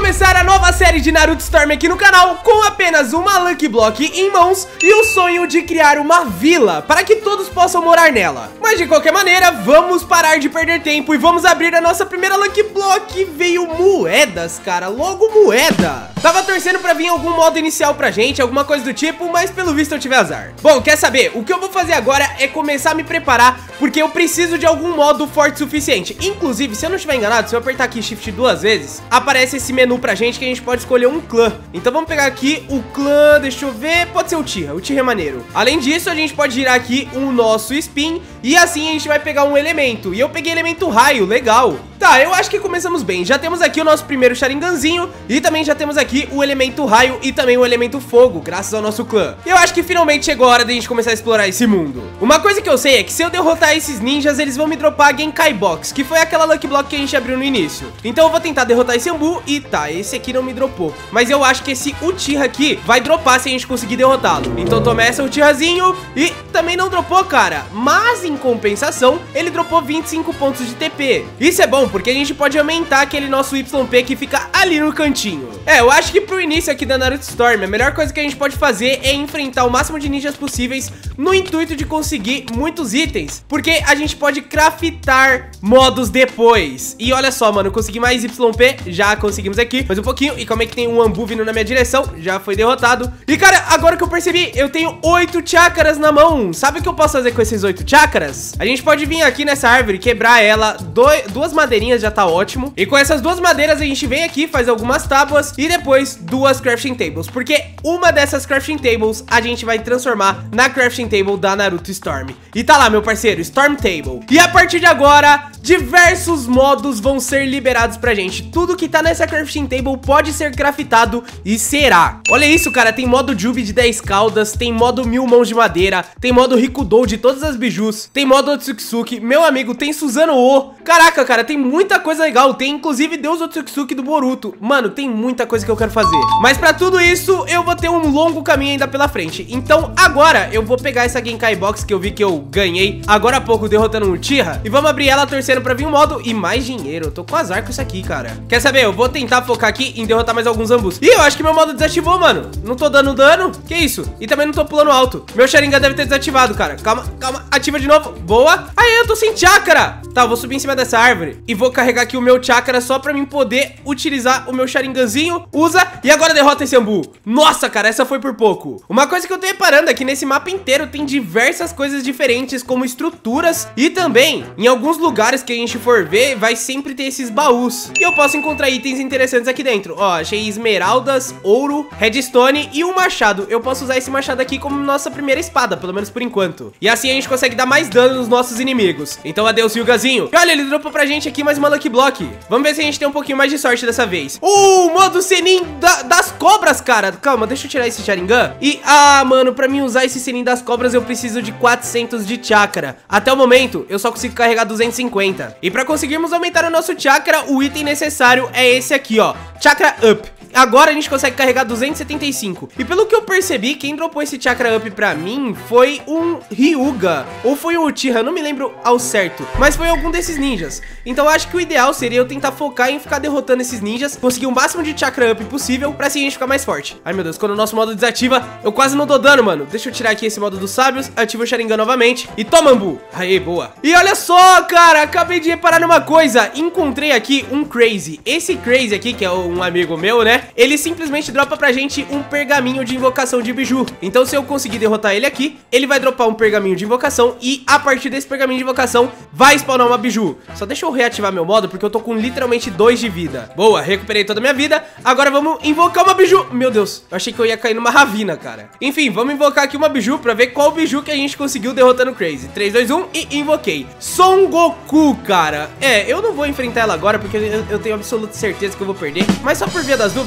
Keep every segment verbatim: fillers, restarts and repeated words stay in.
começar a nova série de Naruto Storm aqui no canal com apenas uma Lucky Block em mãos e o sonho de criar uma vila para que todos possam morar nela. Mas de qualquer maneira, vamos parar de perder tempo e vamos abrir a nossa primeira Lucky Block. Veio moedas, cara, logo moeda. Tava torcendo pra vir algum modo inicial pra gente, alguma coisa do tipo, mas pelo visto eu tive azar. Bom, quer saber? O que eu vou fazer agora é começar a me preparar, porque eu preciso de algum modo forte o suficiente. Inclusive, se eu não estiver enganado, se eu apertar aqui Shift duas vezes, aparece esse menu pra gente que a gente pode escolher um clã. Então vamos pegar aqui o clã, deixa eu ver, pode ser o Tira, o Tira é maneiro. Além disso, a gente pode girar aqui o nosso spin e assim a gente vai pegar um elemento. E eu peguei elemento raio, legal. Tá, eu acho que começamos bem. Já temos aqui o nosso primeiro Sharinganzinho e também já temos aqui o elemento raio e também o elemento fogo, graças ao nosso clã. E eu acho que finalmente chegou a hora de a gente começar a explorar esse mundo. Uma coisa que eu sei é que se eu derrotar esses ninjas, eles vão me dropar a Genkai Box, que foi aquela Lucky Block que a gente abriu no início. Então eu vou tentar derrotar esse Ambu e tá, esse aqui não me dropou. Mas eu acho que esse Uchiha aqui vai dropar se a gente conseguir derrotá-lo. Então toma essa, Uchihazinho, e também não dropou, cara. Mas em compensação, ele dropou vinte e cinco pontos de T P. Isso é bom, porque a gente pode aumentar aquele nosso Y P que fica ali no cantinho. É, eu acho que pro início aqui da Naruto Storm, a melhor coisa que a gente pode fazer é enfrentar o máximo de ninjas possíveis no intuito de conseguir muitos itens, porque a gente pode craftar modos depois. E olha só, mano, consegui mais Y P, já conseguimos aqui, mais um pouquinho, e como é que tem um Ambu vindo na minha direção, já foi derrotado. E cara, agora que eu percebi, eu tenho oito chakras na mão. Sabe o que eu posso fazer com esses oito chakras? A gente pode vir aqui nessa árvore, quebrar ela, dois, duas madeirinhas já tá ótimo, e com essas duas madeiras a gente vem aqui, faz algumas tábuas e depois duas crafting tables, porque uma dessas crafting tables a gente vai transformar na crafting table da Naruto Storm. E tá lá, meu parceiro, Storm Table. E a partir de agora, diversos modos vão ser liberados pra gente. Tudo que tá nessa crafting table pode ser craftado e será. Olha isso, cara, tem modo Jubi de dez caudas, tem modo mil mãos de madeira, tem modo Rikudou de todas as bijus, tem modo Otsutsuki, meu amigo, tem Susanoo. Caraca, cara, tem muita coisa legal, tem inclusive Deus Otsutsuki do Boruto. Mano, tem muita coisa que eu quero fazer. Mas pra tudo isso, eu vou ter um longo caminho ainda pela frente. Então agora eu vou pegar essa Genkai Box que eu vi que eu ganhei agora há pouco derrotando um Uchiha, e vamos abrir ela torcendo pra vir um modo e mais dinheiro. Eu tô com azar com isso aqui, cara. Quer saber? Eu vou tentar focar aqui em derrotar mais alguns Ambus. Ih, eu acho que meu modo desativou, mano. Não tô dando dano. Que isso? E também não tô pulando alto. Meu Sharingan deve ter desativado, cara. Calma, calma. Ativa de novo. Boa. Aí, eu tô sem chakra. Tá, eu vou subir em cima dessa árvore e vou carregar aqui o meu chakra só pra mim poder utilizar o meu Sharinganzinho. Usa. E agora derrota esse Ambu. Nossa, cara, essa foi por pouco. Uma coisa que eu tô reparando é que nesse mapa inteiro tem diversas coisas diferentes, como estruturas, e também em alguns lugares que a gente for ver, vai sempre ter esses baús. E eu posso encontrar itens interessantes aqui dentro. Ó, achei esmeraldas, ouro, redstone e um machado. Eu posso usar esse machado aqui como nossa primeira espada, pelo menos por enquanto. E assim a gente consegue dar mais dano nos nossos inimigos. Então adeus, Hyugazinho. E olha, ele dropou pra gente aqui mais uma Lucky Block. Vamos ver se a gente tem um pouquinho mais de sorte dessa vez. Uh, modo Senin da, das cobras, cara. Calma, deixa eu tirar esse Sharingan. E, ah, mano, pra mim usar esse Senin das cobras, eu preciso de quatrocentos de chakra. Até o momento, eu só consigo carregar duzentos e cinquenta. E pra conseguirmos aumentar o nosso chakra, o item necessário é esse aqui, ó. Chakra Up. Agora a gente consegue carregar duzentos e setenta e cinco. E pelo que eu percebi, quem dropou esse Chakra Up pra mim foi um Hyuga. Ou foi um Uchiha, não me lembro ao certo. Mas foi algum desses ninjas. Então eu acho que o ideal seria eu tentar focar em ficar derrotando esses ninjas, conseguir o máximo de Chakra Up possível, pra assim a gente ficar mais forte. Ai meu Deus, quando o nosso modo desativa, eu quase não dou dano, mano. Deixa eu tirar aqui esse modo dos sábios, ativo o Sharingan novamente e toma, Ambu. Aê, boa. E olha só, cara, acabei de reparar numa coisa. Encontrei aqui um Crazy. Esse Crazy aqui, que é um amigo meu, né? Ele simplesmente dropa pra gente um pergaminho de invocação de biju. Então se eu conseguir derrotar ele aqui, ele vai dropar um pergaminho de invocação e a partir desse pergaminho de invocação vai spawnar uma biju. Só deixa eu reativar meu modo porque eu tô com literalmente dois de vida. Boa, recuperei toda a minha vida. Agora vamos invocar uma biju. Meu Deus, eu achei que eu ia cair numa ravina, cara. Enfim, vamos invocar aqui uma biju pra ver qual biju que a gente conseguiu derrotando o Crazy. três, dois, um e invoquei Son Goku, cara. É, eu não vou enfrentar ela agora porque eu, eu tenho absoluta certeza que eu vou perder, mas só por via das dúvidas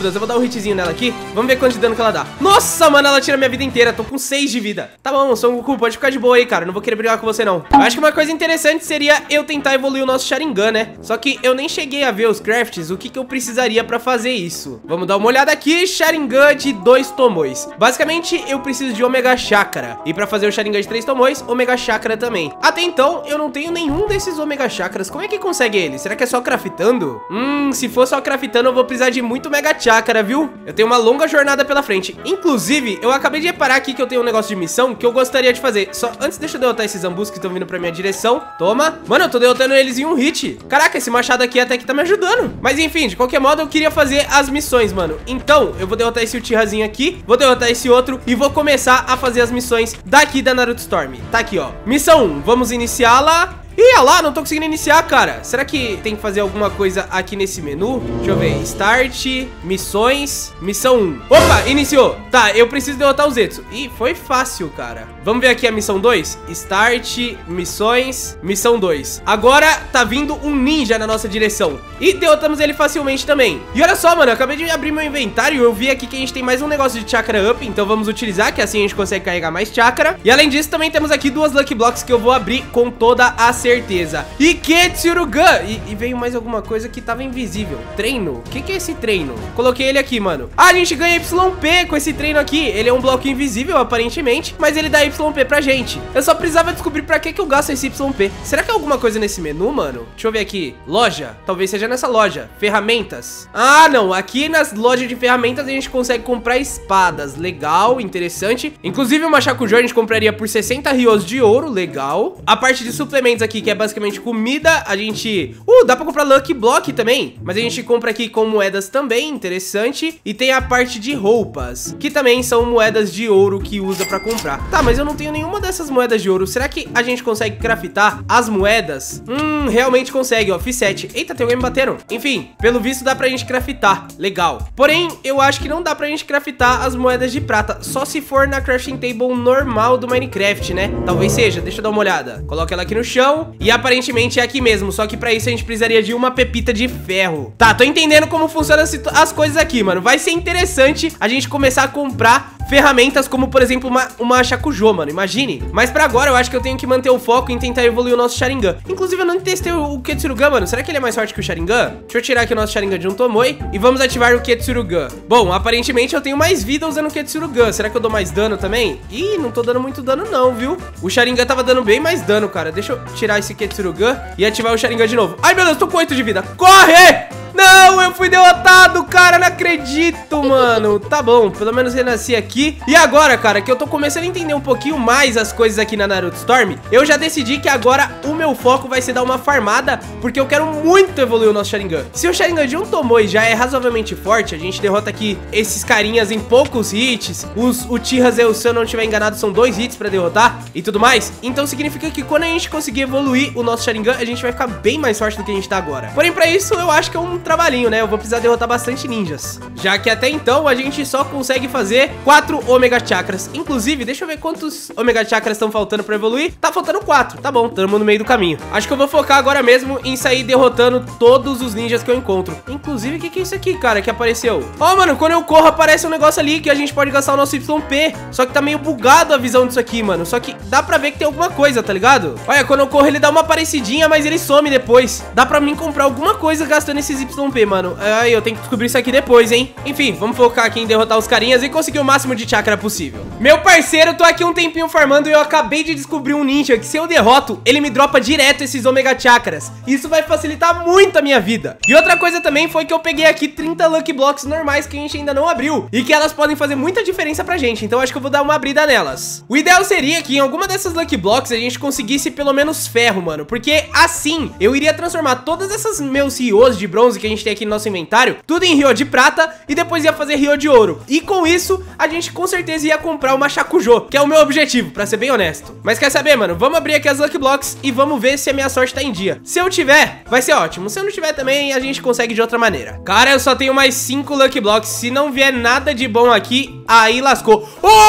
dúvidas, eu vou dar um hitzinho nela aqui. Vamos ver quanto de dano que ela dá. Nossa, mano, ela tira minha vida inteira. Tô com seis de vida. Tá bom, Son Goku, pode ficar de boa aí, cara. Não vou querer brigar com você, não. Eu acho que uma coisa interessante seria eu tentar evoluir o nosso Sharingan, né? Só que eu nem cheguei a ver os crafts, o que que eu precisaria pra fazer isso. Vamos dar uma olhada aqui. Sharingan de dois Tomoes. Basicamente, eu preciso de Omega Chakra. E pra fazer o Sharingan de três Tomoes, Omega Chakra também. Até então, eu não tenho nenhum desses Omega Chakras. Como é que consegue ele? Será que é só craftando? Hum, se for só craftando, eu vou precisar de muito Mega Chakra, viu? Eu tenho uma longa jornada pela frente. Inclusive, eu acabei de reparar aqui que eu tenho um negócio de missão que eu gostaria de fazer. Só antes, deixa eu derrotar esses Zambus que estão vindo pra minha direção. Toma. Mano, eu tô derrotando eles em um hit. Caraca, esse machado aqui até que tá me ajudando. Mas enfim, de qualquer modo, eu queria fazer as missões, mano. Então, eu vou derrotar esse Uchihazinho aqui, vou derrotar esse outro e vou começar a fazer as missões daqui da Naruto Storm. Tá aqui, ó. Missão um, vamos iniciá-la. Ih, olha lá, não tô conseguindo iniciar, cara. Será que tem que fazer alguma coisa aqui nesse menu? Deixa eu ver. Start, missões, missão um. Opa, iniciou. Tá, eu preciso derrotar o Zetsu. Ih, foi fácil, cara. Vamos ver aqui a missão dois. Start, missões, missão dois. Agora tá vindo um ninja na nossa direção. E derrotamos ele facilmente também. E olha só, mano, eu acabei de abrir meu inventário. Eu vi aqui que a gente tem mais um negócio de chakra up. Então vamos utilizar, que assim a gente consegue carregar mais chakra. E além disso, também temos aqui duas Lucky Blocks que eu vou abrir com toda a certeza. E Ketsurugan. E, e veio mais alguma coisa que tava invisível. Treino? O que que é esse treino? Coloquei ele aqui, mano. Ah, a gente ganha Y P com esse treino aqui. Ele é um bloco invisível, aparentemente, mas ele dá Y P pra gente. Eu só precisava descobrir pra que que eu gasto esse Y P. Será que é alguma coisa nesse menu, mano? Deixa eu ver aqui. Loja. Talvez seja nessa loja. Ferramentas. Ah, não. Aqui nas lojas de ferramentas a gente consegue comprar espadas. Legal, interessante. Inclusive uma Shakujo a gente compraria por sessenta rios de ouro. Legal. A parte de suplementos aqui, que é basicamente comida, a gente... Uh, dá pra comprar Lucky Block também. Mas a gente compra aqui com moedas também, interessante. E tem a parte de roupas, que também são moedas de ouro que usa pra comprar. Tá, mas eu não tenho nenhuma dessas moedas de ouro. Será que a gente consegue craftar as moedas? Hum, realmente consegue, ó, F sete. Eita, tem alguém me batendo. Enfim, pelo visto dá pra gente craftar. Legal. Porém, eu acho que não dá pra gente craftar as moedas de prata. Só se for na crafting table normal do Minecraft, né? Talvez seja, deixa eu dar uma olhada. Coloca ela aqui no chão. E aparentemente é aqui mesmo, só que pra isso a gente precisaria de uma pepita de ferro. Tá, tô entendendo como funcionam as coisas aqui, mano. Vai ser interessante a gente começar a comprar ferramentas como, por exemplo, uma, uma Shakujo, mano, imagine. Mas pra agora eu acho que eu tenho que manter o foco em tentar evoluir o nosso Sharingan. Inclusive eu não testei o, o Ketsurugan, mano. Será que ele é mais forte que o Sharingan? Deixa eu tirar aqui o nosso Sharingan de um Tomoe e vamos ativar o Ketsurugan. Bom, aparentemente eu tenho mais vida usando o Ketsurugan. Será que eu dou mais dano também? Ih, não tô dando muito dano não, viu? O Sharingan tava dando bem mais dano, cara. Deixa eu tirar esse Ketsurugan e ativar o Sharingan de novo. Ai, meu Deus, tô com oito de vida. Corre! Não, eu fui derrotado, cara, não acredito, mano. Tá bom, pelo menos renasci aqui. E agora, cara, que eu tô começando a entender um pouquinho mais as coisas aqui na Naruto Storm, eu já decidi que agora o meu foco vai ser dar uma farmada, porque eu quero muito evoluir o nosso Sharingan. Se o Sharingan de um Tomoe já é razoavelmente forte, a gente derrota aqui esses carinhas em poucos hits. Os Uchihas, eu, se eu não estiver enganado, são dois hits pra derrotar e tudo mais. Então significa que quando a gente conseguir evoluir o nosso Sharingan, a gente vai ficar bem mais forte do que a gente tá agora. Porém, pra isso, eu acho que é um trabalhinho, né? Eu vou precisar derrotar bastante ninjas, já que até então a gente só consegue fazer quatro Omega Chakras. Inclusive, deixa eu ver quantos Omega Chakras estão faltando pra evoluir. Tá faltando quatro, tá bom, estamos no meio do caminho. Acho que eu vou focar agora mesmo em sair derrotando todos os ninjas que eu encontro. Inclusive, o que que é isso aqui, cara, que apareceu? Ó, oh, mano, quando eu corro aparece um negócio ali que a gente pode gastar o nosso Y P. Só que tá meio bugado a visão disso aqui, mano. Só que dá pra ver que tem alguma coisa, tá ligado? Olha, quando eu corro ele dá uma parecidinha, mas ele some depois. Dá pra mim comprar alguma coisa gastando esses Y P, mano. Ai, eu tenho que descobrir isso aqui depois, hein? Enfim, vamos focar aqui em derrotar os carinhas e conseguir o máximo de chakra possível. Meu parceiro, tô aqui um tempinho farmando e eu acabei de descobrir um ninja que se eu derroto, ele me dropa direto esses Omega Chakras. Isso vai facilitar muito a minha vida. E outra coisa também foi que eu peguei aqui trinta Lucky Blocks normais que a gente ainda não abriu e que elas podem fazer muita diferença pra gente. Então acho que eu vou dar uma abrida nelas. O ideal seria que em alguma dessas Lucky Blocks a gente conseguisse pelo menos ferro, mano. Porque assim, eu iria transformar todas essas meus rios de bronze que a gente tem aqui no nosso inventário, tudo em rio de prata e depois ia fazer rio de ouro. E com isso, a gente com certeza ia comprar uma Shakujo, que é o meu objetivo, pra ser bem honesto. Mas quer saber, mano? Vamos abrir aqui as Lucky Blocks e vamos ver se a minha sorte tá em dia. Se eu tiver, vai ser ótimo. Se eu não tiver também, a gente consegue de outra maneira. Cara, eu só tenho mais cinco Lucky Blocks. Se não vier nada de bom aqui, aí lascou.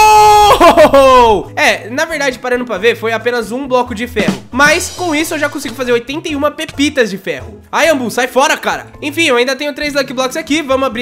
Oh! É, na verdade, parando pra ver, foi apenas um bloco de ferro. Mas com isso eu já consigo fazer oitenta e uma pepitas de ferro. Ai, Ambu, sai fora, cara. Enfim, eu ainda tenho três Lucky Blocks aqui. Vamos abrir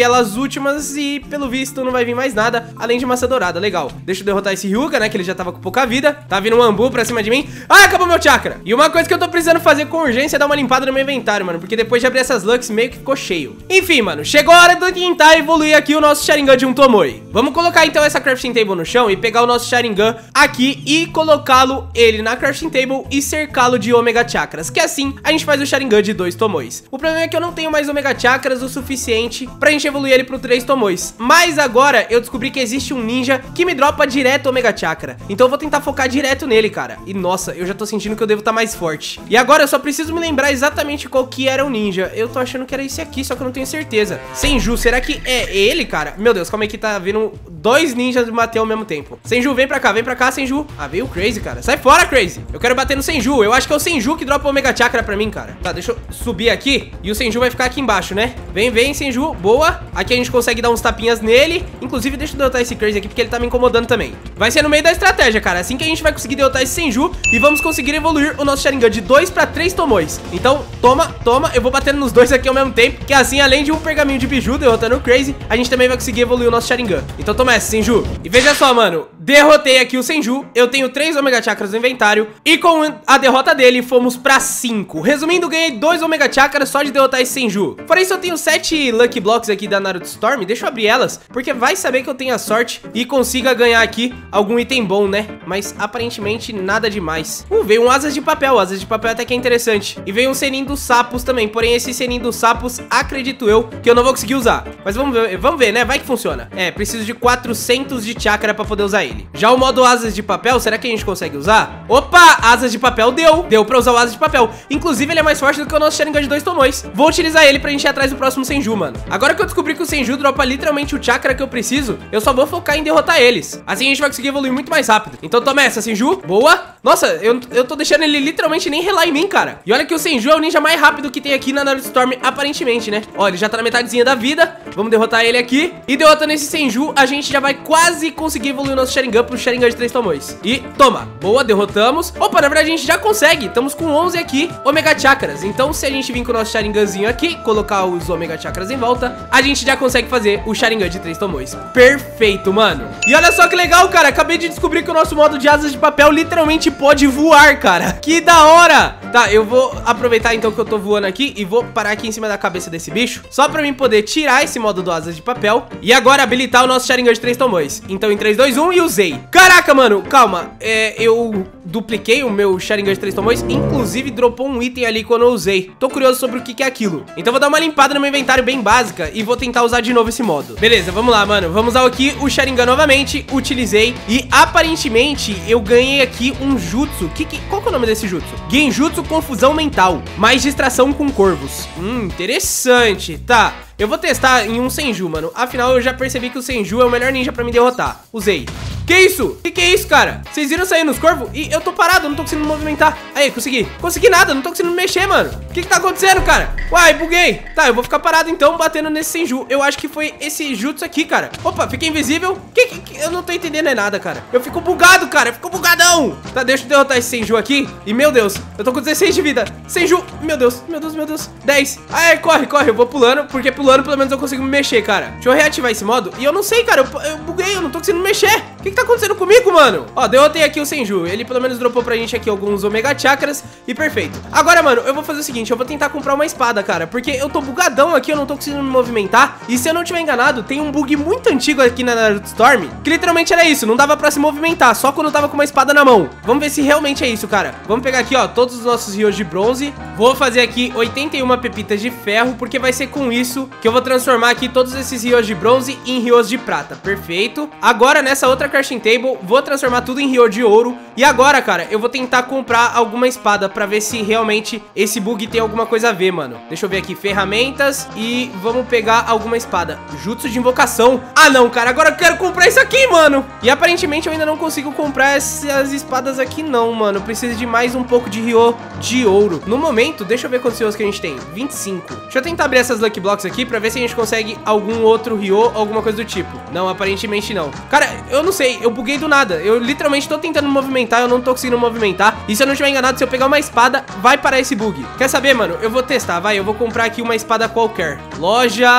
abrir elas últimas e, pelo visto, não vai vir mais nada, além de maçã dourada. Legal. Deixa eu derrotar esse Hyuga, né, que ele já tava com pouca vida. Tá vindo um Ambu pra cima de mim. Ah, acabou meu chakra. E uma coisa que eu tô precisando fazer com urgência é dar uma limpada no meu inventário, mano, porque depois de abrir essas Lux, meio que ficou cheio. Enfim, mano, chegou a hora de eu tentar evoluir aqui o nosso Sharingan de um Tomoe. Vamos colocar, então, essa crafting table no chão e pegar o nosso Sharingan aqui e colocá-lo, ele, na crafting table e cercá-lo de Omega Chakras, que assim a gente faz o Sharingan de dois Tomoes. O problema é que eu não tenho mais Omega Chakras o suficiente pra gente evoluir ele pro três Tomoes. Mas agora eu descobri que existe um ninja que me dropa direto Omega Chakra. Então eu vou tentar focar direto nele, cara. E nossa, eu já tô sentindo que eu devo estar mais forte. E agora eu só preciso me lembrar exatamente qual que era o ninja. Eu tô achando que era esse aqui, só que eu não tenho certeza. Senju, será que é ele, cara? Meu Deus, calma aí que tá vindo dois ninjas me bater ao mesmo tempo. Senju, vem pra cá, vem pra cá, Senju. Ah, veio o Crazy, cara. Sai fora, Crazy. Eu quero bater no Senju. Eu acho que é o Senju que dropa o Omega Chakra pra mim, cara. Tá, deixa eu subir aqui e o Senju vai ficar aqui embaixo, né? Vem, vem, Senju. Boa. Aqui a gente consegue dar uns tapinhas nele. Inclusive, deixa eu derrotar esse Crazy aqui, porque ele tá me incomodando também. Vai ser no meio da estratégia, cara. Assim que a gente vai conseguir derrotar esse Senju e vamos conseguir evoluir o nosso Sharingan de dois pra três Tomoes. Então, toma, toma. Eu vou batendo nos dois aqui ao mesmo tempo, que assim, além de um pergaminho de biju derrotando o Crazy, a gente também vai conseguir evoluir o nosso Sharingan. Então toma essa, Senju. E veja só, mano. Derrotei aqui o Senju. Eu tenho três Omega Chakras no inventário. E com a derrota dele, fomos pra cinco. Resumindo, ganhei dois Omega Chakras só de derrotar esse Senju. Fora isso, eu tenho sete Lucky Blocks aqui da Naruto Storm. Deixa eu abrir elas, porque vai saber que eu tenho a sorte e consiga ganhar aqui algum item bom, né? Mas aparentemente nada demais. Uh, veio um Asas de Papel. Asas de Papel até que é interessante. E veio um Senin dos Sapos também. Porém, esse Senin dos Sapos, acredito eu, que eu não vou conseguir usar. Mas vamos ver, vamos ver, né? Vai que funciona. É, preciso de quatrocentos de chakra pra poder usar ele. Já o modo Asas de Papel, será que a gente consegue usar? Opa, Asas de Papel deu. Deu pra usar o Asas de Papel. Inclusive, ele é mais forte do que o nosso Sharingan de dois Tomoes. Vou utilizar ele pra gente ir atrás do próximo Senju, mano. Agora que eu descobri que o Senju dropa literalmente o chakra que eu preciso, eu só vou focar em derrotar eles. Assim a gente vai conseguir evoluir muito mais rápido. Então toma essa, Senju. Boa. Nossa, eu, eu tô deixando ele literalmente nem relar em mim, cara. E olha que o Senju é o ninja mais rápido que tem aqui na Naruto Storm, aparentemente, né? Ó, ele já tá na metadezinha da vida. Vamos derrotar ele aqui. E derrotando esse Senju, a gente já vai quase conseguir evoluir o nosso Sharingan pro Sharingan de três Tomoes. E toma. Boa, derrotamos. Opa, na verdade a gente já consegue. Estamos com onze aqui Omega Chakras. Então se a gente vir com o nosso Sharinganzinho aqui, colocar os Omega Chakras em volta, a gente já consegue fazer o Sharingan de três Tomoes. Perfeito, mano. E olha só que legal, cara. Acabei de descobrir que o nosso modo de Asas de Papel literalmente pode voar, cara. Que da hora. Tá, eu vou aproveitar então que eu tô voando aqui e vou parar aqui em cima da cabeça desse bicho, só pra mim poder tirar esse modo do Asas de Papel e agora habilitar o nosso Sharingan de três Tomoes. Então em três, dois, um e usei. Caraca, mano, calma. É, eu dupliquei o meu Sharingan de três Tomoes, inclusive dropou um item ali quando eu usei. Tô curioso sobre o que que é aquilo. Então vou dar uma limpada no meu inventário bem básica e vou tentar usar de novo esse modo. Beleza, vamos lá, mano. Vamos usar aqui o Sharingan novamente. Utilizei e aparentemente eu ganhei aqui um jutsu. Que, que, qual que é o nome desse jutsu? Genjutsu Confusão Mental, mais distração com corvos. Hum, interessante. Tá, eu vou testar em um Senju, mano. Afinal, eu já percebi que o Senju é o melhor ninja pra me derrotar. Usei. Que isso? Que que é isso, cara? Vocês viram sair nos corvos? E eu tô parado, não tô conseguindo me movimentar. Aí, consegui. Consegui nada, não tô conseguindo me mexer, mano. O que que tá acontecendo, cara? Uai, buguei. Tá, eu vou ficar parado então, batendo nesse Senju. Eu acho que foi esse jutsu aqui, cara. Opa, fiquei invisível. Que, que, que eu não tô entendendo é nada, cara. Eu fico bugado, cara. Eu fico bugadão. Tá, deixa eu derrotar esse Senju aqui. E, meu Deus, eu tô com dezesseis de vida. Senju, meu Deus, meu Deus, meu Deus. dez. Ai, corre, corre. Eu vou pulando, porque pulando pelo menos eu consigo me mexer, cara. Deixa eu reativar esse modo. E eu não sei, cara. Eu, eu buguei, eu não tô conseguindo me mexer. O que que tá acontecendo comigo, mano? Ó, derrotei aqui o Senju. Ele pelo menos dropou pra gente aqui alguns Omega Chakras. E perfeito. Agora, mano, eu vou fazer o seguinte. Eu vou tentar comprar uma espada, cara. Porque eu tô bugadão aqui, eu não tô conseguindo me movimentar. E se eu não tiver enganado, tem um bug muito antigo aqui na Naruto Storm, que literalmente era isso. Não dava pra se movimentar, só quando eu tava com uma espada na mão. Vamos ver se realmente é isso, cara. Vamos pegar aqui, ó, todos os nossos rios de bronze. Vou fazer aqui oitenta e uma pepitas de ferro, porque vai ser com isso que eu vou transformar aqui todos esses rios de bronze em rios de prata. Perfeito. Agora, nessa outra crafting table, vou transformar tudo em rio de ouro. E agora, cara, eu vou tentar comprar alguma espada pra ver se realmente esse bug tem alguma coisa a ver, mano. Deixa eu ver aqui, ferramentas. E vamos pegar alguma espada. Jutsu de invocação. Ah, não, cara, agora eu quero comprar isso aqui, mano. E aparentemente eu ainda não consigo comprar essas espadas aqui não, mano. Eu preciso de mais um pouco de rio de ouro. No momento, deixa eu ver quantos rios que a gente tem. vinte e cinco. Deixa eu tentar abrir essas Lucky Blocks aqui pra ver se a gente consegue algum outro rio, alguma coisa do tipo. Não, aparentemente não. Cara, eu não sei, eu buguei do nada. Eu literalmente tô tentando movimentar, eu não tô conseguindo movimentar. E se eu não estiver enganado, se eu pegar uma espada, vai parar esse bug. Quer saber, mano? Eu vou testar, vai. Eu vou comprar aqui uma espada qualquer. Loja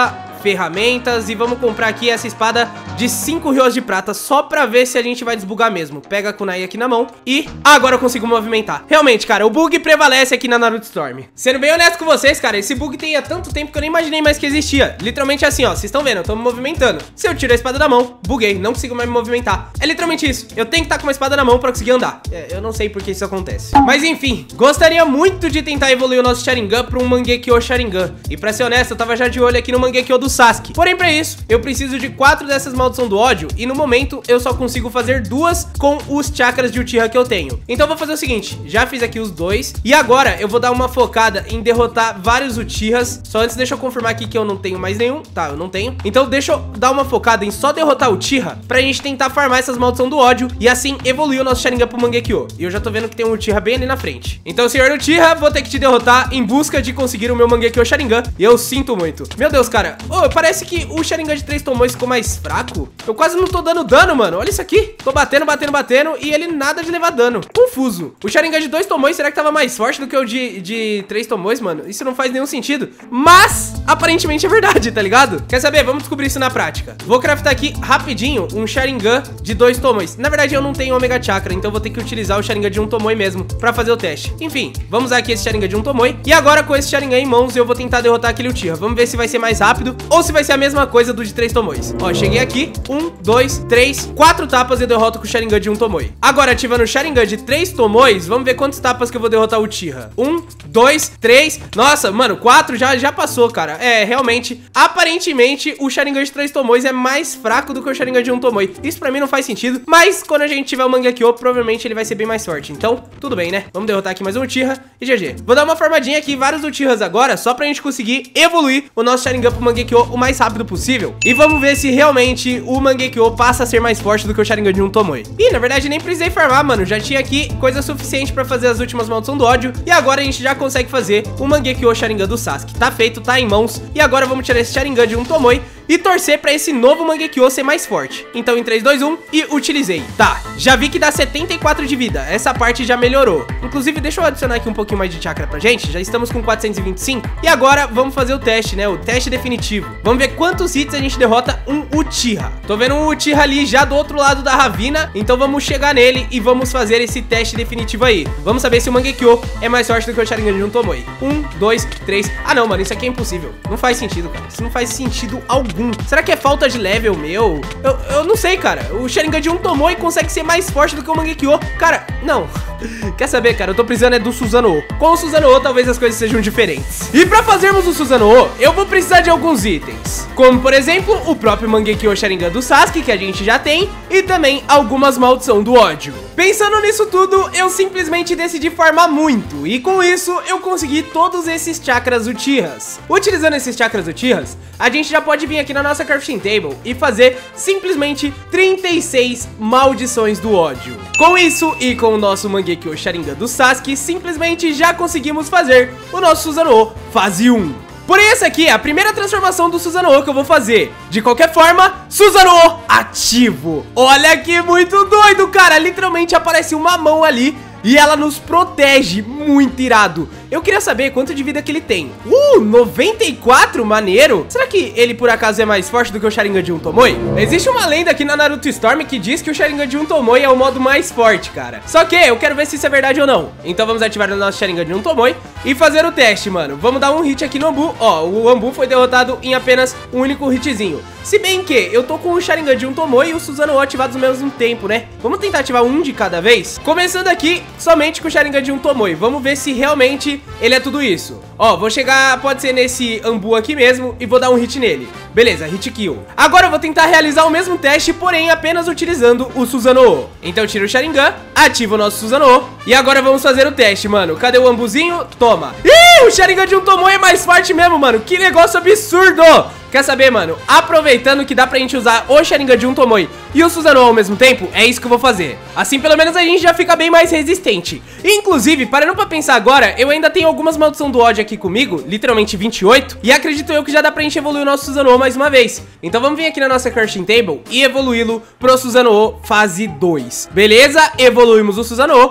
ferramentas e vamos comprar aqui essa espada de cinco rios de prata só pra ver se a gente vai desbugar mesmo. Pega a kunai aqui na mão e agora eu consigo movimentar. Realmente, cara, o bug prevalece aqui na Naruto Storm. Sendo bem honesto com vocês, cara, esse bug tem há tanto tempo que eu nem imaginei mais que existia. Literalmente assim, ó, vocês estão vendo, eu tô me movimentando. Se eu tiro a espada da mão, buguei, não consigo mais me movimentar. É literalmente isso, eu tenho que estar com uma espada na mão pra conseguir andar. É, eu não sei por que isso acontece. Mas enfim, gostaria muito de tentar evoluir o nosso Sharingan pra um Mangekyo Sharingan. E pra ser honesto, eu tava já de olho aqui no Mangekyo do Sasuke. Porém, pra isso, eu preciso de quatro dessas maldições do ódio e no momento eu só consigo fazer duas com os chakras de Uchiha que eu tenho. Então eu vou fazer o seguinte, já fiz aqui os dois e agora eu vou dar uma focada em derrotar vários Uchihas. Só antes deixa eu confirmar aqui que eu não tenho mais nenhum. Tá, eu não tenho. Então deixa eu dar uma focada em só derrotar o Uchiha pra gente tentar farmar essas maldições do ódio e assim evoluir o nosso Sharingan pro Mangekyo. E eu já tô vendo que tem um Uchiha bem ali na frente. Então, senhor Uchiha, vou ter que te derrotar em busca de conseguir o meu Mangekyo Sharingan. E eu sinto muito. Meu Deus, cara. Oh, parece que o Sharingan de três tomões ficou mais fraco. Eu quase não tô dando dano, mano. Olha isso aqui. Tô batendo, batendo, batendo e ele nada de levar dano. Confuso. O Sharingan de dois tomões, será que tava mais forte do que o de, de três tomões, mano? Isso não faz nenhum sentido. Mas, aparentemente é verdade, tá ligado? Quer saber? Vamos descobrir isso na prática. Vou craftar aqui rapidinho um Sharingan de dois tomões. Na verdade, eu não tenho Omega Chakra, então vou ter que utilizar o Sharingan de um tomoi mesmo pra fazer o teste. Enfim, vamos usar aqui esse Sharingan de um tomoi. E agora, com esse Sharingan em mãos, eu vou tentar derrotar aquele Uchiha. Vamos ver se vai ser mais rápido ou se vai ser a mesma coisa do de três tomões. Ó, cheguei aqui. Um, dois, três, quatro tapas e eu derroto com o Sharingan de um tomoi. Agora, ativando o Sharingan de três tomões, vamos ver quantas tapas que eu vou derrotar o Uchiha. Um, dois, três. Nossa, mano, quatro já, já passou, cara. É, realmente, aparentemente, o Sharingan de três tomões é mais fraco do que o Sharingan de um tomoi. Isso pra mim não faz sentido, mas quando a gente tiver o Mangekyo, provavelmente ele vai ser bem mais forte. Então, tudo bem, né? Vamos derrotar aqui mais um Uchiha e G G. Vou dar uma formadinha aqui, vários Uchihas agora, só pra gente conseguir evoluir o nosso Sharingan pro Mangekyo o mais rápido possível. E vamos ver se realmente o Mangekyo passa a ser mais forte do que o Sharingan de um tomoi. E, na verdade, nem precisei farmar, mano. Já tinha aqui coisa suficiente pra fazer as últimas maldições do ódio. E agora a gente já consegue fazer o Mangekyo Sharingan do Sasuke. Tá feito, tá em mãos. E agora vamos tirar esse Sharingan de um tomoi e torcer pra esse novo Mangekyo ser mais forte. Então em três, dois, um e utilizei. Tá, já vi que dá setenta e quatro de vida. Essa parte já melhorou. Inclusive, deixa eu adicionar aqui um pouquinho mais de chakra pra gente. Já estamos com quatrocentos e vinte e cinco. E agora vamos fazer o teste, né? O teste definitivo. Vamos ver quantos hits a gente derrota um Uchiha. Tô vendo um Uchiha ali já do outro lado da ravina. Então vamos chegar nele e vamos fazer esse teste definitivo aí. Vamos saber se o Mangekyo é mais forte do que o Sharingan de um tomoi. Um, dois, três. Ah não, mano, isso aqui é impossível. Não faz sentido, cara. Isso não faz sentido algum. Será que é falta de level meu? Eu, eu não sei, cara. O Sharingan de um tomoi consegue ser mais forte do que o Mangekyo. Cara, não. Quer saber, cara? Eu tô precisando é do Susanoo. Com o Susanoo, talvez as coisas sejam diferentes. E pra fazermos o Susanoo, eu vou precisar de alguns itens. Como, por exemplo, o próprio Mangekyo Sharingan do Sasuke, que a gente já tem. E também algumas maldições do ódio. Pensando nisso tudo, eu simplesmente decidi farmar muito. E com isso, eu consegui todos esses chakras Uchihas. Utilizando esses chakras Uchihas, a gente já pode vir aqui na nossa crafting table e fazer simplesmente trinta e seis maldições do ódio. Com isso e com o nosso Mangekyo Sharingan do Sasuke, simplesmente já conseguimos fazer o nosso Susanoo fase um. Porém, essa aqui é a primeira transformação do Susanoo que eu vou fazer. De qualquer forma, Susanoo ativo. Olha que muito doido, cara. Literalmente aparece uma mão ali e ela nos protege. Muito irado. Eu queria saber quanto de vida que ele tem. Uh, noventa e quatro? Maneiro. Será que ele por acaso é mais forte do que o Sharingan de um tomoi? Existe uma lenda aqui na Naruto Storm que diz que o Sharingan de um tomoi é o modo mais forte, cara. Só que eu quero ver se isso é verdade ou não. Então vamos ativar o nosso Sharingan de um tomoi e fazer o teste, mano. Vamos dar um hit aqui no Anbu. Ó, o Anbu foi derrotado em apenas um único hitzinho. Se bem que eu tô com o Sharingan de um tomoi e o Susanoo ativados ao mesmo tempo, né? Vamos tentar ativar um de cada vez? Começando aqui somente com o Sharingan de um tomoi. Vamos ver se realmente ele é tudo isso. Ó, vou chegar, pode ser nesse Anbu aqui mesmo e vou dar um hit nele. Beleza, hit kill. Agora eu vou tentar realizar o mesmo teste, porém apenas utilizando o Susanoo. Então tiro o Sharingan, ativo o nosso Susanoo e agora vamos fazer o teste, mano. Cadê o Anbuzinho? Toma. Ih, o Sharingan de um tomoi é mais forte mesmo, mano. Que negócio absurdo. Quer saber, mano? Aproveitando que dá pra gente usar o Sharingan de um tomoi e o Susanoo ao mesmo tempo, é isso que eu vou fazer. Assim, pelo menos a gente já fica bem mais resistente. Inclusive, parando pra pensar agora, eu ainda tenho algumas maldições do ódio aqui comigo, literalmente vinte e oito, e acredito eu que já dá pra gente evoluir o nosso Susanoo mais uma vez. Então vamos vir aqui na nossa crafting table e evoluí-lo pro Susanoo fase dois. Beleza? Evoluímos o Susanoo. Vamos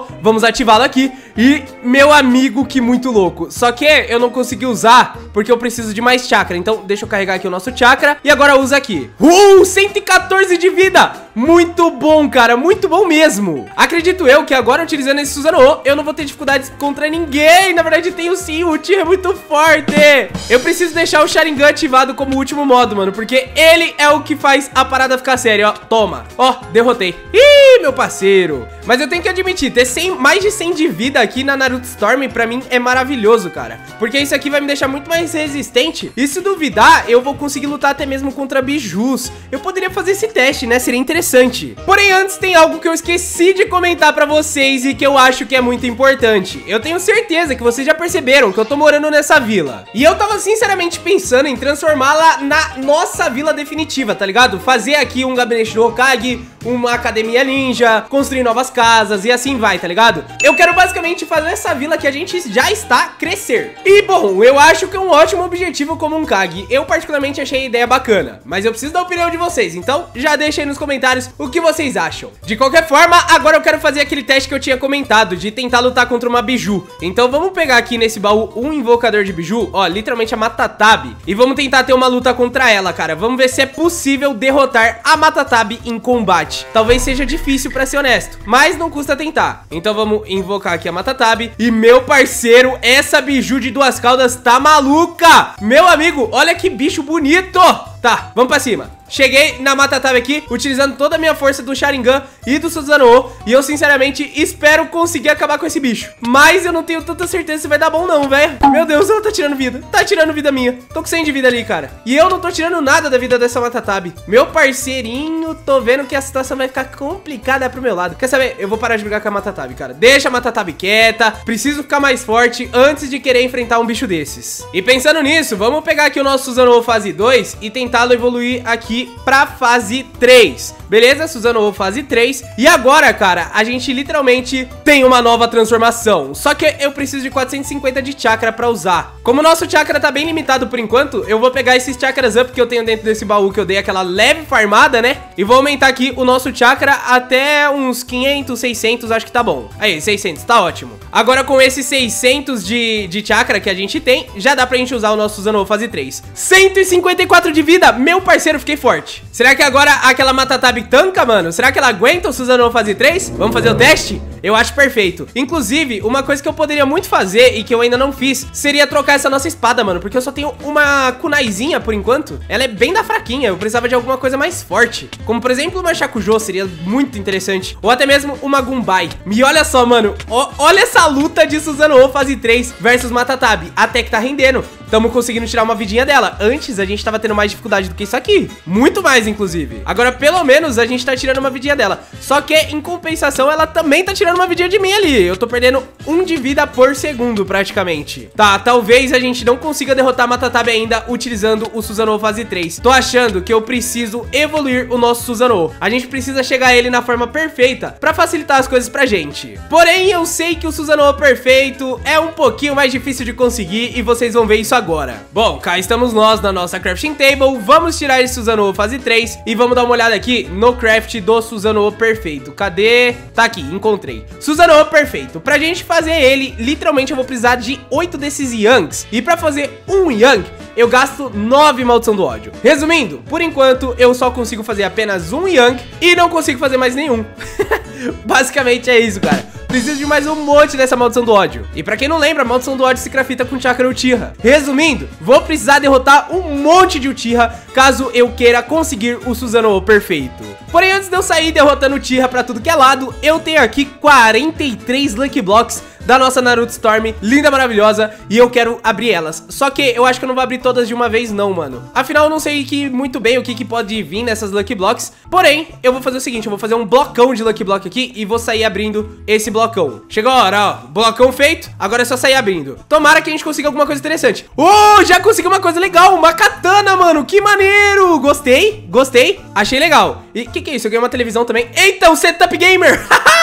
Vamos ativá-lo aqui. E, meu amigo, que muito louco. Só que eu não consegui usar porque eu preciso de mais chakra. Então, deixa eu carregar aqui o nosso chakra. E agora usa aqui. Uh, cento e quatorze de vida. Muito bom, cara. Muito bom mesmo. Acredito eu que agora, utilizando esse Susanoo, eu não vou ter dificuldades contra ninguém. Na verdade, tenho sim. O Uchiha é muito forte. Eu preciso deixar o Sharingan ativado como último modo, mano. Porque ele é o que faz a parada ficar séria, ó. Toma. Ó, derrotei. Ih, meu parceiro. Mas eu tenho que admitir, ter cem, mais de cem de vida aqui na Naruto Storm, pra mim, é maravilhoso, cara. Porque isso aqui vai me deixar muito mais resistente. E se duvidar, eu vou conseguir lutar até mesmo contra bijus. Eu poderia fazer esse teste, né? Seria interessante. Porém, antes tem algo que eu esqueci de comentar pra vocês e que eu acho que é muito importante. Eu tenho certeza que vocês já perceberam que eu tô morando nessa vila. E eu tava sinceramente pensando em transformá-la na nossa vila definitiva, tá ligado? Fazer aqui um gabinete do Hokage, uma academia ninja, construir novas casas e assim vai, tá ligado? Eu quero basicamente fazer essa vila que a gente já está crescer. E bom, eu acho que é um ótimo objetivo como um Kage. Eu particularmente achei a ideia bacana, mas eu preciso da opinião de vocês, então já deixa aí nos comentários o que vocês acham. De qualquer forma, agora eu quero fazer aquele teste que eu tinha comentado, de tentar lutar contra uma biju. Então vamos pegar aqui nesse baú um invocador de biju, ó, literalmente a Matatabi, e vamos tentar ter uma luta contra ela, cara. Vamos ver se é possível derrotar a Matatabi em combate. Talvez seja difícil, pra ser honesto, mas não custa tentar. Então vamos invocar aqui a Matatabi. E meu parceiro, essa biju de duas caudas tá maluca. Meu amigo, olha que bicho bonito. Tá, vamos pra cima. Cheguei na Matatabi aqui, utilizando toda a minha força do Sharingan e do Susanoo. E eu, sinceramente, espero conseguir acabar com esse bicho. Mas eu não tenho tanta certeza se vai dar bom não, velho. Meu Deus, ela tá tirando vida. Tá tirando vida minha. Tô com cem de vida ali, cara. E eu não tô tirando nada da vida dessa Matatabi. Meu parceirinho, tô vendo que a situação vai ficar complicada pro meu lado. Quer saber? Eu vou parar de brigar com a Matatabi, cara. Deixa a Matatabi quieta. Preciso ficar mais forte antes de querer enfrentar um bicho desses. E pensando nisso, vamos pegar aqui o nosso Susanoo fase dois e tentá-lo evoluir aqui pra fase três. Beleza? Susanoo fase três. E agora, cara, a gente literalmente tem uma nova transformação. Só que eu preciso de quatrocentos e cinquenta de chakra pra usar. Como o nosso chakra tá bem limitado por enquanto, eu vou pegar esses chakras up que eu tenho dentro desse baú, que eu dei aquela leve farmada, né? E vou aumentar aqui o nosso chakra até uns quinhentos, seiscentos, acho que tá bom. Aí, seiscentos, tá ótimo. Agora com esses seiscentos de, de chakra que a gente tem, já dá pra gente usar o nosso Susanoo fase três. cento e cinquenta e quatro de vida, meu parceiro, fiquei forte. Será que agora aquela Matatabi tanca, mano? Será que ela aguenta o Susanoo fase três? Vamos fazer o teste? Eu acho perfeito. Inclusive, uma coisa que eu poderia muito fazer e que eu ainda não fiz, seria trocar essa nossa espada, mano. Porque eu só tenho uma kunaizinha por enquanto. Ela é bem da fraquinha, eu precisava de alguma coisa mais forte. Como, por exemplo, uma Shakujou, seria muito interessante. Ou até mesmo uma Gumbai. E olha só, mano, ó, olha essa luta de Susanoo fase três versus Matatabi. Até que tá rendendo. Tamo conseguindo tirar uma vidinha dela. Antes, a gente tava tendo mais dificuldade do que isso aqui. Muito mais, inclusive. Agora, pelo menos, a gente tá tirando uma vidinha dela. Só que, em compensação, ela também tá tirando uma vidinha de mim ali. Eu tô perdendo um de vida por segundo, praticamente. Tá, talvez a gente não consiga derrotar a Matatabi ainda utilizando o Susanoo fase três. Tô achando que eu preciso evoluir o nosso Susanoo. A gente precisa chegar a ele na forma perfeita pra facilitar as coisas pra gente. Porém, eu sei que o Susanoo perfeito é um pouquinho mais difícil de conseguir e vocês vão ver isso agora. Agora. Bom, cá estamos nós na nossa crafting table. Vamos tirar esse Susanoo fase três e vamos dar uma olhada aqui no craft do Susanoo perfeito. Cadê? Tá aqui, encontrei. Susanoo perfeito. Pra gente fazer ele, literalmente eu vou precisar de oito desses Yangs. E pra fazer um Yang, eu gasto nove Maldição do Ódio. Resumindo, por enquanto eu só consigo fazer apenas um Yang e não consigo fazer mais nenhum. Basicamente é isso, cara. Preciso de mais um monte dessa Maldição do Ódio. E pra quem não lembra, a Maldição do Ódio se crafta com Chakra Uchiha. Resumindo, vou precisar derrotar um monte de Uchiha caso eu queira conseguir o Susanoo perfeito. Porém, antes de eu sair derrotando Uchiha pra tudo que é lado, eu tenho aqui quarenta e três Lucky Blocks da nossa Naruto Storm, linda, maravilhosa, e eu quero abrir elas. Só que eu acho que eu não vou abrir todas de uma vez não, mano. Afinal, eu não sei que, muito bem o que, que pode vir nessas Lucky Blocks. Porém, eu vou fazer o seguinte, eu vou fazer um blocão de Lucky Block aqui e vou sair abrindo esse blocão. Chegou a hora, ó, blocão feito, agora é só sair abrindo. Tomara que a gente consiga alguma coisa interessante. Oh, já consegui uma coisa legal, uma katana, mano, que maneiro. Gostei, gostei, achei legal. E o que que é isso? Eu ganhei uma televisão também. Eita, um setup gamer.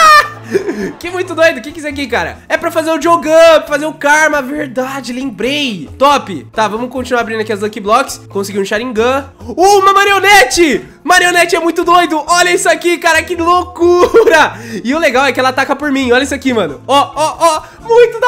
Que muito doido. O que que é isso aqui, cara? É pra fazer o Jogger, fazer o Karma. Verdade, lembrei. Top. Tá, vamos continuar abrindo aqui as Lucky Blocks. Consegui um Sharingan. Uh, uma marionete. Marionete é muito doido. Olha isso aqui, cara, que loucura. E o legal é que ela ataca por mim. Olha isso aqui, mano. Ó, ó, ó. Muito da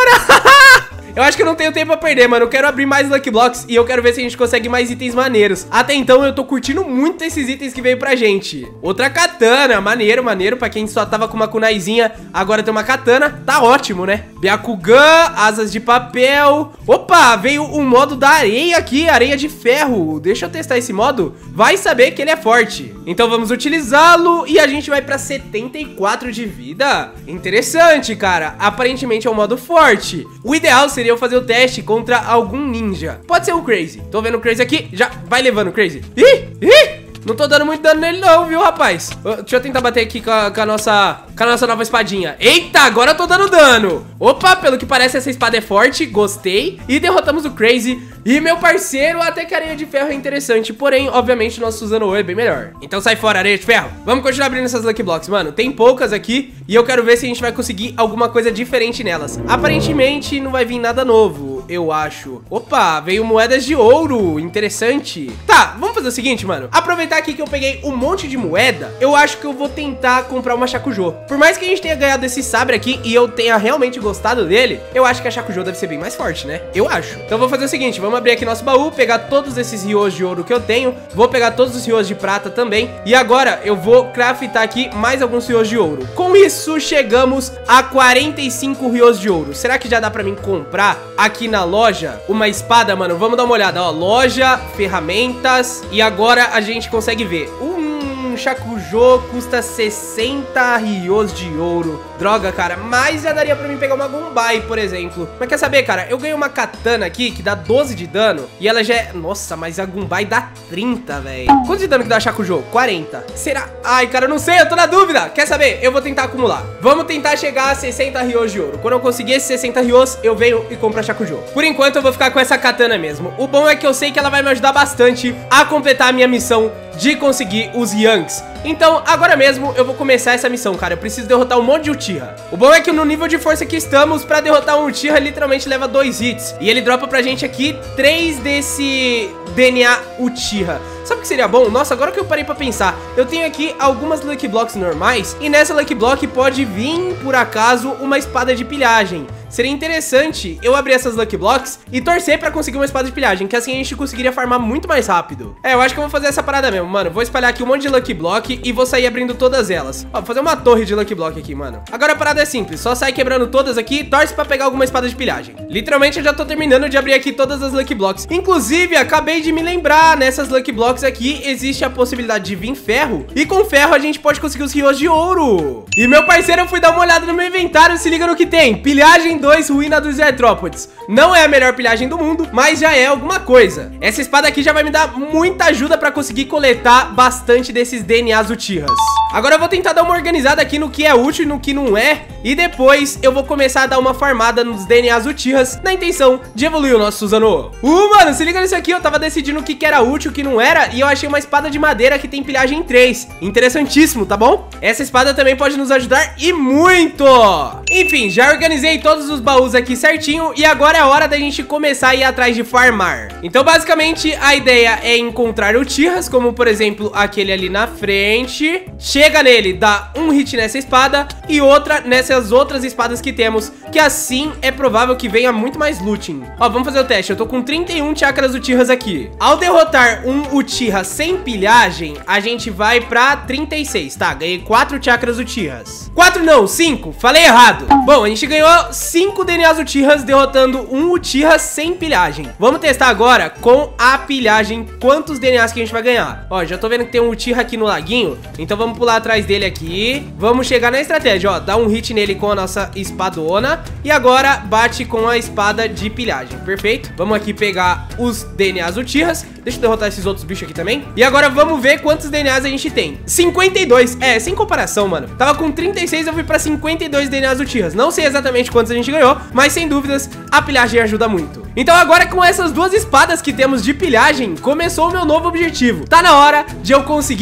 hora. Eu acho que eu não tenho tempo a perder, mano. Eu quero abrir mais Lucky Blocks e eu quero ver se a gente consegue mais itens maneiros. Até então, eu tô curtindo muito esses itens que veio pra gente. Outra katana, maneiro, maneiro. Pra quem só tava com uma kunaizinha, agora tem uma katana. Tá ótimo, né? Byakugan, asas de papel. Opa, veio um modo da areia aqui, areia de ferro. Deixa eu testar esse modo. Vai saber que ele é forte. Então vamos utilizá-lo e a gente vai pra setenta e quatro de vida. Interessante, cara. Aparentemente é um modo forte. O ideal seria eu fazer o teste contra algum ninja. Pode ser o Crazy. Tô vendo o Crazy aqui. Já vai levando o Crazy. Ih, ih. Não tô dando muito dano nele não, viu, rapaz? Deixa eu tentar bater aqui com a, com a nossa com a nossa nova espadinha. Eita, agora eu tô dando dano. Opa, pelo que parece essa espada é forte. Gostei. E derrotamos o Crazy. E meu parceiro, até que a areia de ferro é interessante. Porém, obviamente, o nosso Suzano é bem melhor. Então sai fora, areia de ferro. Vamos continuar abrindo essas Lucky Blocks, mano. Tem poucas aqui. E eu quero ver se a gente vai conseguir alguma coisa diferente nelas. Aparentemente, não vai vir nada novo, eu acho. Opa, veio moedas de ouro. Interessante. Tá, vamos fazer o seguinte, mano. Aproveitar aqui que eu peguei um monte de moeda, eu acho que eu vou tentar comprar uma Shakujou. Por mais que a gente tenha ganhado esse sabre aqui e eu tenha realmente gostado dele, eu acho que a Shakujou deve ser bem mais forte, né? Eu acho. Então eu vou fazer o seguinte, vamos abrir aqui nosso baú, pegar todos esses rios de ouro que eu tenho, vou pegar todos os rios de prata também, e agora eu vou craftar aqui mais alguns rios de ouro. Com isso, chegamos a quarenta e cinco rios de ouro. Será que já dá pra mim comprar aqui na loja uma espada, mano? Vamos dar uma olhada, ó, loja, ferramentas, e agora a gente consegue ver. Um Shakujou custa sessenta rios de ouro. Droga, cara, mas já daria pra mim pegar uma Gumbai, por exemplo. Mas quer saber, cara, eu ganhei uma katana aqui que dá doze de dano e ela já é... Nossa, mas a Gumbai dá trinta, velho. Quanto de dano que dá a Shakujou? quarenta. Será? Ai, cara, eu não sei, eu tô na dúvida. Quer saber? Eu vou tentar acumular. Vamos tentar chegar a sessenta rios de ouro. Quando eu conseguir esses sessenta rios, eu venho e compro a Shakujou. Por enquanto, eu vou ficar com essa katana mesmo. O bom é que eu sei que ela vai me ajudar bastante a completar a minha missão de conseguir os Yanks. Então, agora mesmo, eu vou começar essa missão, cara. Eu preciso derrotar um monte de Uchiha. O bom é que no nível de força que estamos, pra derrotar um Uchiha, literalmente leva dois hits. E ele dropa pra gente aqui três desse D N A Uchiha. Sabe o que seria bom? Nossa, agora que eu parei pra pensar, eu tenho aqui algumas Lucky Blocks normais, e nessa Lucky Block pode vir, por acaso, uma espada de pilhagem. Seria interessante eu abrir essas Lucky Blocks e torcer pra conseguir uma espada de pilhagem, que assim a gente conseguiria farmar muito mais rápido. É, eu acho que eu vou fazer essa parada mesmo, mano. Vou espalhar aqui um monte de Lucky Block e vou sair abrindo todas elas. Ó, vou fazer uma torre de Lucky Block aqui, mano. Agora a parada é simples, só sai quebrando todas aqui e torce pra pegar alguma espada de pilhagem. Literalmente eu já tô terminando de abrir aqui todas as Lucky Blocks. Inclusive, acabei de me lembrar, nessas Lucky Blocks aqui existe a possibilidade de vir ferro, e com ferro a gente pode conseguir os rios de ouro. E meu parceiro, eu fui dar uma olhada no meu inventário, se liga no que tem. Pilhagem dois, ruína dos artrópodes. Não é a melhor pilhagem do mundo, mas já é alguma coisa. Essa espada aqui já vai me dar muita ajuda pra conseguir coletar bastante desses D N As Uchihas. Agora eu vou tentar dar uma organizada aqui no que é útil e no que não é, e depois eu vou começar a dar uma farmada nos D N As Uchihas na intenção de evoluir o nosso Suzano. Uh, mano, se liga nisso aqui, eu tava decidindo o que, que era útil e o que não era, e eu achei uma espada de madeira que tem pilhagem três. Interessantíssimo, tá bom? Essa espada também pode nos ajudar e muito! Enfim, já organizei todos os baús aqui certinho, e agora é a hora da gente começar a ir atrás de farmar. Então, basicamente, a ideia é encontrar Uchihas, como por exemplo, aquele ali na frente. Chega nele, dá um hit nessa espada e outra nessas outras espadas que temos, que assim é provável que venha muito mais looting. Ó, vamos fazer o teste. Eu tô com trinta e um chakras Uchihas aqui. Ao derrotar um Uchiha sem pilhagem, a gente vai pra trinta e seis, tá? Ganhei quatro chakras Uchihas. quatro não, cinco. Falei errado. Bom, a gente ganhou cinco D N As Uchihas derrotando um Uchiha sem pilhagem. Vamos testar agora com a pilhagem quantos D N As que a gente vai ganhar. Ó, já tô vendo que tem um Uchiha aqui no laguinho, então vamos pular atrás dele aqui. Vamos chegar na estratégia, ó, dar um hit nele com a nossa espadona e agora bate com a espada de pilhagem. Perfeito. Vamos aqui pegar os D N As Uchihas. Deixa eu derrotar esses outros bichos aqui também. E agora vamos ver quantos D N As a gente tem. cinquenta e dois. É, sem comparação, mano. Tava com trinta e seis, eu fui pra cinquenta e dois D N As Uchihas. Não sei exatamente quantos a gente ganhou, mas sem dúvidas a pilhagem ajuda muito. Então agora com essas duas espadas que temos de pilhagem, começou o meu novo objetivo. Tá na hora de eu conseguir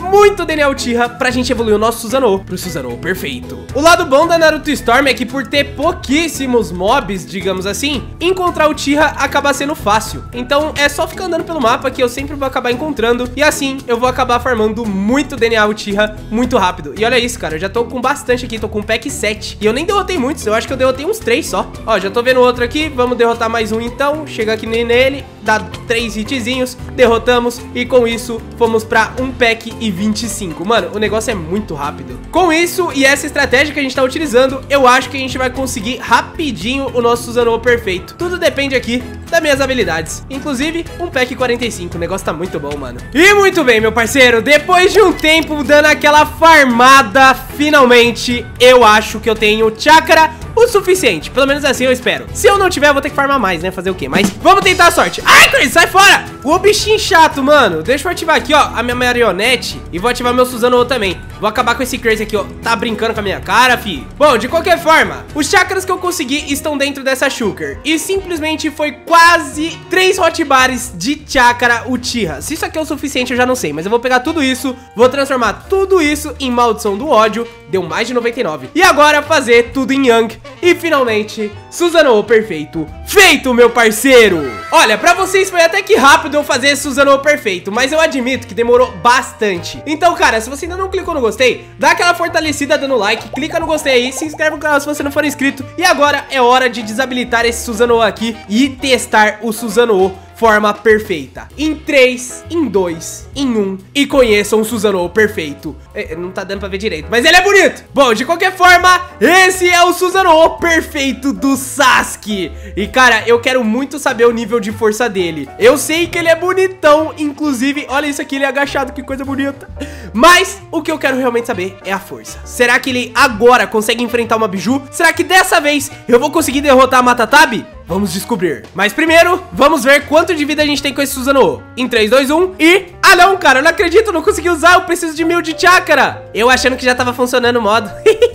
muito D N A Uchiha pra gente evoluir o nosso Susanoo pro Susanoo perfeito. O lado bom da Naruto Storm é que por ter pouquíssimos mobs, digamos assim, encontrar o Uchiha acaba sendo fácil. Então é só ficar andando pelo mapa que eu sempre vou acabar encontrando, e assim eu vou acabar farmando muito D N A Uchiha muito rápido. E olha isso, cara, eu já tô com bastante aqui, tô com pack sete. E eu nem derrotei muitos, eu acho que eu derrotei uns três só. Ó, já tô vendo outro aqui, vamos derrotar mais um então. Chega aqui nele, dá três hitzinhos, derrotamos, e com isso fomos pra um pack e vinte e cinco. Mano, o negócio é muito rápido. Com isso e essa estratégia que a gente tá utilizando, eu acho que a gente vai conseguir rapidinho o nosso Susanoo perfeito. Tudo depende aqui das minhas habilidades. Inclusive, um pack quarenta e cinco, o negócio tá muito bom, mano. E muito bem, meu parceiro, depois de um tempo dando aquela farmada, finalmente eu acho que eu tenho chakra o suficiente, pelo menos assim eu espero. Se eu não tiver, eu vou ter que farmar mais, né, fazer o quê? Mas vamos tentar a sorte. Ai, Chris, sai fora! O bichinho chato, mano. Deixa eu ativar aqui, ó, a minha marionete e vou ativar meu Susanoo também. Vou acabar com esse Crazy aqui, ó. Tá brincando com a minha cara, fi? Bom, de qualquer forma, os chakras que eu consegui estão dentro dessa Shulker. E simplesmente foi quase três hotbars de chakra Uchiha. Se isso aqui é o suficiente, eu já não sei. Mas eu vou pegar tudo isso, vou transformar tudo isso em Maldição do Ódio. Deu mais de noventa e nove. E agora fazer tudo em Young. E finalmente, Susanoo perfeito feito, meu parceiro. Olha, pra vocês foi até que rápido eu fazer esse Susanoo perfeito, mas eu admito que demorou bastante. Então, cara, se você ainda não clicou no gostei, dá aquela fortalecida dando like, clica no gostei aí, se inscreve no canal se você não for inscrito. E agora é hora de desabilitar esse Susanoo aqui e testar o Susanoo forma perfeita. Em três, em dois, em um. E conheçam o Susanoo perfeito. É, não tá dando pra ver direito, mas ele é bonito. Bom, de qualquer forma, esse é o Susanoo perfeito do Sasuke. E, cara, eu quero muito saber o nível de força dele. Eu sei que ele é bonitão, inclusive, olha isso aqui, ele é agachado, que coisa bonita. Mas o que eu quero realmente saber é a força. Será que ele agora consegue enfrentar uma Biju? Será que dessa vez eu vou conseguir derrotar a Matatabi? Vamos descobrir. Mas primeiro, vamos ver quanto de vida a gente tem com esse Susanoo. Em três, dois, um e... Ah não, cara, eu não acredito, eu não consegui usar, eu preciso de mil de chakra. Eu achando que já tava funcionando o modo.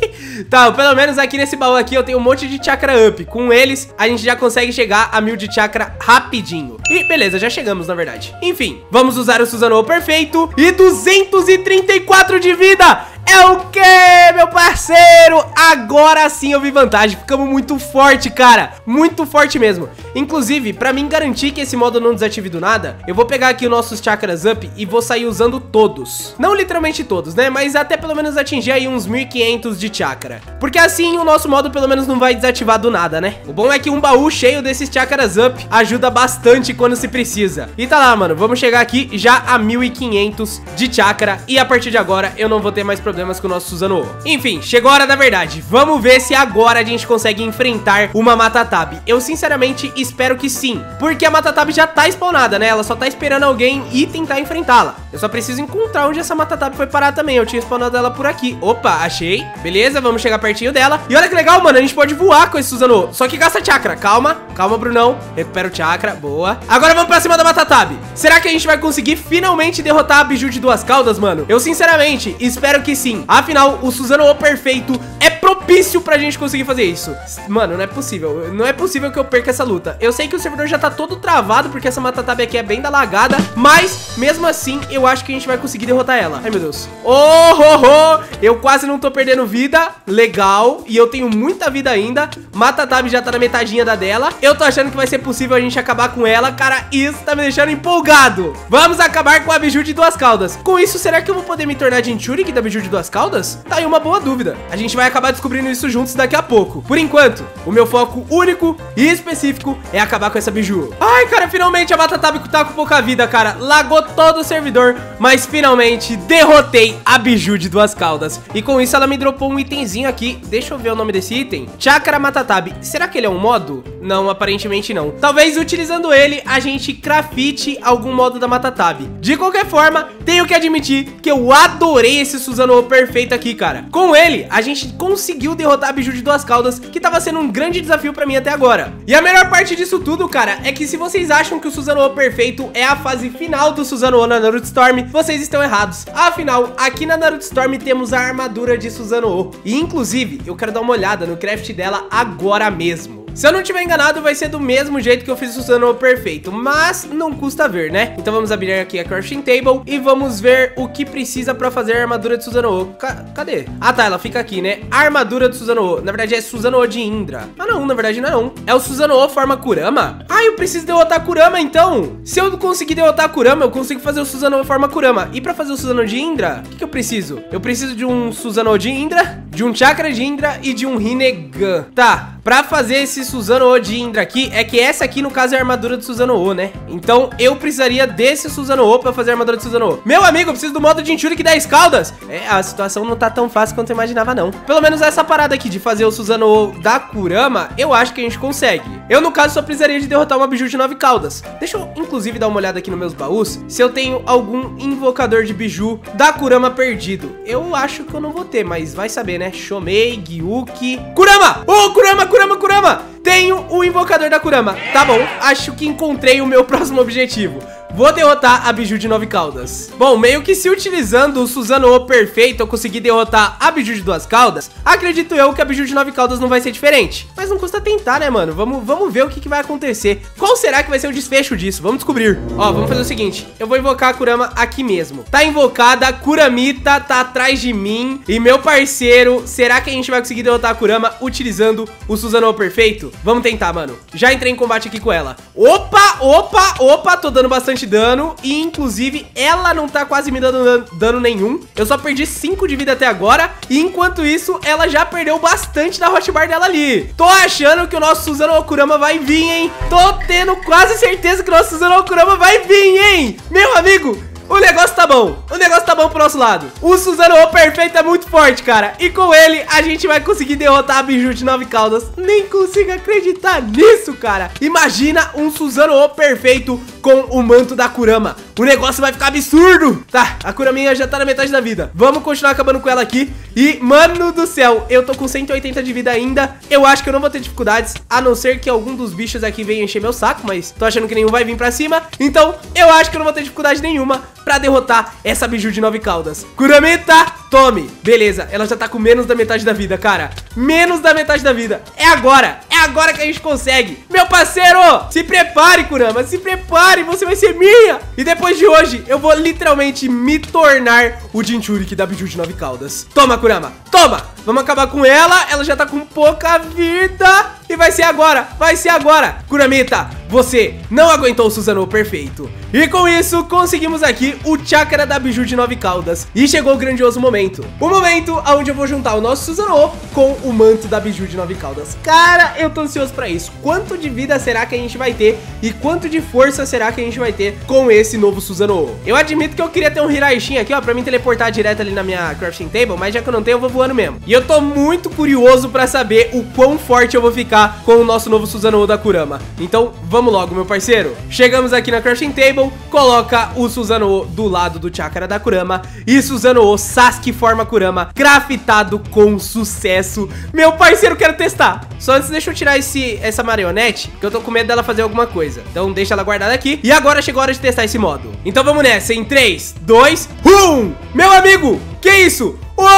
Tá, pelo menos aqui nesse baú aqui eu tenho um monte de chakra up. Com eles, a gente já consegue chegar a mil de chakra rapidinho. E beleza, já chegamos, na verdade. Enfim, vamos usar o Susanoo perfeito. E duzentos e trinta e quatro de vida. É o que, meu parceiro? Agora sim eu vi vantagem. Ficamos muito forte, cara. Muito forte mesmo. Inclusive, pra mim garantir que esse modo não desative do nada, eu vou pegar aqui os nossos chakras up e vou sair usando todos. Não literalmente todos, né? Mas até pelo menos atingir aí uns mil e quinhentos de chakra. Porque assim o nosso modo pelo menos não vai desativar do nada, né? O bom é que um baú cheio desses chakras up ajuda bastante quando se precisa. E tá lá, mano. Vamos chegar aqui já a mil e quinhentos de chakra. E a partir de agora eu não vou ter mais problema problemas com o nosso Susanoo. Enfim, chegou a hora da verdade. Vamos ver se agora a gente consegue enfrentar uma Matatabi. Eu sinceramente espero que sim, porque a Matatabi já tá spawnada, né? Ela só tá esperando alguém ir tentar enfrentá-la. Eu só preciso encontrar onde essa Matatabi foi parar também. Eu tinha spawnado ela por aqui. Opa, achei. Beleza, vamos chegar pertinho dela. E olha que legal, mano, a gente pode voar com esse Susanoo. Só que gasta chakra. Calma, calma, Brunão. Recupera o chakra, boa. Agora vamos pra cima da Matatabi. Será que a gente vai conseguir finalmente derrotar a Biju de duas caudas, mano? Eu sinceramente espero que sim. Afinal, o Susanoo perfeito é propício pra gente conseguir fazer isso. Mano, não é possível. Não é possível que eu perca essa luta. Eu sei que o servidor já tá todo travado, porque essa Matatabi aqui é bem da lagada, mas, mesmo assim, eu acho que a gente vai conseguir derrotar ela. Ai, meu Deus. Oh, oh, oh. Eu quase não tô perdendo vida. Legal. E eu tenho muita vida ainda. Matatabi já tá na metadinha da dela. Eu tô achando que vai ser possível a gente acabar com ela. Cara, isso tá me deixando empolgado. Vamos acabar com a Biju de duas caudas. Com isso, será que eu vou poder me tornar Jinchuriki da Biju de duas caudas? Tá aí uma boa dúvida. A gente vai acabar descobrindo isso juntos daqui a pouco. Por enquanto, o meu foco único e específico é acabar com essa Biju. Ai, cara, finalmente a Matatabi tá com pouca vida, cara. Lagou todo o servidor, mas finalmente derrotei a Biju de duas caudas. E com isso ela me dropou um itemzinho aqui. Deixa eu ver o nome desse item. Chakra Matatabi. Será que ele é um modo? Não, aparentemente não. Talvez utilizando ele, a gente crafte algum modo da Matatabi. De qualquer forma, tenho que admitir que eu adorei esse Susanoo perfeito aqui, cara. Com ele, a gente conseguiu derrotar a Biju de duas caudas, que tava sendo um grande desafio pra mim até agora. E a melhor parte disso tudo, cara, é que se vocês acham que o Susanoo perfeito é a fase final do Susanoo na Naruto Storm, vocês estão errados. Afinal, aqui na Naruto Storm temos a armadura de Susanoo. E inclusive, eu quero dar uma olhada no craft dela agora mesmo. Se eu não tiver enganado, vai ser do mesmo jeito que eu fiz o Susanoo perfeito, mas não custa ver, né? Então vamos abrir aqui a crafting table e vamos ver o que precisa pra fazer a armadura de Susanoo. Ca cadê? Ah, tá, ela fica aqui, né? Armadura de Susanoo. Na verdade é Susanoo de Indra. Ah, não, na verdade não é não. É o Susanoo forma Kurama? Ah, eu preciso derrotar a Kurama, então. Se eu conseguir derrotar a Kurama, eu consigo fazer o Susanoo forma Kurama. E pra fazer o Susanoo de Indra, o que, que eu preciso? Eu preciso de um Susanoo de Indra, de um Chakra de Indra e de um Rinnegan. Tá. Pra fazer esse Susanoo de Indra aqui, é que essa aqui, no caso, é a armadura de Susanoo, né? Então, eu precisaria desse Susanoo pra fazer a armadura de Susanoo. Meu amigo, eu preciso do modo de Jinchuriki dez caudas. É, a situação não tá tão fácil quanto eu imaginava, não. Pelo menos essa parada aqui de fazer o Susanoo da Kurama, eu acho que a gente consegue. Eu, no caso, só precisaria de derrotar uma biju de nove caudas. Deixa eu, inclusive, dar uma olhada aqui nos meus baús, se eu tenho algum invocador de biju da Kurama perdido. Eu acho que eu não vou ter, mas vai saber, né? Shomei, Gyuki... Kurama! Ô, oh, Kurama, Kurama, Kurama! Tenho o invocador da Kurama. Tá bom, acho que encontrei o meu próximo objetivo. Vou derrotar a biju de nove caudas. Bom, meio que se utilizando o Susanoo perfeito eu conseguir derrotar a biju de duas caudas, acredito eu que a biju de nove caudas não vai ser diferente. Mas não custa tentar, né, mano? Vamos, vamos ver o que, que vai acontecer. Qual será que vai ser o desfecho disso? Vamos descobrir. Ó, vamos fazer o seguinte. Eu vou invocar a Kurama aqui mesmo. Tá invocada, a Kuramita tá atrás de mim. E meu parceiro, será que a gente vai conseguir derrotar a Kurama utilizando o Susanoo perfeito? Vamos tentar, mano. Já entrei em combate aqui com ela. Opa, opa, opa, tô dando bastante dano e inclusive ela não tá quase me dando dano, dano nenhum. Eu só perdi cinco de vida até agora e enquanto isso ela já perdeu bastante da hotbar dela ali. Tô achando que o nosso Susanoo Kurama vai vir, hein? Tô tendo quase certeza que o nosso Susanoo Kurama vai vir, hein? Meu amigo, o negócio tá bom, o negócio tá bom pro nosso lado. O Susanoo perfeito é muito forte, cara. E com ele, a gente vai conseguir derrotar a biju de nove caudas. Nem consigo acreditar nisso, cara. Imagina um Susanoo perfeito com o manto da Kurama. O negócio vai ficar absurdo. Tá, a Kuraminha já tá na metade da vida. Vamos continuar acabando com ela aqui. E, mano do céu, eu tô com cento e oitenta de vida ainda. Eu acho que eu não vou ter dificuldades, a não ser que algum dos bichos aqui venha encher meu saco. Mas tô achando que nenhum vai vir pra cima. Então, eu acho que eu não vou ter dificuldade nenhuma pra derrotar essa biju de nove caudas. Kuramita, tome. Beleza, ela já tá com menos da metade da vida, cara. Menos da metade da vida. É agora, é agora que a gente consegue. Meu parceiro, se prepare, Kurama, se prepare, você vai ser minha. E depois de hoje, eu vou literalmente me tornar o Jinchuriki da biju de nove caudas. Toma, Kurama, toma. Vamos acabar com ela, ela já tá com pouca vida. E vai ser agora, vai ser agora. Kuramita, você não aguentou o Susanoo perfeito. E com isso, conseguimos aqui o Chakra da biju de nove caudas. E chegou o grandioso momento. O momento onde eu vou juntar o nosso Susanoo com o manto da biju de nove caudas. Cara, eu tô ansioso pra isso. Quanto de vida será que a gente vai ter? E quanto de força será que a gente vai ter com esse novo Susanoo? Eu admito que eu queria ter um Hiraishin aqui, ó, pra me teleportar direto ali na minha crafting table. Mas já que eu não tenho, eu vou voando mesmo. E eu tô muito curioso pra saber o quão forte eu vou ficar com o nosso novo Susanoo da Kurama. Então, vamos logo, meu parceiro. Chegamos aqui na crafting table, coloca o Susanoo do lado do Chakra da Kurama e Susanoo Sasuke forma Kurama, craftado com sucesso. Meu parceiro, quero testar. Só antes, deixa eu tirar esse, essa marionete, que eu tô com medo dela fazer alguma coisa. Então, deixa ela guardada aqui. E agora chegou a hora de testar esse modo. Então, vamos nessa, em três, dois, um! Meu amigo, que isso?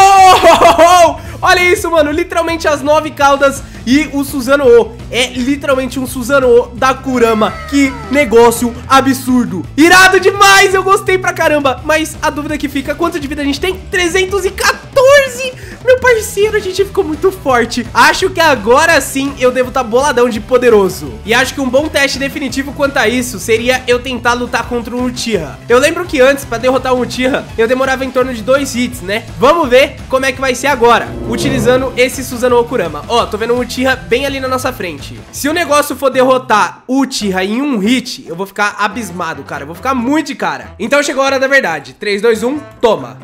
Uou! Olha isso, mano, literalmente as nove caudas e o Susanoo. É literalmente um Susanoo da Kurama. Que negócio absurdo. Irado demais, eu gostei pra caramba. Mas a dúvida que fica, quanto de vida a gente tem? trezentos e quatorze. Meu parceiro, a gente ficou muito forte. Acho que agora sim eu devo estar boladão de poderoso. E acho que um bom teste definitivo quanto a isso seria eu tentar lutar contra um Uchiha. Eu lembro que antes, pra derrotar um Uchiha, eu demorava em torno de dois hits, né? Vamos ver como é que vai ser agora, utilizando esse Susanoo Kurama. Ó, tô vendo um Uchiha bem ali na nossa frente. Se o negócio for derrotar o Uchiha em um hit, eu vou ficar abismado, cara. Eu vou ficar muito de cara. Então chegou a hora da verdade. três, dois, um, toma.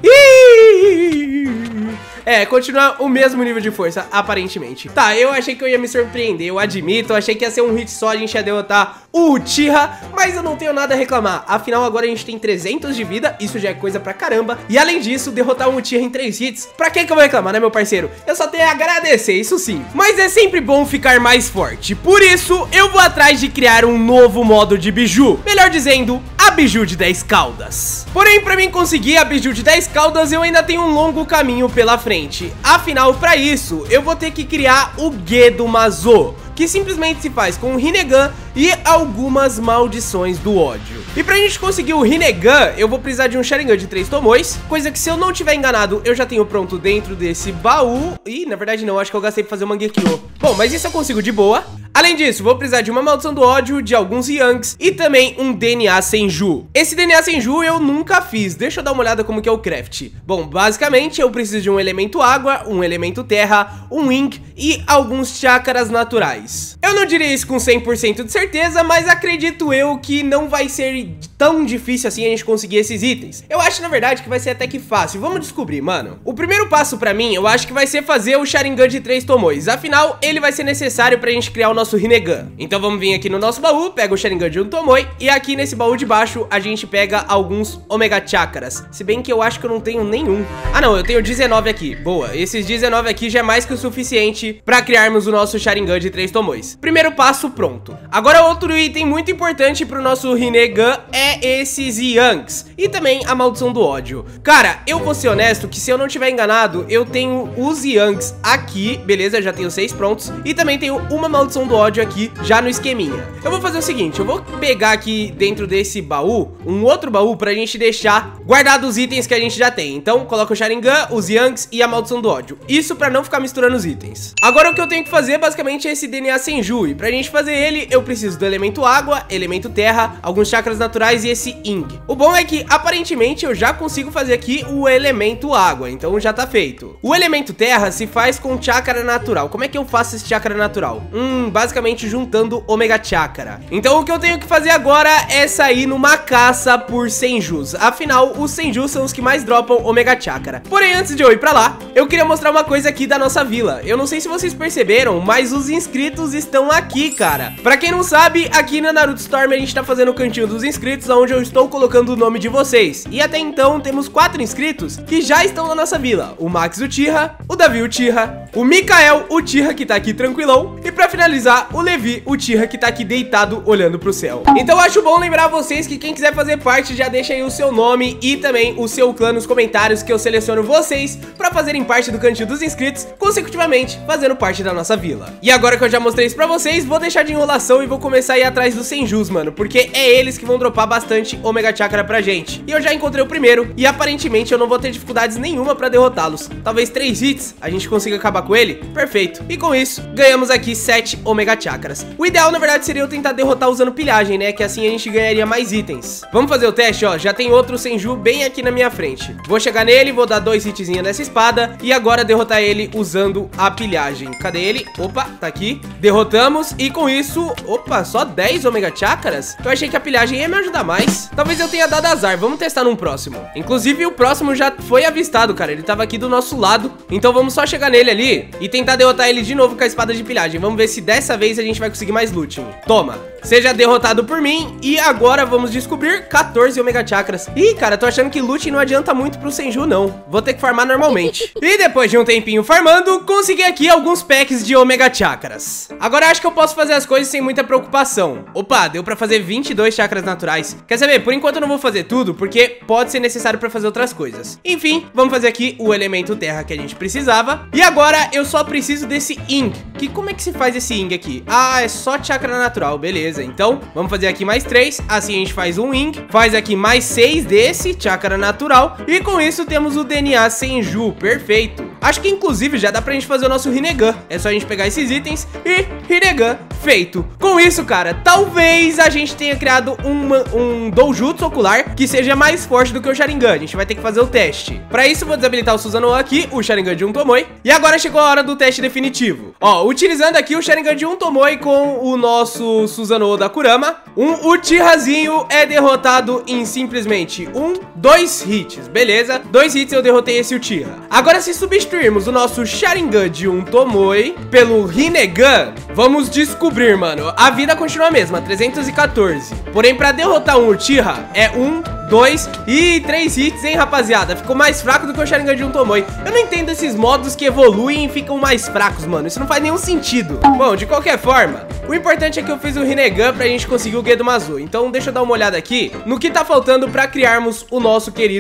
Ih! É, continua o mesmo nível de força, aparentemente. Tá, eu achei que eu ia me surpreender, eu admito. Eu achei que ia ser um hit só, a gente ia derrotar o Uchiha, mas eu não tenho nada a reclamar. Afinal, agora a gente tem trezentos de vida, isso já é coisa pra caramba. E além disso, derrotar um Uchiha em três hits, pra que que eu vou reclamar, né, meu parceiro? Eu só tenho a agradecer, isso sim. Mas é sempre bom ficar mais forte. Por isso, eu vou atrás de criar um novo modo de biju. Melhor dizendo, a biju de dez caudas. Porém, pra mim conseguir a biju de dez caudas, eu ainda tenho um longo caminho pela frente. Afinal, pra isso, eu vou ter que criar o Gedo Mazo. que simplesmente se faz com o Rinnegan e algumas maldições do ódio. E pra gente conseguir o Rinnegan, eu vou precisar de um Sharingan de três Tomoes, coisa que, se eu não tiver enganado, eu já tenho pronto dentro desse baú. Ih, na verdade não, acho que eu gastei pra fazer o Mangekyo. Bom, mas isso eu consigo de boa. Além disso, vou precisar de uma maldição do ódio, de alguns Yanks e também um D N A Senju. Esse D N A Senju eu nunca fiz, deixa eu dar uma olhada como que é o craft. Bom, basicamente eu preciso de um elemento água, um elemento terra, um Ink e alguns chakras naturais. Eu não diria isso com cem por cento de certeza, mas acredito eu que não vai ser tão difícil assim a gente conseguir esses itens. Eu acho, na verdade, que vai ser até que fácil. Vamos descobrir, mano. O primeiro passo pra mim, eu acho que vai ser fazer o Sharingan de três Tomoes. Afinal, ele vai ser necessário pra gente criar o nosso Rinnegan. Então vamos vir aqui no nosso baú, pega o Sharingan de um Tomoe e aqui nesse baú de baixo a gente pega alguns Omega Chakras. Se bem que eu acho que eu não tenho nenhum. Ah não, eu tenho dezenove aqui. Boa, esses dezenove aqui já é mais que o suficiente pra criarmos o nosso Sharingan de três Tomoes. Primeiro passo pronto. Agora outro item muito importante pro nosso Rinnegan é esses Yanks e também a maldição do ódio. Cara, eu vou ser honesto que, se eu não tiver enganado, eu tenho os Yanks aqui, beleza? Já tenho seis prontos e também tenho uma maldição do ódio aqui já no esqueminha. Eu vou fazer o seguinte, eu vou pegar aqui dentro desse baú um outro baú pra gente deixar guardado os itens que a gente já tem. Então coloca o Sharingan, os Yanks e a maldição do ódio. Isso pra não ficar misturando os itens. Agora o que eu tenho que fazer basicamente é esse D N A Senju, e pra gente fazer ele eu preciso do elemento água, elemento terra, alguns chakras naturais e esse Ing. O bom é que aparentemente eu já consigo fazer aqui o elemento água, então já tá feito. O elemento terra se faz com chakra natural. Como é que eu faço esse chakra natural? Hum, basicamente juntando Omega Chakra. Então o que eu tenho que fazer agora é sair numa caça por Senjus. Afinal, os Senjus são os que mais dropam Omega Chakra. Porém, antes de eu ir pra lá, eu queria mostrar uma coisa aqui da nossa vila. Eu não sei se vocês perceberam, mas os inscritos estão aqui, cara. Pra quem não sabe, aqui na Naruto Storm a gente tá fazendo o cantinho dos inscritos, onde eu estou colocando o nome de vocês. E até então temos quatro inscritos que já estão na nossa vila: o Max Uchiha, o Davi Uchiha, o Mikael Uchiha, que tá aqui tranquilão, e pra finalizar, o Levi Uchiha, que tá aqui deitado olhando pro céu. Então acho bom lembrar vocês que quem quiser fazer parte, já deixa aí o seu nome e também o seu clã nos comentários, que eu seleciono vocês pra fazerem parte do cantinho dos inscritos, consecutivamente fazendo parte da nossa vila. E agora que eu já mostrei isso pra vocês, vou deixar de enrolação e vou começar a ir atrás dos Senjus, mano, porque é eles que vão dropar bastante Omega Chakra pra gente. E eu já encontrei o primeiro e aparentemente eu não vou ter dificuldades nenhuma pra derrotá-los. Talvez três hits a gente consiga acabar com ele. Perfeito. E com isso, ganhamos aqui sete Omega Chakras. O ideal, na verdade, seria eu tentar derrotar usando pilhagem, né? Que assim a gente ganharia mais itens. Vamos fazer o teste, ó. Já tem outro Senju bem aqui na minha frente. Vou chegar nele, vou dar dois hitzinhos nessa espada e agora derrotar ele usando a pilhagem. Cadê ele? Opa, tá aqui. Derrotamos e com isso... Opa, só dez Omega Chakras? Eu achei que a pilhagem ia me ajudar mais. Talvez eu tenha dado azar. Vamos testar num próximo. Inclusive, o próximo já foi avistado, cara. Ele tava aqui do nosso lado. Então vamos só chegar nele ali e tentar derrotar ele de novo com a espada de pilhagem. Vamos ver se dessa vez a gente vai conseguir mais loot. Toma. Seja derrotado por mim. E agora vamos descobrir quatorze Omega Chakras. Ih, cara, tô achando que loot não adianta muito pro Senju, não. Vou ter que farmar normalmente. E depois de um tempinho farmando, consegui aqui alguns packs de Omega Chakras. Agora acho que eu posso fazer as coisas sem muita preocupação. Opa, deu pra fazer vinte e dois chakras naturais. Quer saber? Por enquanto eu não vou fazer tudo, porque pode ser necessário pra fazer outras coisas. Enfim, vamos fazer aqui o elemento terra que a gente precisava. E agora eu só preciso desse Ing. Que como é que se faz esse Ing aqui? Ah, é só chakra natural, beleza. Então, vamos fazer aqui mais três. Assim a gente faz um Ing. Faz aqui mais seis desse chakra natural. E com isso temos o D N A Senju, perfeito. Acho que inclusive já dá pra gente fazer o nosso Rinnegan. É só a gente pegar esses itens e Rinnegan feito. Com isso, cara, talvez a gente tenha criado uma, um Doujutsu ocular que seja mais forte do que o Sharingan. A gente vai ter que fazer o teste. Pra isso, vou desabilitar o Susanoo aqui, o Sharingan de um Tomoe. E agora chegou a hora do teste definitivo. Ó, utilizando aqui o Sharingan de um Tomoe com o nosso Susanoo da Kurama, um Uchihazinho é derrotado em simplesmente um, dois hits. Beleza? Dois hits eu derrotei esse Uchiha. Agora, se substituirmos o nosso Sharingan de um Tomoe pelo Rinnegan, vamos descobrir, mano. A vida continua a mesma, trezentos e quatorze. Porém, pra derrotar um Uchiha é um, dois e três hits, hein, rapaziada? Ficou mais fraco do que o Sharingan de um Tomoe. Eu não entendo esses modos que evoluem e ficam mais fracos, mano. Isso não faz nenhum sentido. Bom, de qualquer forma, o importante é que eu fiz o Rinnegan pra gente conseguir o Gedomazu. Então deixa eu dar uma olhada aqui no que tá faltando pra criarmos o nosso querido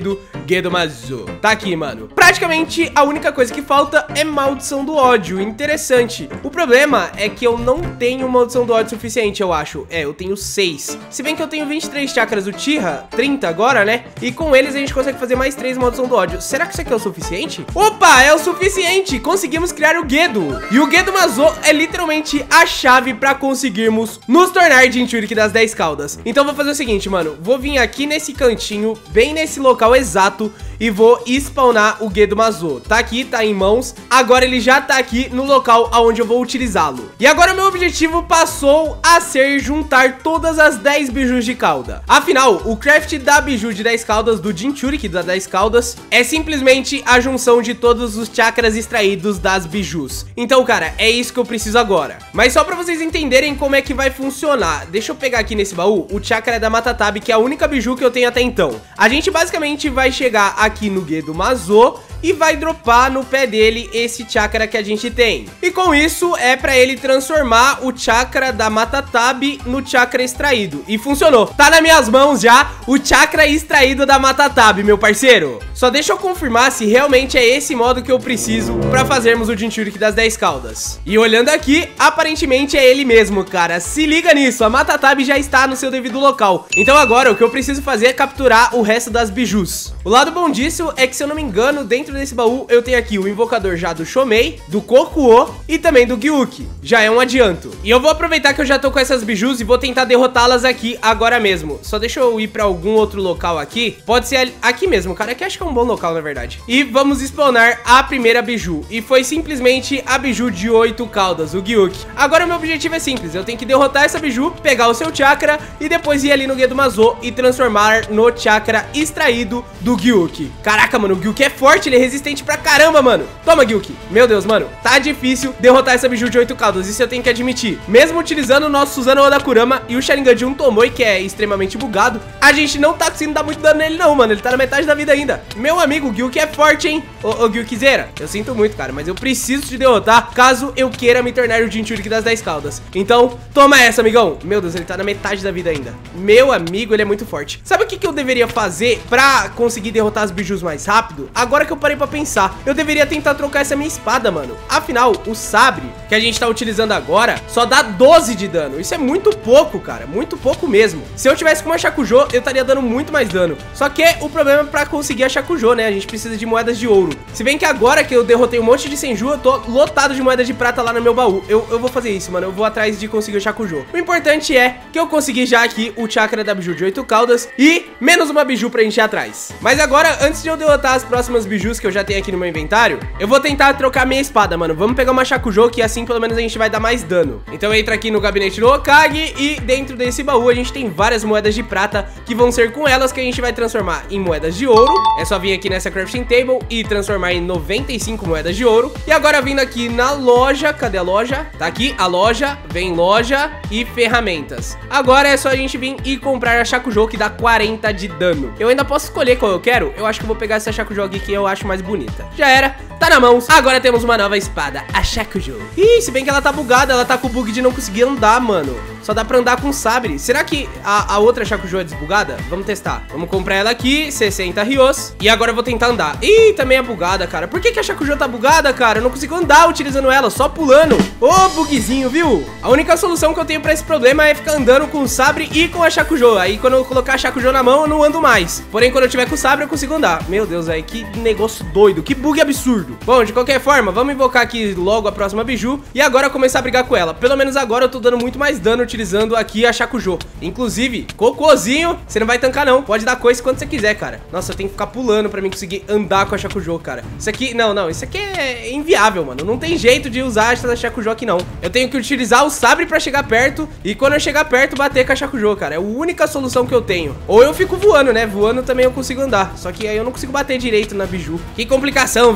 Gedomazo. Tá aqui, mano. Praticamente a única coisa que falta é Maldição do Ódio. Interessante. O problema é que eu não tenho Maldição do Ódio suficiente, eu acho. É, eu tenho seis. Se bem que eu tenho vinte e três chakras do Tira, trinta agora, né? E com eles a gente consegue fazer mais três Maldição do Ódio. Será que isso aqui é o suficiente? Opa, é o suficiente. Conseguimos criar o Gedo. E o Gedomazo é literalmente a chave pra conseguirmos nos tornar Jinchuriki das dez caudas. Então vou fazer o seguinte, mano. Vou vir aqui nesse cantinho, bem nesse local exato, e vou spawnar o Gedomazo. Tá aqui, tá em mãos. Agora ele já tá aqui no local onde eu vou utilizá-lo. E agora o meu objetivo passou a ser juntar todas as dez bijus de cauda. Afinal, o craft da biju de dez caudas, do Jinchuriki das dez caudas, é simplesmente a junção de todos os chakras extraídos das bijus. Então, cara, é isso que eu preciso agora. Mas só pra vocês entenderem como é que vai funcionar, deixa eu pegar aqui nesse baú o chakra da Matatabi, que é a única biju que eu tenho até então. A gente basicamente vai chegar aqui no Gedomazo e vai dropar no pé dele esse chakra que a gente tem. E com isso é pra ele transformar o chakra da Matatabi no chakra extraído. E funcionou. Tá nas minhas mãos já o chakra extraído da Matatabi, meu parceiro. Só deixa eu confirmar se realmente é esse modo que eu preciso pra fazermos o Jinchuriki das dez caudas. E olhando aqui, aparentemente é ele mesmo, cara. Se liga nisso, a Matatabi já está no seu devido local. Então agora o que eu preciso fazer é capturar o resto das bijus. O lado bom disso é que, se eu não me engano, dentro desse baú eu tenho aqui o invocador já do Shomei, do Kokuo e também do Gyuki. Já é um adianto. E eu vou aproveitar que eu já tô com essas bijus e vou tentar derrotá-las aqui agora mesmo. Só deixa eu ir pra algum outro local aqui. Pode ser aqui mesmo, cara. Aqui acho que é um bom local, na verdade. E vamos spawnar a primeira biju. E foi simplesmente a biju de oito caudas, o Gyuki. Agora o meu objetivo é simples. Eu tenho que derrotar essa biju, pegar o seu chakra e depois ir ali no Gedomazo e transformar no chakra extraído do Gyuki. Caraca, mano, o Gyuki é forte, ele é resistente pra caramba, mano. Toma, Gyuki. Meu Deus, mano, tá difícil derrotar essa biju de oito caudas, isso eu tenho que admitir. Mesmo utilizando o nosso Susanoo Odakurama e o Sharingan de um Tomoe, que é extremamente bugado, a gente não tá conseguindo dar muito dano nele não, mano. Ele tá na metade da vida ainda. Meu amigo, o Gyuki é forte, hein? Ô, ô Gyukizeira, eu sinto muito, cara, mas eu preciso te derrotar caso eu queira me tornar o Jinchuriki das dez caudas. Então, toma essa, amigão. Meu Deus, ele tá na metade da vida ainda. Meu amigo, ele é muito forte. Sabe o que que eu deveria fazer pra conseguir derrotar as bijus mais rápido? Agora que eu parei pra pensar, eu deveria tentar trocar essa minha espada, mano. Afinal, o sabre que a gente tá utilizando agora só dá doze de dano. Isso é muito pouco, cara, muito pouco mesmo. Se eu tivesse com uma Shakujo, eu estaria dando muito mais dano. Só que o problema é pra conseguir a Shakujo, né? A gente precisa de moedas de ouro. Se bem que agora que eu derrotei um monte de Senju, eu tô lotado de moedas de prata lá no meu baú. Eu, eu vou fazer isso, mano. Eu vou atrás de conseguir o Shakujo. O importante é que eu consegui já aqui o chakra da biju de oito caudas e menos uma biju pra gente ir atrás. Mas agora, antes de eu derrotar as próximas bijus que eu já tenho aqui no meu inventário, eu vou tentar trocar minha espada, mano. Vamos pegar uma Shakujo, que assim pelo menos a gente vai dar mais dano. Então entra aqui no gabinete do Hokage e dentro desse baú a gente tem várias moedas de prata, que vão ser com elas que a gente vai transformar em moedas de ouro. É só vir aqui nessa crafting table e transformar em noventa e cinco moedas de ouro. E agora vindo aqui na loja, cadê a loja? Tá aqui a loja, vem loja e ferramentas. Agora é só a gente vir e comprar a Shakujo, que dá quarenta de dano. Eu ainda posso escolher qual eu quero. Eu acho que eu vou pegar essa Shakujo aqui, que eu acho mais bonita. Já era, tá na mão. Agora temos uma nova espada, a Shakujo. Ih, se bem que ela tá bugada, ela tá com o bug de não conseguir andar, mano. Só dá pra andar com sabre. Será que a, a outra Shakujo é desbugada? Vamos testar. Vamos comprar ela aqui, sessenta rios. E agora eu vou tentar andar. Ih, também é bugada, cara. Por que que a Shakujo tá bugada, cara? Eu não consigo andar utilizando ela, só pulando. Ô, bugzinho, viu? A única solução que eu tenho pra esse problema é ficar andando com o sabre e com a Shakujo. Aí quando eu colocar a Shakujo na mão, eu não ando mais. Porém, quando eu tiver com o sabre, eu consigo andar. Meu Deus, aí que negócio doido. Que bug absurdo. Bom, de qualquer forma, vamos invocar aqui logo a próxima biju e agora começar a brigar com ela. Pelo menos agora eu tô dando muito mais dano utilizando aqui a Shakujo. Inclusive, cocôzinho, você não vai tancar não. Pode dar coice quando você quiser, cara. Nossa, eu tenho que ficar pulando pra mim conseguir andar com a Shakujo, cara. Isso aqui, não, não, isso aqui é inviável, mano. Não tem jeito de usar essa Shakujo aqui, não. Eu tenho que utilizar o sabre pra chegar perto e quando eu chegar perto, bater com a Shakujo, cara. É a única solução que eu tenho. Ou eu fico voando, né? Voando também eu consigo andar. Só que aí eu não consigo bater direito na biju. Que complicação, viu, mano? Que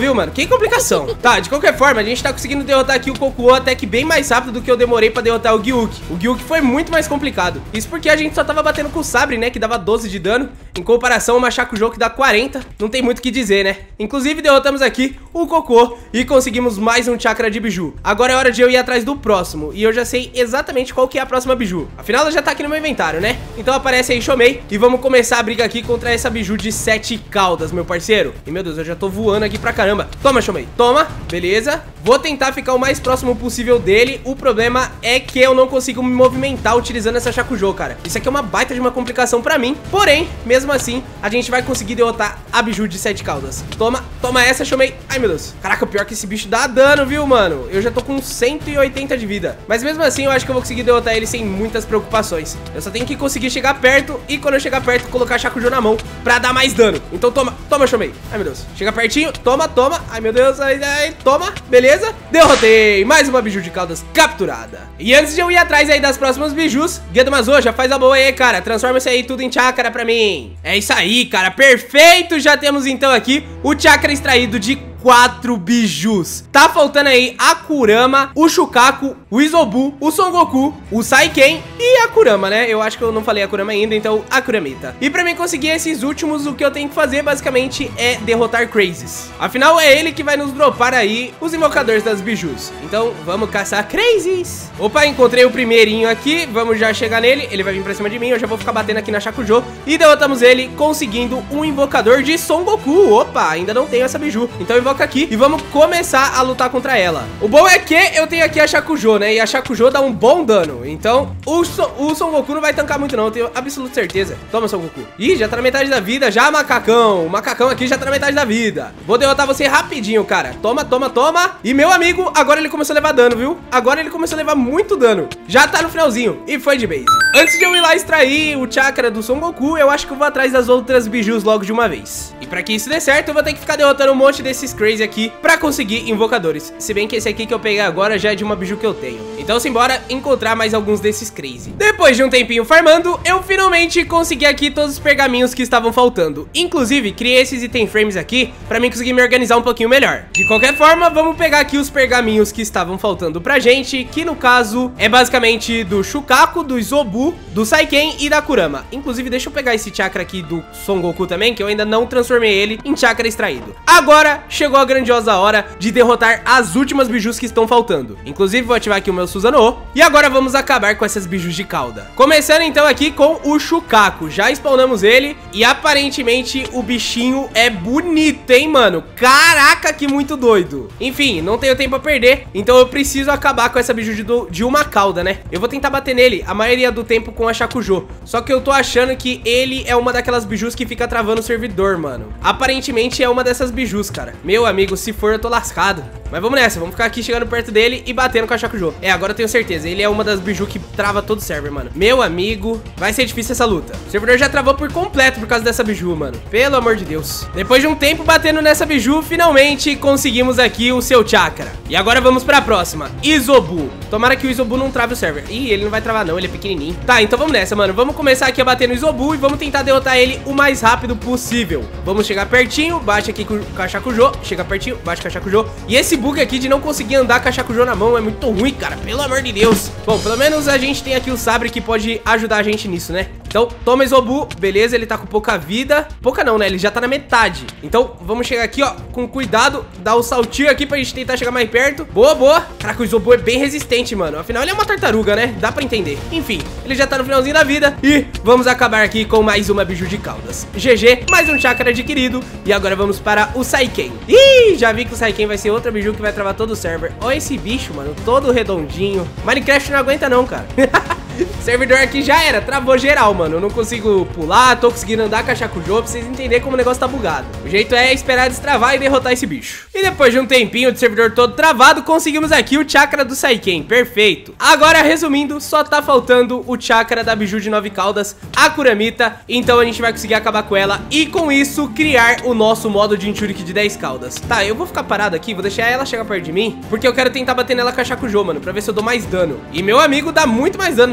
sem complicação. Tá, de qualquer forma, a gente tá conseguindo derrotar aqui o Kokuo até que bem mais rápido do que eu demorei pra derrotar o Gyuki. O Gyuki foi muito mais complicado. Isso porque a gente só tava batendo com o sabre, né, que dava doze de dano, em comparação ao Shakujo que dá quarenta. Não tem muito o que dizer, né? Inclusive, derrotamos aqui o Kokuo e conseguimos mais um chakra de biju. Agora é hora de eu ir atrás do próximo, e eu já sei exatamente qual que é a próxima biju. Afinal, ela já tá aqui no meu inventário, né? Então aparece aí Shomei e vamos começar a briga aqui contra essa biju de sete caudas, meu parceiro. E meu Deus, eu já tô voando aqui pra caramba. Toma, Shomei, toma, beleza. Vou tentar ficar o mais próximo possível dele. O problema é que eu não consigo me movimentar utilizando essa Shakujo, cara. Isso aqui é uma baita de uma complicação pra mim. Porém, mesmo assim, a gente vai conseguir derrotar a biju de sete caudas. Toma, toma essa, Shomei. Ai, meu Deus. Caraca, o pior é que esse bicho dá dano, viu, mano? Eu já tô com cento e oitenta de vida. Mas mesmo assim, eu acho que eu vou conseguir derrotar ele sem muitas preocupações. Eu só tenho que conseguir chegar perto e quando eu chegar perto, colocar a Shakujo na mão pra dar mais dano. Então toma, toma, Shomei. Ai, meu Deus. Chega pertinho, toma, toma. Ai, meu Deus, ai, ai, toma, beleza. Derrotei, mais uma biju de caudas capturada. E antes de eu ir atrás aí das próximas bijus, Gedomazo, já faz a boa aí, cara. Transforma isso aí tudo em chakra pra mim. É isso aí, cara, perfeito. Já temos então aqui o chakra extraído de quatro bijus. Tá faltando aí a Kurama, o Shukaku, o Izobu, o Son Goku, o Saiken e a Kurama, né? Eu acho que eu não falei a Kurama ainda, então a Kuramita. E pra mim conseguir esses últimos, o que eu tenho que fazer basicamente é derrotar Crazes. Afinal, é ele que vai nos dropar aí os invocadores das bijus. Então, vamos caçar Crazes. Opa, encontrei o primeirinho aqui. Vamos já chegar nele. Ele vai vir pra cima de mim. Eu já vou ficar batendo aqui na Shakujo. E derrotamos ele conseguindo um invocador de Son Goku. Opa, ainda não tenho essa biju. Então, invoca aqui e vamos começar a lutar contra ela. O bom é que eu tenho aqui a Shakujo, né? E a Shakujo dá um bom dano. Então, o, so o Son Goku não vai tancar muito, não. Eu tenho absoluta certeza. Toma, Son Goku. Ih, já tá na metade da vida. Já, macacão. O macacão aqui já tá na metade da vida. Vou derrotar você rapidinho, cara. Toma, toma, toma. E meu amigo, agora ele começou a levar dano, viu? Agora ele começou a levar muito dano. Já tá no finalzinho. E foi de base. Antes de eu ir lá extrair o chakra do Son Goku, eu acho que eu vou atrás das outras bijus logo de uma vez. E pra que isso dê certo, eu vou ter que ficar derrotando um monte desses Crazy aqui pra conseguir invocadores. Se bem que esse aqui que eu peguei agora já é de uma biju que eu tenho. Então simbora encontrar mais alguns desses Crazy. Depois de um tempinho farmando, eu finalmente consegui aqui todos os pergaminhos que estavam faltando. Inclusive, criei esses item frames aqui pra mim conseguir me organizar um pouquinho melhor. De qualquer forma, vamos pegar aqui os pergaminhos que estavam faltando pra gente, que no caso é basicamente do Shukaku, do Izobu, do Saiken e da Kurama. Inclusive, deixa eu pegar esse chakra aqui do Son Goku também, que eu ainda não transformei ele em chakra extraído. Agora chegou a grandiosa hora de derrotar as últimas bijus que estão faltando. Inclusive, vou ativar aqui o meu Susanoo. E agora vamos acabar com essas bijus de cauda. Começando então aqui com o Shukaku. Já spawnamos ele e aparentemente o bichinho é bonito, hein, mano? Caraca, que muito doido. Enfim, não tenho tempo a perder, então eu preciso acabar com essa biju de, do, de uma cauda, né? Eu vou tentar bater nele a maioria do tempo com a Shakujo. Só que eu tô achando que ele é uma daquelas bijus que fica travando o servidor, mano. Aparentemente é uma dessas bijus, cara. Meu amigo, se for eu tô lascado. Mas vamos nessa, vamos ficar aqui chegando perto dele e batendo com a Shakujo. É, agora eu tenho certeza, ele é uma das biju que trava todo o server, mano. Meu amigo, vai ser difícil essa luta. O servidor já travou por completo por causa dessa biju, mano. Pelo amor de Deus. Depois de um tempo batendo nessa biju, finalmente conseguimos aqui o seu chakra. E agora vamos pra próxima, Izobu. Tomara que o Izobu não trave o server. Ih, ele não vai travar não, ele é pequenininho. Tá, então vamos nessa, mano. Vamos começar aqui a bater no Izobu e vamos tentar derrotar ele o mais rápido possível. Vamos chegar pertinho, bate aqui com a Shakujo. Chega pertinho, bate com a Shakujo. E esse bug aqui de não conseguir andar com a Shakujo na mão é muito ruim, cara. Pelo amor de Deus. Bom, pelo menos a gente tem aqui o sabre que pode ajudar a gente nisso, né? Então, toma Izobu. Beleza, ele tá com pouca vida. Pouca não, né? Ele já tá na metade. Então, vamos chegar aqui, ó, com cuidado. Dar o saltinho aqui pra gente tentar chegar mais perto. Boa, boa. Caraca, o Izobu é bem resistente, mano. Afinal, ele é uma tartaruga, né? Dá pra entender. Enfim, ele já tá no finalzinho da vida. E vamos acabar aqui com mais uma biju de caudas. G G, mais um chakra adquirido. E agora vamos para o Saiken. Ih, já vi que o Saiken vai ser outra biju que vai travar todo o server. Olha esse bicho, mano, todo redondinho. Minecraft não aguenta não, cara. Servidor aqui já era, travou geral, mano. Eu não consigo pular, tô conseguindo andar com a Shakujo pra vocês entenderem como o negócio tá bugado. O jeito é esperar destravar e derrotar esse bicho. E depois de um tempinho de servidor todo travado, conseguimos aqui o chakra do Saiken, perfeito. Agora, resumindo, só tá faltando o chakra da biju de nove caudas, a Kuramita. Então a gente vai conseguir acabar com ela e com isso criar o nosso modo de Jinchuriki de dez caudas. Tá, eu vou ficar parado aqui, vou deixar ela chegar perto de mim, porque eu quero tentar bater nela com a Shakujo, mano, pra ver se eu dou mais dano. E meu amigo dá muito mais dano, não é pouco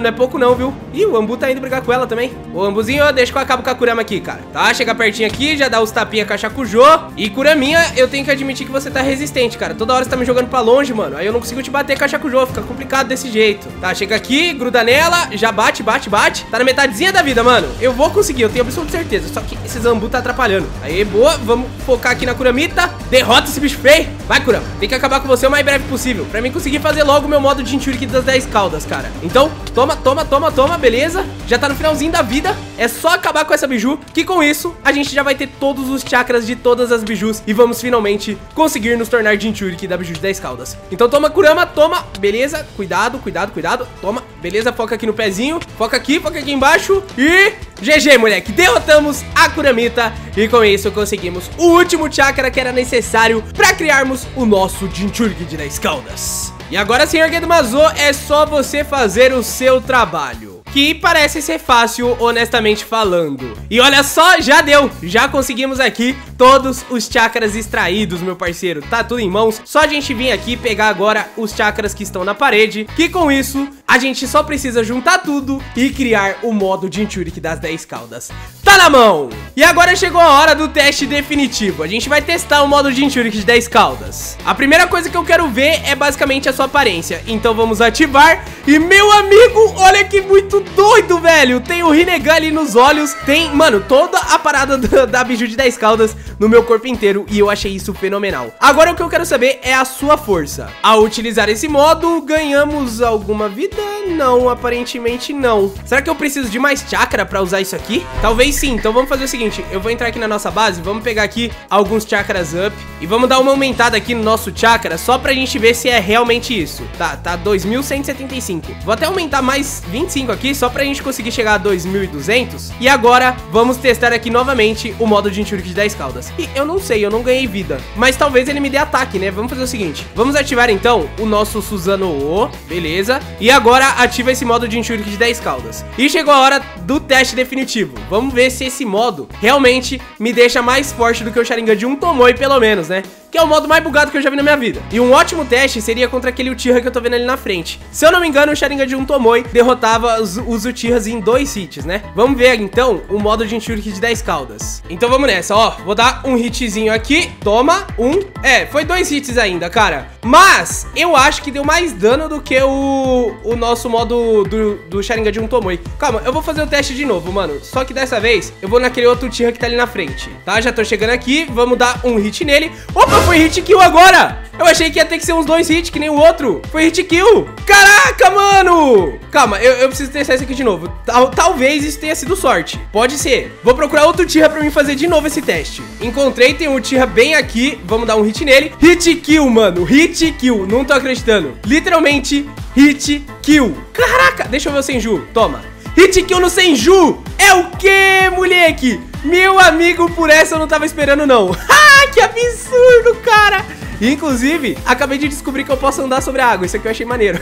não, viu? Ih, o Ambu tá indo brigar com ela também. Ô, Ambuzinho, deixa que eu acabo com a Kurama aqui, cara. Tá, chega pertinho aqui, já dá os tapinha com a Shakujou. E Kuraminha, eu tenho que admitir que você tá resistente, cara. Toda hora você tá me jogando pra longe, mano. Aí eu não consigo te bater com a Shakujou, fica complicado desse jeito. Tá, chega aqui, gruda nela, já bate, bate, bate. Tá na metadezinha da vida, mano. Eu vou conseguir, eu tenho absoluta certeza. Só que esse Zambu tá atrapalhando. Aí, boa, vamos focar aqui na Kuramita. Derrota esse bicho feio. Vai, Kurama, tem que acabar com você o mais breve possível, pra mim conseguir fazer logo o meu modo de Jinchuriki das dez caudas, cara. Então, toma, toma, toma, toma, beleza. Já tá no finalzinho da vida. É só acabar com essa biju, que com isso, a gente já vai ter todos os chakras de todas as bijus. E vamos finalmente conseguir nos tornar Jinchuriki da biju de dez caudas. Então toma, Kurama, toma, beleza. Cuidado, cuidado, cuidado, toma, beleza, foca aqui no pezinho. Foca aqui, foca aqui embaixo. E... G G, moleque, derrotamos a Kuramita. E com isso conseguimos o último chakra que era necessário pra criarmos o nosso Jinchuriki de dez caudas. E agora, senhor Gedomazo, é só você fazer o seu trabalho, que parece ser fácil, honestamente falando. E olha só, já deu, já conseguimos aqui todos os chakras extraídos, meu parceiro. Tá tudo em mãos, só a gente vir aqui pegar agora os chakras que estão na parede, que com isso, a gente só precisa juntar tudo e criar o modo Jinchuriki das dez caudas. Tá na mão! E agora chegou a hora do teste definitivo. A gente vai testar o modo Jinchuriki de dez caudas. A primeira coisa que eu quero ver é basicamente a sua aparência. Então vamos ativar. E meu amigo, olha que muito doido, velho. Tem o Rinnegan ali nos olhos. Tem, mano, toda a parada da, da biju de dez caudas no meu corpo inteiro. E eu achei isso fenomenal. Agora o que eu quero saber é a sua força. Ao utilizar esse modo, ganhamos alguma vida? Não, aparentemente não. Será que eu preciso de mais chakra pra usar isso aqui? Talvez sim, então vamos fazer o seguinte. Eu vou entrar aqui na nossa base, vamos pegar aqui alguns chakras up e vamos dar uma aumentada aqui no nosso chakra, só pra gente ver se é realmente isso. Tá, tá dois mil cento e setenta e cinco. Vou até aumentar mais vinte e cinco aqui, só pra gente conseguir chegar a dois mil e duzentos. E agora, vamos testar aqui novamente o modo Jinchuriki de dez caudas. E eu não sei, eu não ganhei vida, mas talvez ele me dê ataque, né? Vamos fazer o seguinte, vamos ativar então o nosso Susanoo, beleza? E agora ativa esse modo Jinchuriki de dez caudas. E chegou a hora do teste definitivo. Vamos ver se esse modo realmente me deixa mais forte do que o Sharingan de um Tomoe, pelo menos, né? Que é o modo mais bugado que eu já vi na minha vida. E um ótimo teste seria contra aquele Uchiha que eu tô vendo ali na frente. Se eu não me engano, o Sharingan de um Tomoe derrotava os, os Uchihas em dois hits, né? Vamos ver, então, o modo Jinchuriki de dez caudas. Então vamos nessa, ó. Vou dar um hitzinho aqui. Toma, um. É, foi dois hits ainda, cara. Mas eu acho que deu mais dano do que o, o nosso modo do, do Sharingan de um Tomoe. Calma, eu vou fazer o teste de novo, mano. Só que dessa vez, eu vou naquele outro Uchiha que tá ali na frente, tá? Já tô chegando aqui. Vamos dar um hit nele. Opa! Foi hit kill agora. Eu achei que ia ter que ser uns dois hits, que nem o outro. Foi hit kill. Caraca, mano. Calma, eu, eu preciso testar isso aqui de novo. Tal, talvez isso tenha sido sorte. Pode ser. Vou procurar outro Uchiha pra mim fazer de novo esse teste. Encontrei, tem um Uchiha bem aqui. Vamos dar um hit nele. Hit kill, mano. Hit kill. Não tô acreditando. Literalmente, hit kill. Caraca. Deixa eu ver o Senju. Toma. Hit kill no Senju. É o quê, moleque? Meu amigo, por essa eu não tava esperando, não. Que absurdo, cara. Inclusive, acabei de descobrir que eu posso andar sobre a água. Isso aqui eu achei maneiro.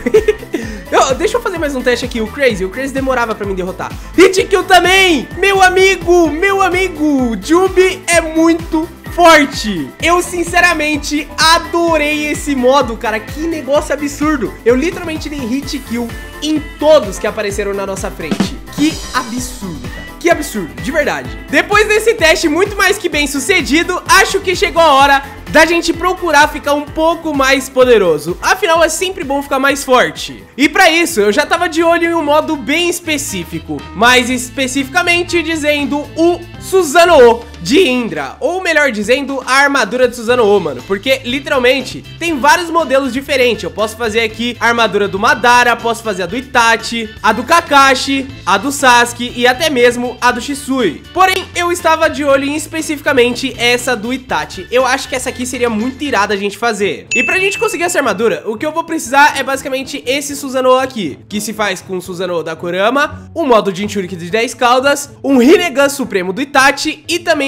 eu, Deixa eu fazer mais um teste aqui. O Crazy, o Crazy demorava pra me derrotar. Hit kill também. Meu amigo, meu amigo Jubi é muito forte. Eu sinceramente adorei esse modo, cara. Que negócio absurdo. Eu literalmente dei hit kill em todos que apareceram na nossa frente. Que absurdo, cara. Que absurdo, de verdade. Depois desse teste muito mais que bem sucedido, acho que chegou a hora da gente procurar ficar um pouco mais poderoso. Afinal, é sempre bom ficar mais forte. E pra isso, eu já tava de olho em um modo bem específico. Mais especificamente dizendo o Susanoo de Indra. Ou melhor dizendo, a armadura de Susanoo, mano. Porque, literalmente, tem vários modelos diferentes. Eu posso fazer aqui a armadura do Madara, posso fazer a do Itachi, a do Kakashi, a do Sasuke e até mesmo a do Shisui. Porém, eu estava de olho em especificamente essa do Itachi. Eu acho que essa aqui seria muito irada a gente fazer. E pra gente conseguir essa armadura, o que eu vou precisar é basicamente esse Susanoo aqui, que se faz com o Susanoo da Kurama, um modo Jinchuriki de dez caudas, um Rinnegan supremo do Itachi e também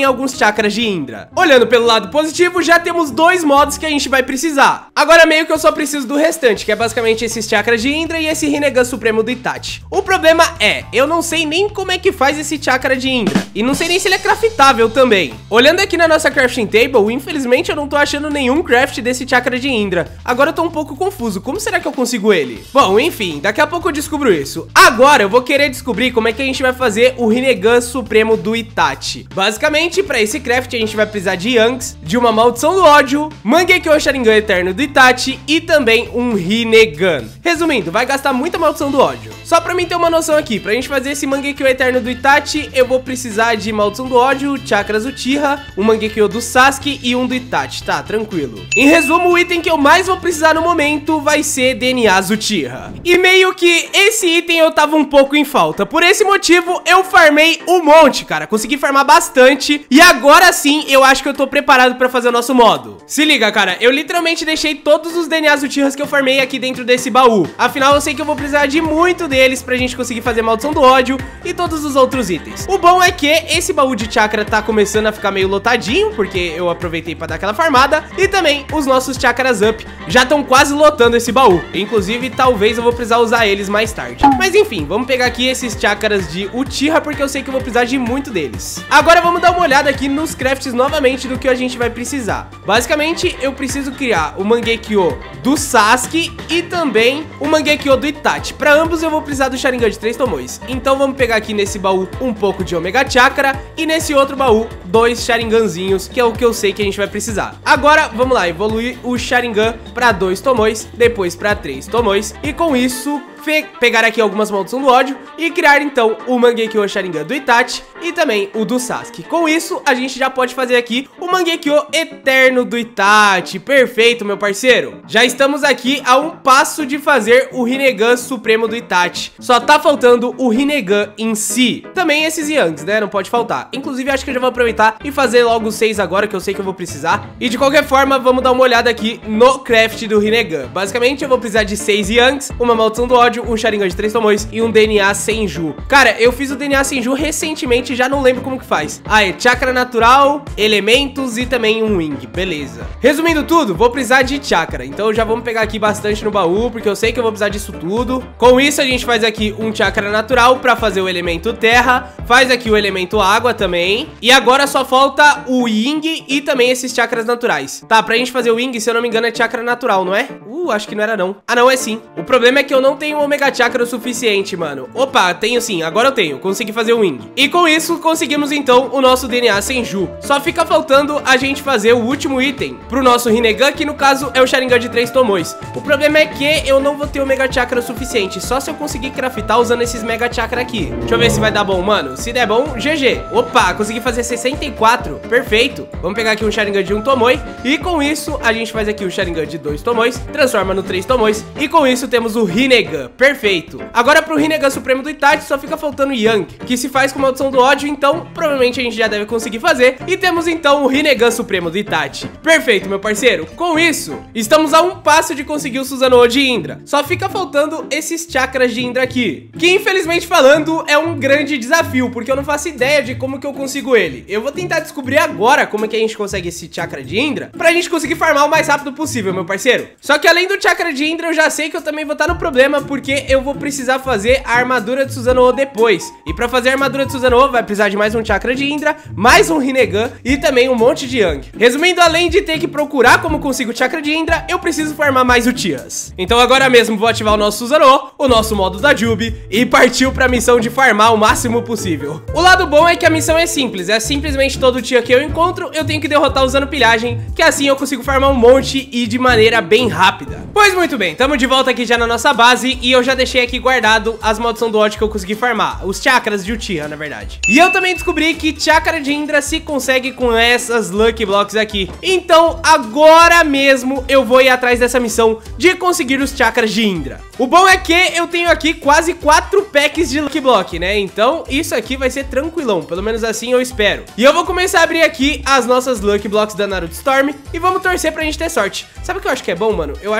também alguns chakras de Indra. Olhando pelo lado positivo, já temos dois modos que a gente vai precisar. Agora meio que eu só preciso do restante, que é basicamente esses chakras de Indra e esse Rinnegan Supremo do Itachi. O problema é, eu não sei nem como é que faz esse chakra de Indra, e não sei nem se ele é craftável também. Olhando aqui na nossa crafting table, infelizmente eu não tô achando nenhum craft desse chakra de Indra. Agora eu tô um pouco confuso, como será que eu consigo ele? Bom, enfim, daqui a pouco eu descubro isso. Agora eu vou querer descobrir como é que a gente vai fazer o Rinnegan Supremo do Itachi. Basicamente, pra esse craft a gente vai precisar de Yanks, de uma Maldição do Ódio, Mangekyo Sharingan Eterno do Itachi e também um Rinnegan. Resumindo, vai gastar muita Maldição do Ódio. Só pra mim ter uma noção aqui, pra gente fazer esse Mangekyo Eterno do Itachi, eu vou precisar de Maldição do Ódio, Chakras Uchiha, um Mangekyo do Sasuke e um do Itachi, tá? Tranquilo. Em resumo, o item que eu mais vou precisar no momento vai ser D N As Uchiha. E meio que esse item eu tava um pouco em falta. Por esse motivo, eu farmei um monte, cara. Consegui farmar bastante. E agora sim, eu acho que eu tô preparado pra fazer o nosso modo. Se liga, cara. Eu literalmente deixei todos os D N As Uchihas que eu farmei aqui dentro desse baú. Afinal, eu sei que eu vou precisar de muito deles pra gente conseguir fazer Maldição do Ódio e todos os outros itens. O bom é que esse baú de chakra tá começando a ficar meio lotadinho, porque eu aproveitei pra dar aquela farmada. E também os nossos chakras up já estão quase lotando esse baú. Inclusive, talvez eu vou precisar usar eles mais tarde. Mas enfim, vamos pegar aqui esses chakras de Uchiha, porque eu sei que eu vou precisar de muito deles. Agora vamos dar uma olhada aqui nos crafts novamente do que a gente vai precisar. Basicamente, eu preciso criar o Mangekyo do Sasuke e também o Mangekyo do Itachi. Para ambos eu vou precisar do Sharingan de três Tomoes. Então vamos pegar aqui nesse baú um pouco de Omega Chakra e nesse outro baú dois Sharinganzinhos, que é o que eu sei que a gente vai precisar. Agora vamos lá, evoluir o Sharingan para dois Tomoes, depois para três Tomoes e com isso pegar aqui algumas Maldição do Ódio e criar então o Mangekyo Sharingan do Itachi e também o do Sasuke. Com isso, a gente já pode fazer aqui o Mangekyo Eterno do Itachi. Perfeito, meu parceiro. Já estamos aqui a um passo de fazer o Rinnegan Supremo do Itachi. Só tá faltando o Rinnegan em si. Também esses Yangs, né? Não pode faltar. Inclusive, acho que eu já vou aproveitar e fazer logo os seis agora, que eu sei que eu vou precisar. E de qualquer forma, vamos dar uma olhada aqui no craft do Rinnegan. Basicamente, eu vou precisar de seis Yangs, uma Maldição do Ódio, um Sharingan de três Tomoes e um D N A Senju. Cara, eu fiz o D N A Senju recentemente, já não lembro como que faz. Ah, é chakra natural, elementos e também um wing, beleza. Resumindo tudo, vou precisar de chakra, então já vamos pegar aqui bastante no baú, porque eu sei que eu vou precisar disso tudo. Com isso a gente faz aqui um chakra natural pra fazer o elemento terra, faz aqui o elemento água também, e agora só falta o wing e também esses chakras naturais. Tá, pra gente fazer o wing, se eu não me engano é chakra natural, não é? Uh, acho que não era não. Ah não, é sim. O problema é que eu não tenho Omega Chakra o suficiente, mano. Opa, tenho sim, agora eu tenho, consegui fazer o wing. E com isso, conseguimos então o nosso D N A Senju. Só fica faltando a gente fazer o último item pro nosso Rinnegan, que no caso é o Sharingan de três Tomoes. O problema é que eu não vou ter o Mega Chakra o suficiente, só se eu conseguir craftar usando esses Mega Chakra aqui. Deixa eu ver se vai dar bom, mano. Se der bom, G G. Opa, consegui fazer sessenta e quatro, perfeito. Vamos pegar aqui um Sharingan de um Tomoe. E com isso, a gente faz aqui o Sharingan de dois Tomoes, transforma no três Tomoes. E com isso temos o Rinnegan, perfeito. Agora pro Rinnegan Supremo do Itachi só fica faltando o Yang, que se faz com Maldição do Ódio, então provavelmente a gente já deve conseguir fazer. E temos então o Rinnegan Supremo do Itachi. Perfeito, meu parceiro. Com isso, estamos a um passo de conseguir o Susanoo de Indra. Só fica faltando esses chakras de Indra aqui, que infelizmente falando é um grande desafio, porque eu não faço ideia de como que eu consigo ele. Eu vou tentar descobrir agora como é que a gente consegue esse chakra de Indra, pra gente conseguir farmar o mais rápido possível, meu parceiro. Só que além do chakra de Indra, eu já sei que eu também vou estar no problema, porque eu vou precisar fazer a armadura de Susanoo depois. E pra fazer a armadura de Susanoo vai precisar de mais um chakra de Indra, mais um Rinnegan e também um monte de Yang. Resumindo, além de ter que procurar como consigo o chakra de Indra, eu preciso farmar mais Uchihas. Então agora mesmo vou ativar o nosso Susanoo, o nosso modo da Jubi, e partiu pra missão de farmar o máximo possível. O lado bom é que a missão é simples, é simplesmente todo Uchiha que eu encontro, eu tenho que derrotar usando pilhagem, que assim eu consigo farmar um monte e de maneira bem rápida. Pois muito bem, tamo de volta aqui já na nossa base e eu já deixei aqui guardado as Maldição do Ódio que eu consegui farmar, os chakras de Uchiha, na verdade. E eu também descobri que chakra de Indra se consegue com essas Lucky Blocks aqui. Então agora mesmo eu vou ir atrás dessa missão de conseguir os chakras de Indra. O bom é que eu tenho aqui quase quatro packs de Lucky Block, né? Então isso aqui vai ser tranquilão, pelo menos assim eu espero. E eu vou começar a abrir aqui as nossas Lucky Blocks da Naruto Storm e vamos torcer pra gente ter sorte. Sabe o que eu acho que é bom, mano? Eu acho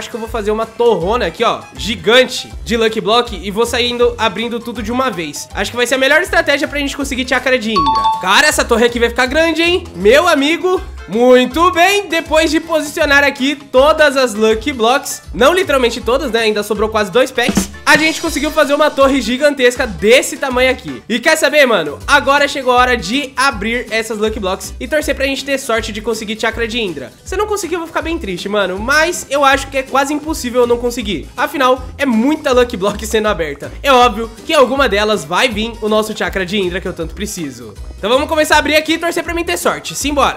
acho que eu vou fazer uma torrona aqui, ó, gigante de Lucky Block e vou saindo abrindo tudo de uma vez. Acho que vai ser a melhor estratégia pra gente conseguir chakra de Indra. Cara, essa torre aqui vai ficar grande, hein? Meu amigo... Muito bem, depois de posicionar aqui todas as Lucky Blocks, não literalmente todas, né, ainda sobrou quase dois packs, a gente conseguiu fazer uma torre gigantesca desse tamanho aqui. E quer saber, mano? Agora chegou a hora de abrir essas Lucky Blocks e torcer pra gente ter sorte de conseguir chakra de Indra. Se não conseguir, eu vou ficar bem triste, mano, mas eu acho que é quase impossível eu não conseguir. Afinal, é muita Lucky Block sendo aberta. É óbvio que alguma delas vai vir o nosso chakra de Indra que eu tanto preciso. Então vamos começar a abrir aqui e torcer pra mim ter sorte. Simbora!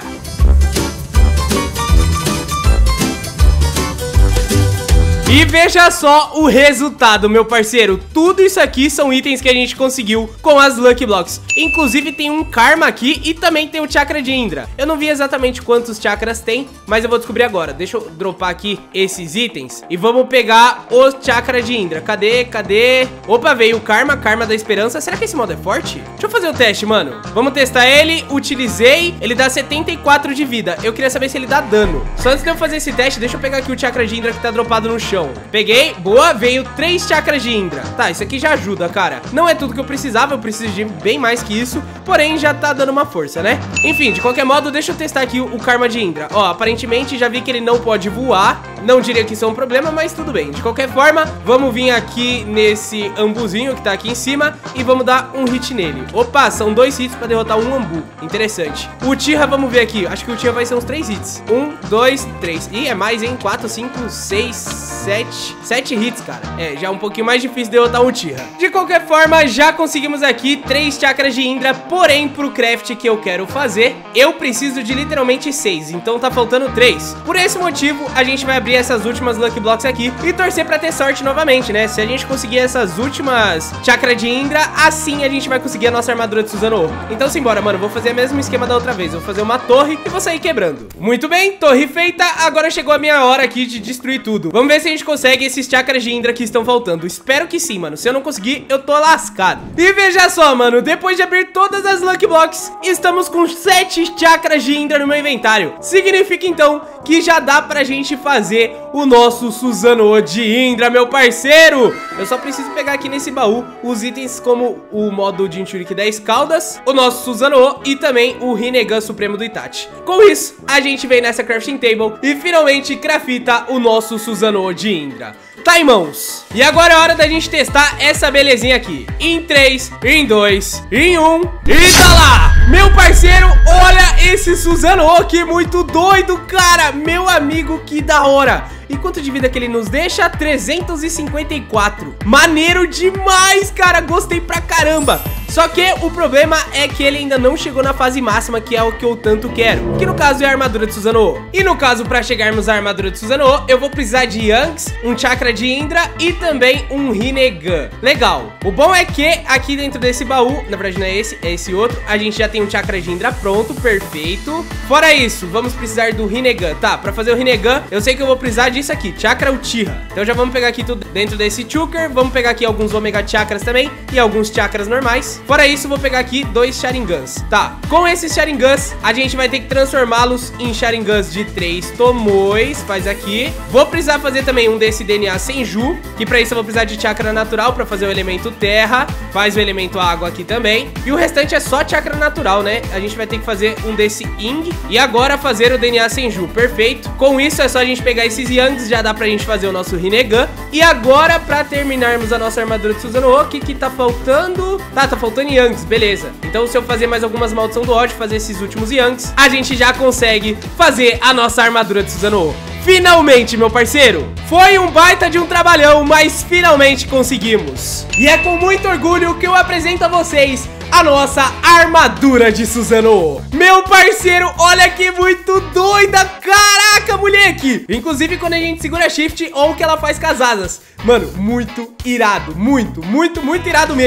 E veja só o resultado, meu parceiro. Tudo isso aqui são itens que a gente conseguiu com as Lucky Blocks. Inclusive tem um Karma aqui e também tem o Chakra de Indra. Eu não vi exatamente quantos chakras tem, mas eu vou descobrir agora. Deixa eu dropar aqui esses itens e vamos pegar o Chakra de Indra. Cadê? Cadê? Opa, veio o Karma, Karma da Esperança. Será que esse modo é forte? Deixa eu fazer o teste, mano. Vamos testar ele. Utilizei. Ele dá setenta e quatro de vida. Eu queria saber se ele dá dano. Só antes de eu fazer esse teste, deixa eu pegar aqui o Chakra de Indra que tá dropado no chão. Peguei, boa, veio três chakras de Indra. Tá, isso aqui já ajuda, cara. Não é tudo que eu precisava, eu preciso de bem mais que isso, porém já tá dando uma força, né? Enfim, de qualquer modo, deixa eu testar aqui o, o Karma de Indra. Ó, aparentemente já vi que ele não pode voar. Não diria que isso é um problema, mas tudo bem. De qualquer forma, vamos vir aqui nesse ambuzinho que tá aqui em cima e vamos dar um hit nele. Opa, são dois hits pra derrotar um ambu. Interessante. O Tira, vamos ver aqui. Acho que o Tira vai ser uns três hits. Um, dois, três. Ih, é mais, hein? Quatro, cinco, seis, sete... Sete hits, cara. É, já é um pouquinho mais difícil derrotar um Tira. De qualquer forma, já conseguimos aqui três chakras de Indra, porém, pro craft que eu quero fazer, eu preciso de literalmente seis, então tá faltando três. Por esse motivo, a gente vai abrir essas últimas Lucky Blocks aqui e torcer pra ter sorte novamente, né? Se a gente conseguir essas últimas chakras de Indra, assim a gente vai conseguir a nossa armadura de Susanoo. Então simbora, mano, vou fazer o mesmo esquema da outra vez. Eu vou fazer uma torre e vou sair quebrando. Muito bem, torre feita. Agora chegou a minha hora aqui de destruir tudo. Vamos ver se a gente consegue esses chakras de Indra que estão faltando. Espero que sim, mano. Se eu não conseguir, eu tô lascado. E veja só, mano, depois de abrir todas as Lucky Blocks, estamos com sete chakras de Indra no meu inventário. Significa, então, que já dá pra gente fazer o nosso Susanoo de Indra, meu parceiro. Eu só preciso pegar aqui nesse baú os itens como o modo de Jinchuriki dez caudas, o nosso Susanoo e também o Rinnegan Supremo do Itachi. Com isso, a gente vem nessa crafting table e finalmente crafta o nosso Susanoo de Indra. Tá, irmãos? E agora é hora da gente testar essa belezinha aqui. Em três, em dois, em um e tá lá! Meu parceiro, olha esse Susanoo, que muito doido, cara! Meu amigo, que da hora! E quanto de vida que ele nos deixa? trezentos e cinquenta e quatro. Maneiro demais, cara. Gostei pra caramba. Só que o problema é que ele ainda não chegou na fase máxima, que é o que eu tanto quero, que no caso é a armadura de Susanoo. E no caso, pra chegarmos à armadura de Susanoo, eu vou precisar de Yanks, um chakra de Indra e também um Rinnegan. Legal. O bom é que aqui dentro desse baú, na verdade não é esse, é esse outro, a gente já tem um chakra de Indra pronto, perfeito. Fora isso, vamos precisar do Rinnegan. Tá, pra fazer o Rinnegan, eu sei que eu vou precisar disso aqui, chakra Uchiha. Então já vamos pegar aqui tudo dentro desse Chuker, vamos pegar aqui alguns Omega Chakras também e alguns chakras normais. Fora isso, vou pegar aqui dois Sharingans. Tá, com esses Sharingans, a gente vai ter que transformá-los em Sharingans de três Tomoes. Faz aqui. Vou precisar fazer também um desse D N A Senju, que pra isso eu vou precisar de chakra natural pra fazer o elemento terra. Faz o elemento água aqui também. E o restante é só chakra natural, né? A gente vai ter que fazer um desse Ing e agora fazer o D N A Senju. Perfeito. Com isso é só a gente pegar esses Yangs, já dá pra gente fazer o nosso Rinnegan. E agora, pra terminarmos a nossa armadura de Susanoo, o que que tá faltando? Tá, tá faltando Yangs, beleza. Então se eu fazer mais algumas maldição do ódio, fazer esses últimos Yangs, a gente já consegue fazer a nossa armadura de Susanoo. Finalmente, meu parceiro. Foi um baita de um trabalhão, mas finalmente conseguimos. E é com muito orgulho que eu apresento a vocês a nossa armadura de Susanoo. Meu parceiro, olha que muito doida. Caraca, moleque. Inclusive quando a gente segura shift, olha o que ela faz com as asas. Mano, muito irado, muito, muito, muito irado mesmo.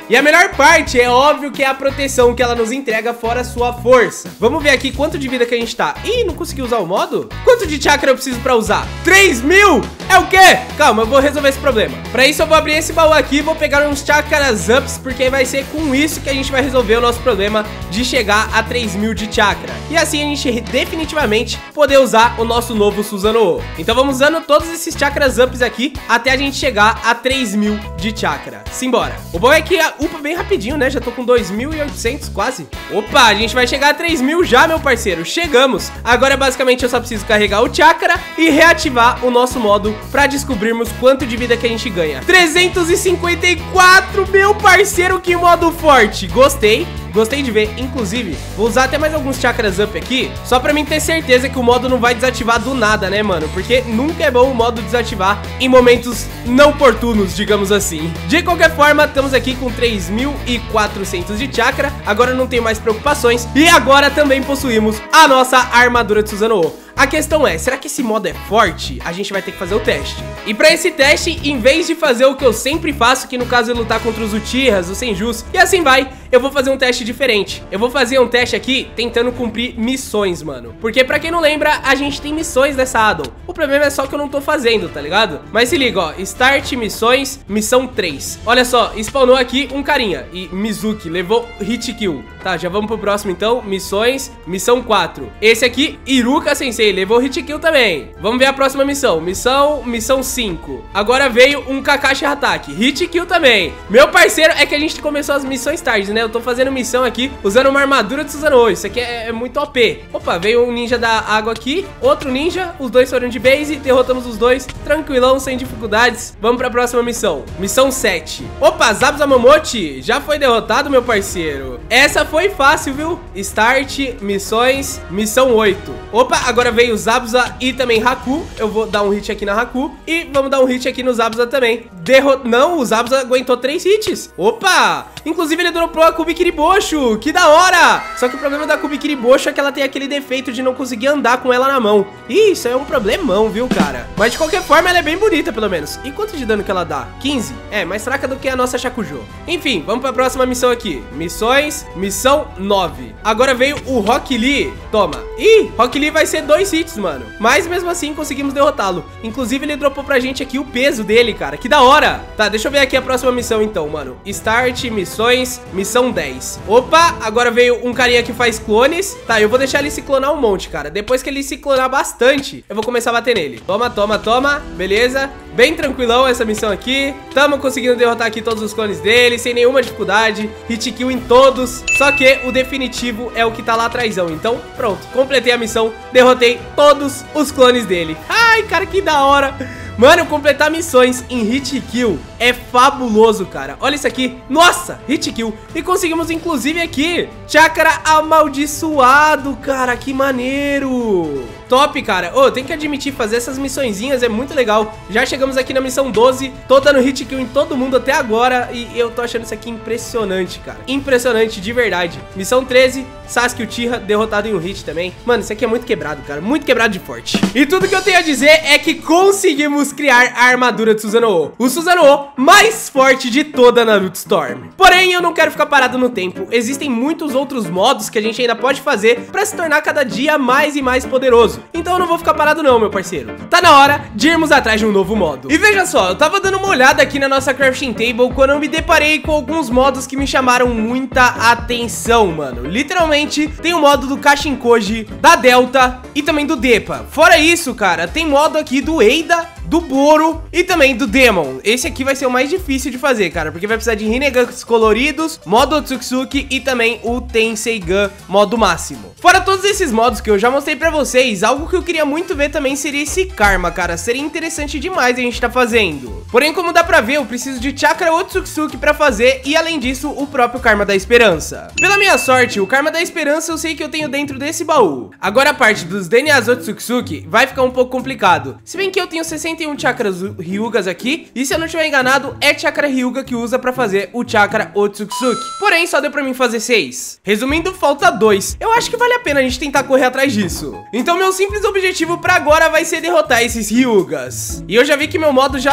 E a melhor parte é óbvio que é a proteção que ela nos entrega fora a sua força. Vamos ver aqui quanto de vida que a gente tá. Ih, não consegui usar o modo? Quanto de chakra eu preciso pra usar? três mil? É o quê? Calma, eu vou resolver esse problema. Pra isso eu vou abrir esse baú aqui e vou pegar uns chakras ups, porque vai ser com isso que a gente vai resolver o nosso problema de chegar a três mil de chakra. E assim a gente definitivamente poder usar o nosso novo Susanoo. Então vamos usando todos esses chakras ups aqui até a gente chegar a três mil de chakra. Simbora. O bom é que upa bem rapidinho, né? Já tô com dois mil e oitocentos quase. Opa, a gente vai chegar a três mil já, meu parceiro. Chegamos. Agora basicamente eu só preciso carregar o chakra e reativar o nosso modo pra descobrirmos quanto de vida que a gente ganha. trezentos e cinquenta e quatro, meu parceiro, que modo forte. Gostei. Gostei de ver, inclusive, vou usar até mais alguns chakras up aqui, só pra mim ter certeza que o modo não vai desativar do nada, né, mano? Porque nunca é bom o modo desativar em momentos não oportunos, digamos assim. De qualquer forma, estamos aqui com três mil e quatrocentos de chakra, agora não tenho mais preocupações, e agora também possuímos a nossa armadura de Susanoo. A questão é, será que esse modo é forte? A gente vai ter que fazer o teste. E pra esse teste, em vez de fazer o que eu sempre faço, que no caso é lutar contra os Uchihas, os Senjus, e assim vai, eu vou fazer um teste diferente. Eu vou fazer um teste aqui tentando cumprir missões, mano. Porque pra quem não lembra, a gente tem missões dessa addon. O problema é só que eu não tô fazendo, tá ligado? Mas se liga, ó, Start Missões, Missão três. Olha só, spawnou aqui um carinha, e Mizuki levou Hit Kill. Tá, já vamos pro próximo então, Missões, Missão quatro. Esse aqui, Iruka Sensei, levou Hit Kill também. Vamos ver a próxima missão, Missão, Missão cinco. Agora veio um Kakashi Hatake, Hit Kill também. Meu parceiro, é que a gente começou as missões tarde, né? Eu tô fazendo missão aqui usando uma armadura de Susanoo. Isso aqui é, é muito O P. Opa, veio um ninja da água aqui, outro ninja, os dois foram de base, derrotamos os dois, tranquilão, sem dificuldades. Vamos pra próxima missão, Missão sete. Opa, Zabuza Momochi já foi derrotado, meu parceiro. Essa foi fácil, viu? Start, Missões, Missão oito. Opa, agora veio Zabuza e também Haku. Eu vou dar um hit aqui na Haku e vamos dar um hit aqui no Zabuza também. Derro... Não, o Zabuza aguentou três hits. Opa! Inclusive ele dropou a Kubikiribosho. Que da hora! Só que o problema da Kubikiribosho é que ela tem aquele defeito de não conseguir andar com ela na mão. Ih, isso é um problemão, viu, cara? Mas de qualquer forma ela é bem bonita, pelo menos. E quanto de dano que ela dá? quinze? É, mais fraca do que a nossa Shakujo. Enfim, vamos pra próxima missão aqui. Missões, Missão nove. Agora veio o Rock Lee. Toma. Ih, Rock Lee vai ser dois hits, mano. Mas mesmo assim conseguimos derrotá-lo. Inclusive ele dropou pra gente aqui o peso dele, cara. Que da hora. Tá, deixa eu ver aqui a próxima missão então, mano. Start, Missões, Missão dez. Opa, agora veio um carinha que faz clones. Tá, eu vou deixar ele se clonar um monte, cara. Depois que ele se clonar bastante, eu vou começar a bater nele. Toma, toma, toma. Beleza. Bem tranquilão essa missão aqui. Tamo conseguindo derrotar aqui todos os clones dele, sem nenhuma dificuldade. Hit kill em todos. Só que o definitivo é o que tá lá atrásão. Então, pronto. Completei a missão. Derrotei todos os clones dele. Ai, cara, que da hora. Mano, completar missões em hit kill é fabuloso, cara. Olha isso aqui. Nossa, hit kill. E conseguimos, inclusive, aqui chakra amaldiçoado, cara. Que maneiro. Top, cara. Ô, oh, tem que admitir, fazer essas missõezinhas é muito legal. Já chegamos aqui na missão doze. Tô dando hit kill em todo mundo até agora. E eu tô achando isso aqui impressionante, cara. Impressionante, de verdade. Missão treze. Sasuke Uchiha derrotado em um hit também. Mano, isso aqui é muito quebrado, cara. Muito quebrado de forte. E tudo que eu tenho a dizer é que conseguimos criar a armadura de Susanoo. O Susanoo mais forte de toda a Naruto Storm. Porém, eu não quero ficar parado no tempo. Existem muitos outros modos que a gente ainda pode fazer pra se tornar cada dia mais e mais poderoso. Então eu não vou ficar parado não, meu parceiro. Tá na hora de irmos atrás de um novo modo. E veja só, eu tava dando uma olhada aqui na nossa crafting table quando eu me deparei com alguns modos que me chamaram muita atenção, mano. Literalmente, tem o modo do Kashinkoji, da Delta e também do Depa. Fora isso, cara, tem modo aqui do Eida, do Boro e também do Demon. Esse aqui vai ser o mais difícil de fazer, cara, porque vai precisar de Rinnegan's coloridos, modo Otsutsuki e também o Tenseigan modo máximo. Fora todos esses modos que eu já mostrei pra vocês, algo que eu queria muito ver também seria esse Karma, cara. Seria interessante demais a gente tá fazendo. Porém, como dá pra ver, eu preciso de Chakra Otsutsuki pra fazer e, além disso, o próprio Karma da Esperança. Pela minha sorte, o Karma da Esperança eu sei que eu tenho dentro desse baú. Agora a parte dos D N As Otsutsuki vai ficar um pouco complicado. Se bem que eu tenho sessenta e um Chakras Ryugas aqui, e se eu não estiver enganado, é Chakra Ryuga que usa pra fazer o Chakra Otsutsuki. Porém, só deu pra mim fazer seis. Resumindo, falta dois. Eu acho que vale a pena a gente tentar correr atrás disso. Então meu simples objetivo pra agora vai ser derrotar esses Ryugas. E eu já vi que meu modo já não tá bem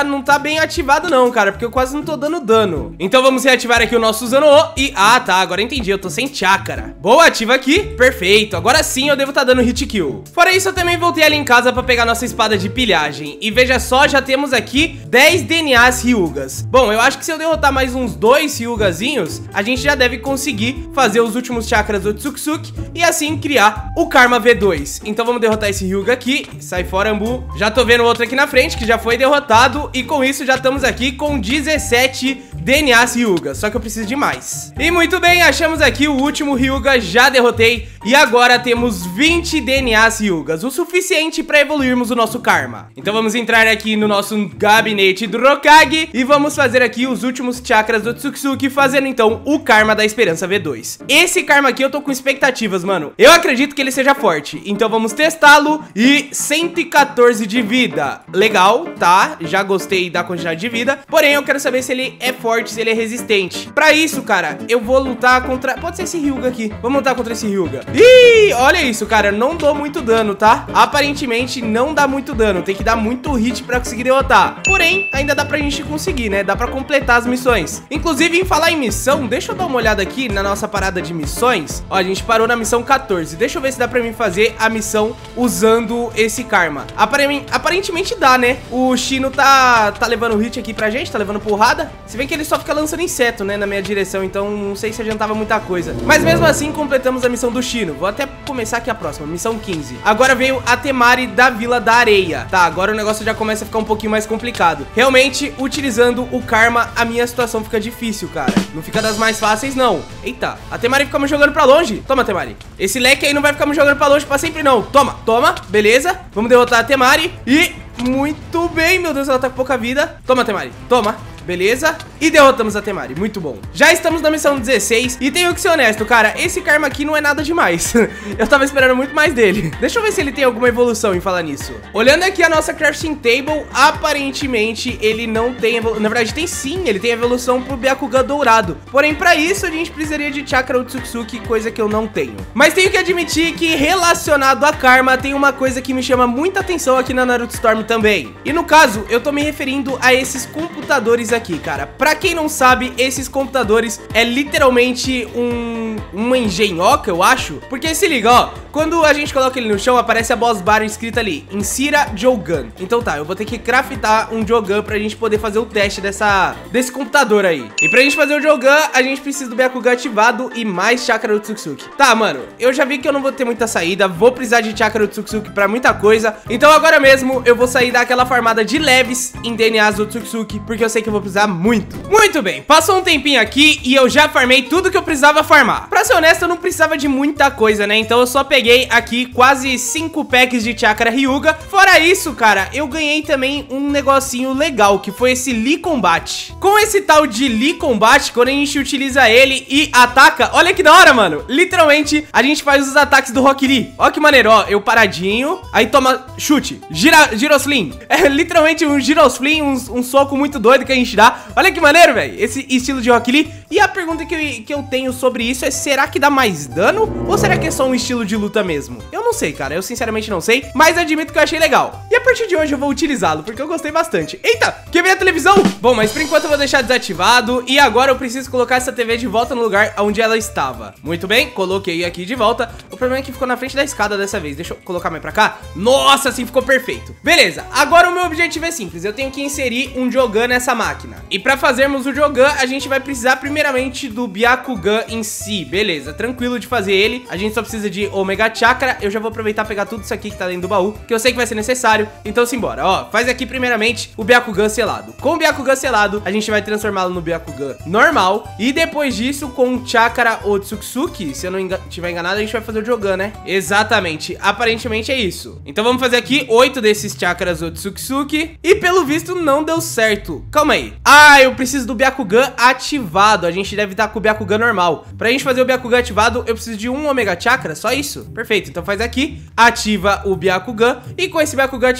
bem ativado não, cara, porque eu quase não tô dando dano. Então vamos reativar aqui o nosso Usano-O e... Ah, tá, agora entendi, eu tô sem chakra. Boa, ativa aqui, perfeito. Agora sim eu devo estar dando hit kill. Fora isso, eu também voltei ali em casa pra pegar nossa espada de pilhagem. E veja só, já temos aqui dez D N As Hyugas. Bom, eu acho que se eu derrotar mais uns dois Hyugazinhos, a gente já deve conseguir fazer os últimos chakras do Otsutsuki e assim criar o Karma V dois. Então vamos derrotar esse Hyuga aqui. Sai fora, Ambu. Já tô vendo outro aqui na frente que já foi derrotado. E com isso já estamos aqui com dezessete D N As Hyuga. Só que eu preciso de mais. E muito bem, achamos aqui o último Hyuga. Já derrotei. E agora temos vinte D N As Hyugas, o suficiente para evoluirmos o nosso Karma. Então vamos entrar aqui no nosso gabinete do Hokage e vamos fazer aqui os últimos chakras do Otsutsuki, fazendo então o Karma da Esperança V dois. Esse Karma aqui eu tô com expectativas, mano. Eu acredito que ele seja forte, então vamos testá-lo. E cento e quatorze de vida. Legal, tá? Já gostei da quantidade de vida. Porém, eu quero saber se ele é forte, se ele é resistente. Pra isso, cara, eu vou lutar contra... Pode ser esse Hyuga aqui. Vamos lutar contra esse Hyuga. Ih, olha isso, cara. Não dou muito dano, tá? Aparentemente, não dá muito dano. Tem que dar muito hit pra conseguir derrotar. Porém, ainda dá pra gente conseguir, né? Dá pra completar as missões. Inclusive, em falar em missão, deixa eu dar uma olhada aqui na nossa parada de missões. Ó, a gente parou na missão quatorze. Deixa eu ver se dá pra mim fazer a missão usando esse Karma. Aparem- Aparentemente dá, né? O Shino tá, tá levando hit aqui pra gente, tá levando porrada. Se bem que ele só fica lançando inseto, né? Na minha direção, então não sei se adiantava muita coisa. Mas mesmo assim, completamos a missão do Shino. Vou até começar aqui a próxima, missão quinze. Agora veio a Temari da Vila da Areia. Tá, agora o negócio já começa a ficar um pouquinho mais complicado. Realmente, utilizando o Karma, a minha situação fica difícil, cara. Não fica das mais fáceis, não. Eita, a Temari fica me jogando pra longe. Toma, Temari. Esse leque aí não vai ficar me jogando pra longe pra sempre, não. Toma, toma, beleza. Vamos derrotar a Temari. E muito bem, meu Deus, ela tá com pouca vida. Toma, Temari, toma. Beleza? E derrotamos a Temari, muito bom. Já estamos na missão dezesseis e tenho que ser honesto, cara, esse Karma aqui não é nada demais. Eu tava esperando muito mais dele. Deixa eu ver se ele tem alguma evolução em falar nisso. Olhando aqui a nossa crafting table, aparentemente ele não tem evolução. Na verdade tem sim, ele tem evolução pro Byakugan dourado. Porém pra isso a gente precisaria de Chakra Otsutsuki, coisa que eu não tenho. Mas tenho que admitir que relacionado a Karma tem uma coisa que me chama muita atenção aqui na Naruto Storm também. E no caso, eu tô me referindo a esses computadores aqui, cara. Pra quem não sabe, esses computadores é literalmente um uma engenhoca, eu acho. Porque se liga, ó, quando a gente coloca ele no chão, aparece a boss bar escrita ali, Insira Jogan. Então tá, eu vou ter que craftar um Jogan pra gente poder fazer o teste dessa, desse computador aí. E pra gente fazer o Jogan, a gente precisa do Byakugan ativado e mais Chakra Otsutsuki. Tá, mano, eu já vi que eu não vou ter muita saída, vou precisar de Chakra Otsutsuki pra muita coisa. Então agora mesmo eu vou sair daquela farmada de leves em D N As do Otsutsuki, porque eu sei que eu vou precisar muito. Muito bem, passou um tempinho aqui e eu já farmei tudo que eu precisava farmar. Pra ser honesto, eu não precisava de muita coisa, né? Então eu só peguei aqui quase cinco packs de Chakra Hyuga. Fora isso, cara, eu ganhei também um negocinho legal, que foi esse Lee Combat. Com esse tal de Lee Combat, quando a gente utiliza ele e ataca, olha que da hora, mano. Literalmente, a gente faz os ataques do Rock Lee. Ó que maneiro, ó, eu paradinho, aí toma chute, gira, giroslim. É literalmente um giroslim, um, um soco muito doido que a gente dá. Olha que maneiro, velho, esse estilo de Rock Lee. E a pergunta que eu, que eu tenho sobre isso é, será que dá mais dano? Ou será que é só um estilo de luta mesmo? Eu não sei, cara, eu sinceramente não sei, mas admito que eu achei legal. E a partir de hoje eu vou utilizá-lo, porque eu gostei bastante. Eita, quebrei a televisão! Bom, mas por enquanto eu vou deixar desativado. E agora eu preciso colocar essa T V de volta no lugar onde ela estava. Muito bem, coloquei aqui de volta. O problema é que ficou na frente da escada dessa vez. Deixa eu colocar mais pra cá. Nossa, assim ficou perfeito. Beleza, agora o meu objetivo é simples. Eu tenho que inserir um Jogan nessa máquina. E pra fazermos o Jogan, a gente vai precisar primeiramente do Byakugan em si. Beleza, tranquilo de fazer ele. A gente só precisa de Omega Chakra. Eu já vou aproveitar e pegar tudo isso aqui que tá dentro do baú, que eu sei que vai ser necessário. Então simbora, ó, faz aqui primeiramente o Byakugan selado. Com o Byakugan selado, a gente vai transformá-lo no Byakugan normal. E depois disso, com o Chakra Otsutsuki, se eu não engan tiver enganado, a gente vai fazer o Jogan, né? Exatamente, aparentemente é isso. Então vamos fazer aqui oito desses Chakras Otsutsuki. E pelo visto não deu certo. Calma aí. Ah, eu preciso do Byakugan ativado. A gente deve estar com o Byakugan normal. Pra gente fazer o Byakugan ativado, eu preciso de um Omega Chakra, só isso. Perfeito, então faz aqui, ativa o Byakugan. E com esse Byakugan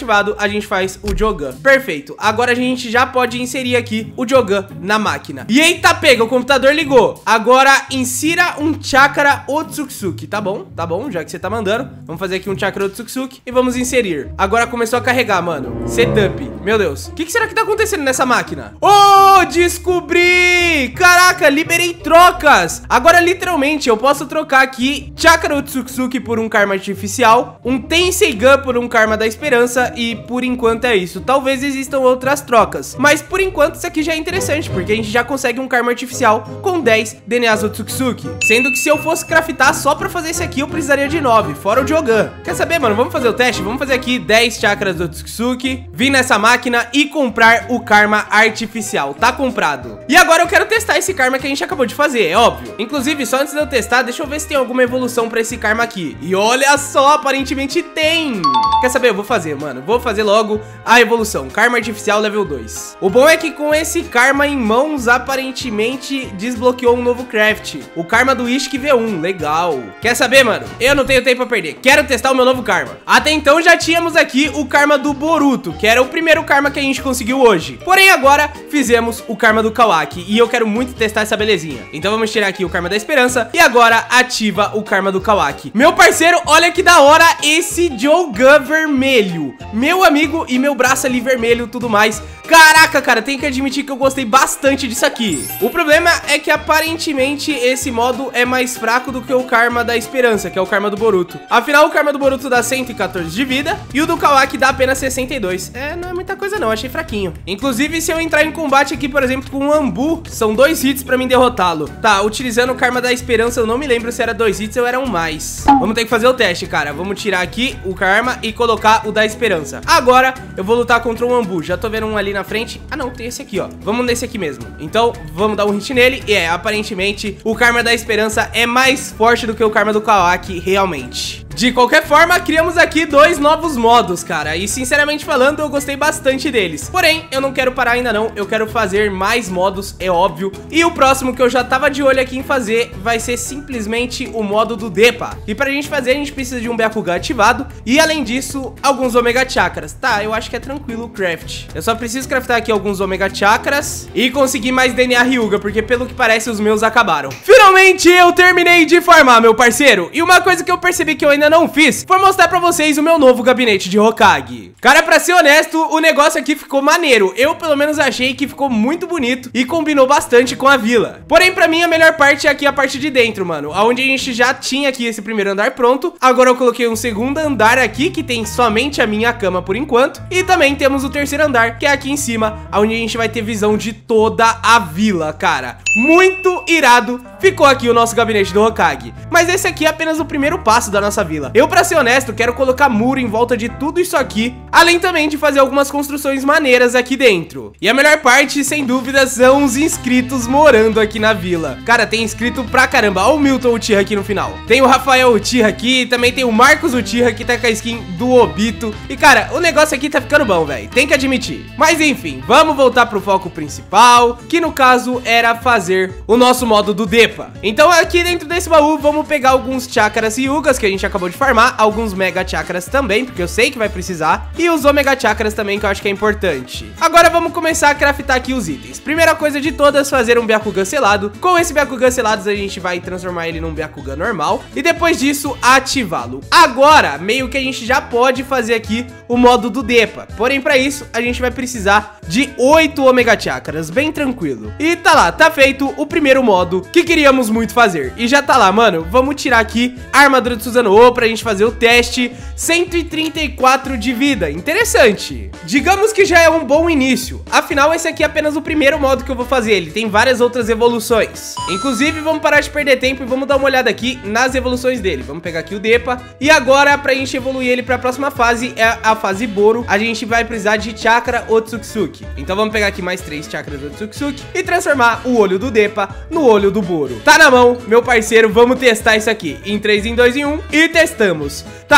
ativado, a gente faz o Jogan. Perfeito. Agora a gente já pode inserir aqui o Jogan na máquina. E eita, pega, o computador ligou. Agora insira um Chakra Otsutsuki. Tá bom, tá bom, já que você tá mandando. Vamos fazer aqui um Chakra Otsutsuki e vamos inserir. Agora começou a carregar, mano. Setup. Meu Deus. O que, que será que tá acontecendo nessa máquina? Oh, descobri! Caraca, liberei trocas. Agora, literalmente, eu posso trocar aqui Chakra Otsutsuki por um Karma Artificial, um Tenseigan por um Karma da Esperança e, por enquanto, é isso. Talvez existam outras trocas, mas, por enquanto, isso aqui já é interessante, porque a gente já consegue um Karma Artificial com dez D N As Otsutsuki. Sendo que se eu fosse craftar só pra fazer esse aqui, eu precisaria de nove, fora o Jogan. Quer saber, mano? Vamos fazer o teste? Vamos fazer aqui dez Chakras Otsutsuki, vir nessa máquina e comprar o Karma Artificial. Tá comprado. E agora eu quero testar esse Karma que a gente acabou de fazer, é óbvio. Inclusive, só antes de eu testar, deixa eu ver se tem alguma evolução pra esse Karma aqui. E olha só, aparentemente tem. Quer saber? Eu vou fazer, mano. Vou fazer logo a evolução. Karma Artificial level dois. O bom é que com esse Karma em mãos, aparentemente desbloqueou um novo craft. O Karma do Ishiki V um. Legal. Quer saber, mano? Eu não tenho tempo pra perder. Quero testar o meu novo Karma. Até então já tínhamos aqui o Karma do Boruto, que era o primeiro Karma que a gente conseguiu hoje. Porém, agora fizemos o Karma do Kawaki. E eu quero muito testar essa belezinha. Então vamos tirar aqui o Karma da Esperança. E agora ativa o Karma do Kawaki. Meu parceiro, olha que da hora esse Jogan vermelho. Meu amigo e meu braço ali vermelho, tudo mais. Caraca, cara, tenho que admitir que eu gostei bastante disso aqui. O problema é que aparentemente esse modo é mais fraco do que o Karma da Esperança, que é o Karma do Boruto. Afinal, o Karma do Boruto dá cento e quatorze de vida e o do Kawaki dá apenas sessenta e dois. É, não é muita coisa não, achei fraquinho. Inclusive, se eu entrar em combate aqui, por exemplo, com o Ambu, são dois hits pra mim derrotá-lo. Tá, utilizando o Karma da Esperança, eu não me lembro se era dois hits ou eram mais. Vamos ter que fazer o teste, cara. Vamos tirar aqui o Karma e colocar o da Esperança. Agora, eu vou lutar contra o Ambu. Já tô vendo um ali na frente. Ah, não, tem esse aqui, ó. Vamos nesse aqui mesmo. Então, vamos dar um hit nele. E é, aparentemente, o Karma da Esperança é mais forte do que o Karma do Kawaki, realmente. De qualquer forma, criamos aqui dois novos modos, cara. E sinceramente falando, eu gostei bastante deles. Porém, eu não quero parar ainda não. Eu quero fazer mais modos, é óbvio. E o próximo que eu já tava de olho aqui em fazer vai ser simplesmente o modo do Depa. E pra gente fazer, a gente precisa de um Byakugan ativado. E além disso, alguns Omega Chakras. Tá, eu acho que é tranquilo o craft. Eu só preciso craftar aqui alguns Omega Chakras e conseguir mais D N A Hyuga, porque pelo que parece, os meus acabaram. Finalmente, eu terminei de farmar, meu parceiro. E uma coisa que eu percebi que eu ainda não fiz foi mostrar pra vocês o meu novo gabinete de Hokage. Cara, pra ser honesto, o negócio aqui ficou maneiro. Eu, pelo menos, achei que ficou muito bonito e combinou bastante com a vila. Porém, pra mim, a melhor parte é aqui a parte de dentro, mano. Onde a gente já tinha aqui esse primeiro andar pronto. Agora eu coloquei um segundo andar aqui, que tem somente a minha cama por enquanto. E também temos o terceiro andar, que é aqui em cima, onde a gente vai ter visão de toda a vila, cara. Muito irado ficou aqui o nosso gabinete do Hokage. Mas esse aqui é apenas o primeiro passo da nossa vila. Eu, pra ser honesto, quero colocar muro em volta de tudo isso aqui, além também de fazer algumas construções maneiras aqui dentro. E a melhor parte, sem dúvida, são os inscritos morando aqui na vila. Cara, tem inscrito pra caramba. Olha o Milton Uchiha aqui no final. Tem o Rafael Uchiha aqui, também tem o Marcos Uchiha, que tá com a skin do Obito. E, cara, o negócio aqui tá ficando bom, velho. Tem que admitir. Mas, enfim, vamos voltar pro foco principal, que no caso era fazer o nosso modo do Depa. Então, aqui dentro desse baú, vamos pegar alguns Chakras Hyugas que a gente acabou de farmar, alguns Mega Chakras também, porque eu sei que vai precisar, e os Omega Chakras também, que eu acho que é importante. Agora vamos começar a craftar aqui os itens. Primeira coisa de todas, fazer um Byakugan selado. Com esse Byakugan selado, a gente vai transformar ele num Byakugan normal, e depois disso, ativá-lo. Agora, meio que a gente já pode fazer aqui o modo do Depa. Porém, pra isso, a gente vai precisar de oito Omega Chakras, bem tranquilo. E tá lá, tá feito o primeiro modo que queríamos muito fazer. E já tá lá, mano, vamos tirar aqui a armadura de Susanoo pra gente fazer o teste. Cento e trinta e quatro de vida, interessante. Digamos que já é um bom início. Afinal, esse aqui é apenas o primeiro modo que eu vou fazer. Ele tem várias outras evoluções. Inclusive, vamos parar de perder tempo e vamos dar uma olhada aqui nas evoluções dele. Vamos pegar aqui o Depa. E agora, pra gente evoluir ele pra próxima fase, é a fase Boro, a gente vai precisar de Chakra Otsutsuki. Então vamos pegar aqui mais três Chakras Otsutsuki e transformar o olho do Depa no olho do Boro. Tá na mão, meu parceiro, vamos testar isso aqui. Em três, em dois, em um e testamos. Tá,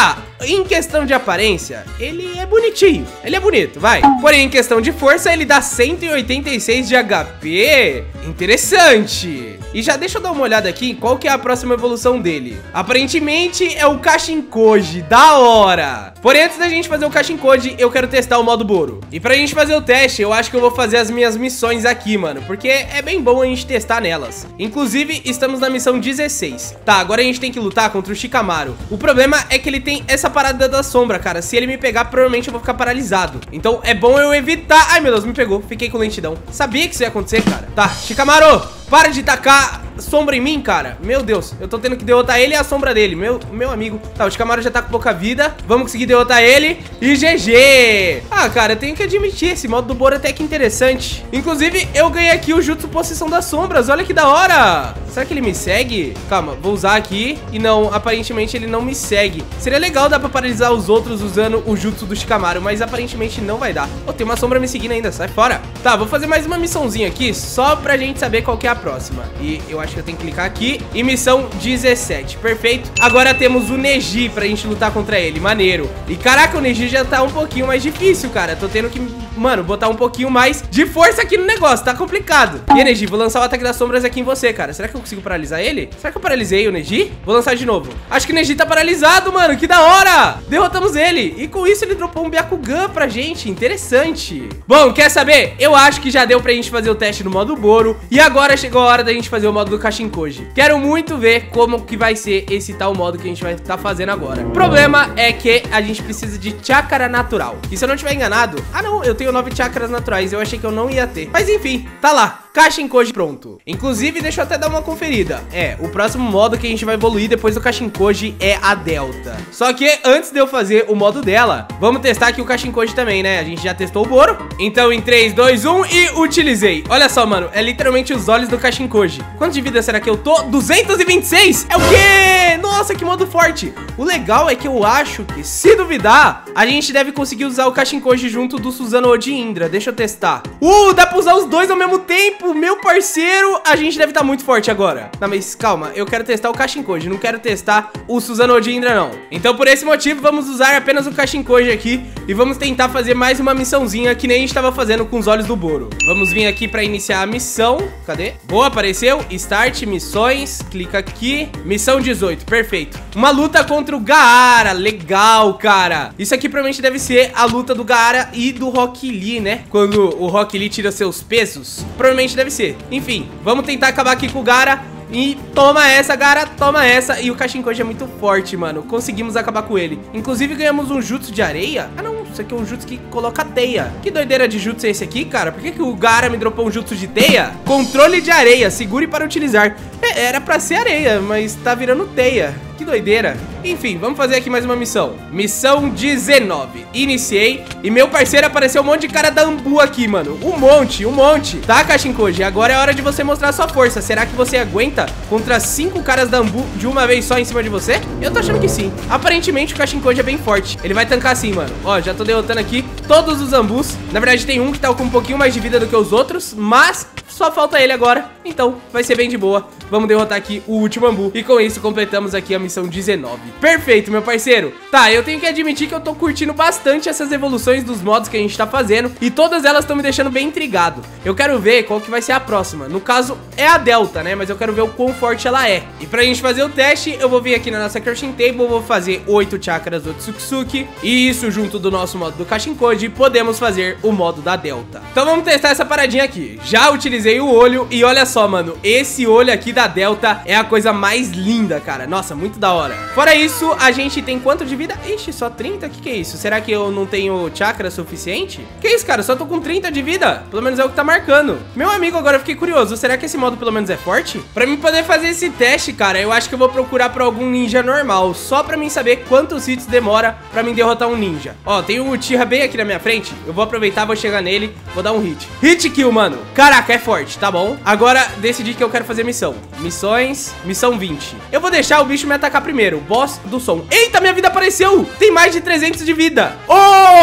em questão de aparência, ele é bonitinho. Ele é bonito, vai. Porém, em questão de força, ele dá cento e oitenta e seis de H P. Interessante. E já deixa eu dar uma olhada aqui, qual que é a próxima evolução dele. Aparentemente é o Kashinkoji, da hora. Porém, antes da gente fazer o Kashinkoji, eu quero testar o modo Boro. E pra gente fazer o teste, eu acho que eu vou fazer as minhas missões aqui, mano, porque é bem bom a gente testar nelas. Inclusive, estamos na missão dezesseis. Tá, agora a gente tem que lutar contra o Shikamaru. O problema é que ele tem essa parada da sombra, cara. Se ele me pegar, provavelmente eu vou ficar paralisado. Então é bom eu evitar. Ai, meu Deus, me pegou. Fiquei com lentidão. Sabia que isso ia acontecer, cara. Tá, Shikamaru, para de tacar sombra em mim, cara. Meu Deus, eu tô tendo que derrotar ele e a sombra dele. Meu, meu amigo. Tá, o Shikamaru já tá com pouca vida. Vamos conseguir derrotar ele. E G G. Ah, cara, eu tenho que admitir, esse modo do Boro até que interessante. Inclusive, eu ganhei aqui o Jutsu Possessão das Sombras. Olha que da hora. Será que ele me segue? Calma, vou usar aqui. E não, aparentemente ele não me segue. Seria legal dar pra paralisar os outros usando o Jutsu do Shikamaru, mas aparentemente não vai dar. Oh, tem uma sombra me seguindo ainda, sai fora. Tá, vou fazer mais uma missãozinha aqui, só pra gente saber qual que é a próxima. E eu acho que eu tenho que clicar aqui. E missão dezessete, perfeito. Agora temos o Neji pra gente lutar contra ele, maneiro. E caraca, o Neji já tá um pouquinho mais difícil, cara. Tô tendo que, mano, botar um pouquinho mais de força aqui no negócio, tá complicado. E aí, Neji, vou lançar o ataque das sombras aqui em você, cara. Será que eu consigo paralisar ele? Será que eu paralisei o Neji? Vou lançar de novo. Acho que o Neji tá paralisado, mano, que da hora. Derrotamos ele. E com isso ele dropou um Byakugan pra gente, interessante. Bom, quer saber? Eu acho que já deu pra gente fazer o teste no modo Boro. E agora chegou a hora da gente fazer o modo do Kashinkoji. Quero muito ver como que vai ser esse tal modo que a gente vai estar fazendo agora. O problema é que a gente precisa de chakra natural. E se eu não tiver enganado... Ah, não, eu tenho nove chakras naturais. Eu achei que eu não ia ter. Mas enfim, tá lá. Kashinkoji pronto. Inclusive, deixa eu até dar uma conferida. É, o próximo modo que a gente vai evoluir depois do Kashinkoji é a Delta. Só que antes de eu fazer o modo dela, vamos testar aqui o Kashinkoji também, né? A gente já testou o Boro. Então, em três, dois, um e utilizei. Olha só, mano, é literalmente os olhos do Kashinkoji. Quanto de vida será que eu tô? duzentos e vinte e seis? É o quê? Nossa, que modo forte. O legal é que eu acho que, se duvidar, a gente deve conseguir usar o Kashinkoji junto do Susanoo de Indra. Deixa eu testar. Uh, dá pra usar os dois ao mesmo tempo. Meu parceiro, a gente deve estar muito forte agora. Não, mas calma, eu quero testar o Kashinkoji, não quero testar o Susanoo de Indra, não. Então, por esse motivo, vamos usar apenas o Kashinkoji aqui e vamos tentar fazer mais uma missãozinha que nem a gente estava fazendo com os olhos do Boro. Vamos vir aqui para iniciar a missão. Cadê? Boa, apareceu. Start, missões. Clica aqui. Missão dezoito, perfeito. Uma luta contra o Gaara. Legal, cara. Isso aqui provavelmente deve ser a luta do Gaara e do Rock Lee, né? Quando o Rock Lee tira seus pesos. Provavelmente deve ser. Enfim, vamos tentar acabar aqui com o Gaara. E toma essa, Gaara, toma essa. E o Kashinkoji é muito forte, mano. Conseguimos acabar com ele. Inclusive, ganhamos um jutsu de areia. Ah, não. Isso aqui é um jutsu que coloca teia. Que doideira de jutsu é esse aqui, cara? Por que, que o Gaara me dropou um jutsu de teia? Controle de areia. Segure para utilizar. É, era pra ser areia, mas tá virando teia. Que doideira. Enfim, vamos fazer aqui mais uma missão. Missão dezenove. Iniciei. E meu parceiro apareceu um monte de cara da Ambu aqui, mano. Um monte, um monte. Tá, Kashinkoji? Agora é hora de você mostrar sua força. Será que você aguenta contra cinco caras da Ambu de uma vez só em cima de você? Eu tô achando que sim. Aparentemente o Kashinkoji é bem forte. Ele vai tancar assim, mano. Ó, já tô derrotando aqui todos os Ambus. Na verdade tem um que tá com um pouquinho mais de vida do que os outros, mas só falta ele agora. Então vai ser bem de boa. Vamos derrotar aqui o último Ambu. E com isso completamos aqui a missão dezenove. Perfeito, meu parceiro. Tá, eu tenho que admitir que eu tô curtindo bastante essas evoluções dos modos que a gente tá fazendo. E todas elas estão me deixando bem intrigado. Eu quero ver qual que vai ser a próxima. No caso, é a Delta, né? Mas eu quero ver o quão forte ela é. E pra gente fazer o teste, eu vou vir aqui na nossa Crafting Table. Vou fazer oito chakras do Tsukisuki. E isso junto do nosso modo do Kashinkoji, podemos fazer o modo da Delta. Então vamos testar essa paradinha aqui. Já utilizei o olho. E olha só, mano. Esse olho aqui da Delta é a coisa mais linda, cara. Nossa, muito da hora. Fora isso, a gente tem quanto de vida? Ixi, só trinta? O que que é isso? Será que eu não tenho chakra suficiente? Que isso, cara? Só tô com trinta de vida. Pelo menos é o que tá marcando. Meu amigo, agora eu fiquei curioso. Será que esse modo pelo menos é forte? Pra mim poder fazer esse teste, cara, eu acho que eu vou procurar pra algum ninja normal. Só pra mim saber quantos hits demora pra mim derrotar um ninja. Ó, tem o Uchiha bem aqui na minha frente. Eu vou aproveitar, vou chegar nele. Vou dar um hit. Hit kill, mano. Caraca, é forte, tá bom? Agora, decidi que eu quero fazer missão. Missões, missão vinte. Eu vou deixar o bicho me atacar primeiro. Boss do som. Eita, minha vida apareceu. Tem mais de trezentos de vida. Oh!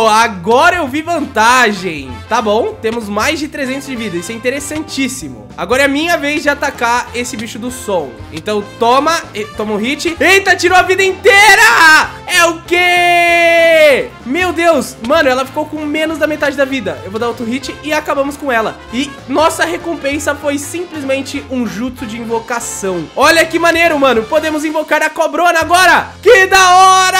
Oh, agora eu vi vantagem. Tá bom, temos mais de trezentos de vida. Isso é interessantíssimo. Agora é minha vez de atacar esse bicho do som. Então toma, toma um hit. Eita, tirou a vida inteira. É o quê? Meu Deus, mano, ela ficou com menos da metade da vida. Eu vou dar outro hit e acabamos com ela. E nossa recompensa foi simplesmente um jutsu de invocação. Olha que maneiro, mano. Podemos invocar a cobrona agora. Que da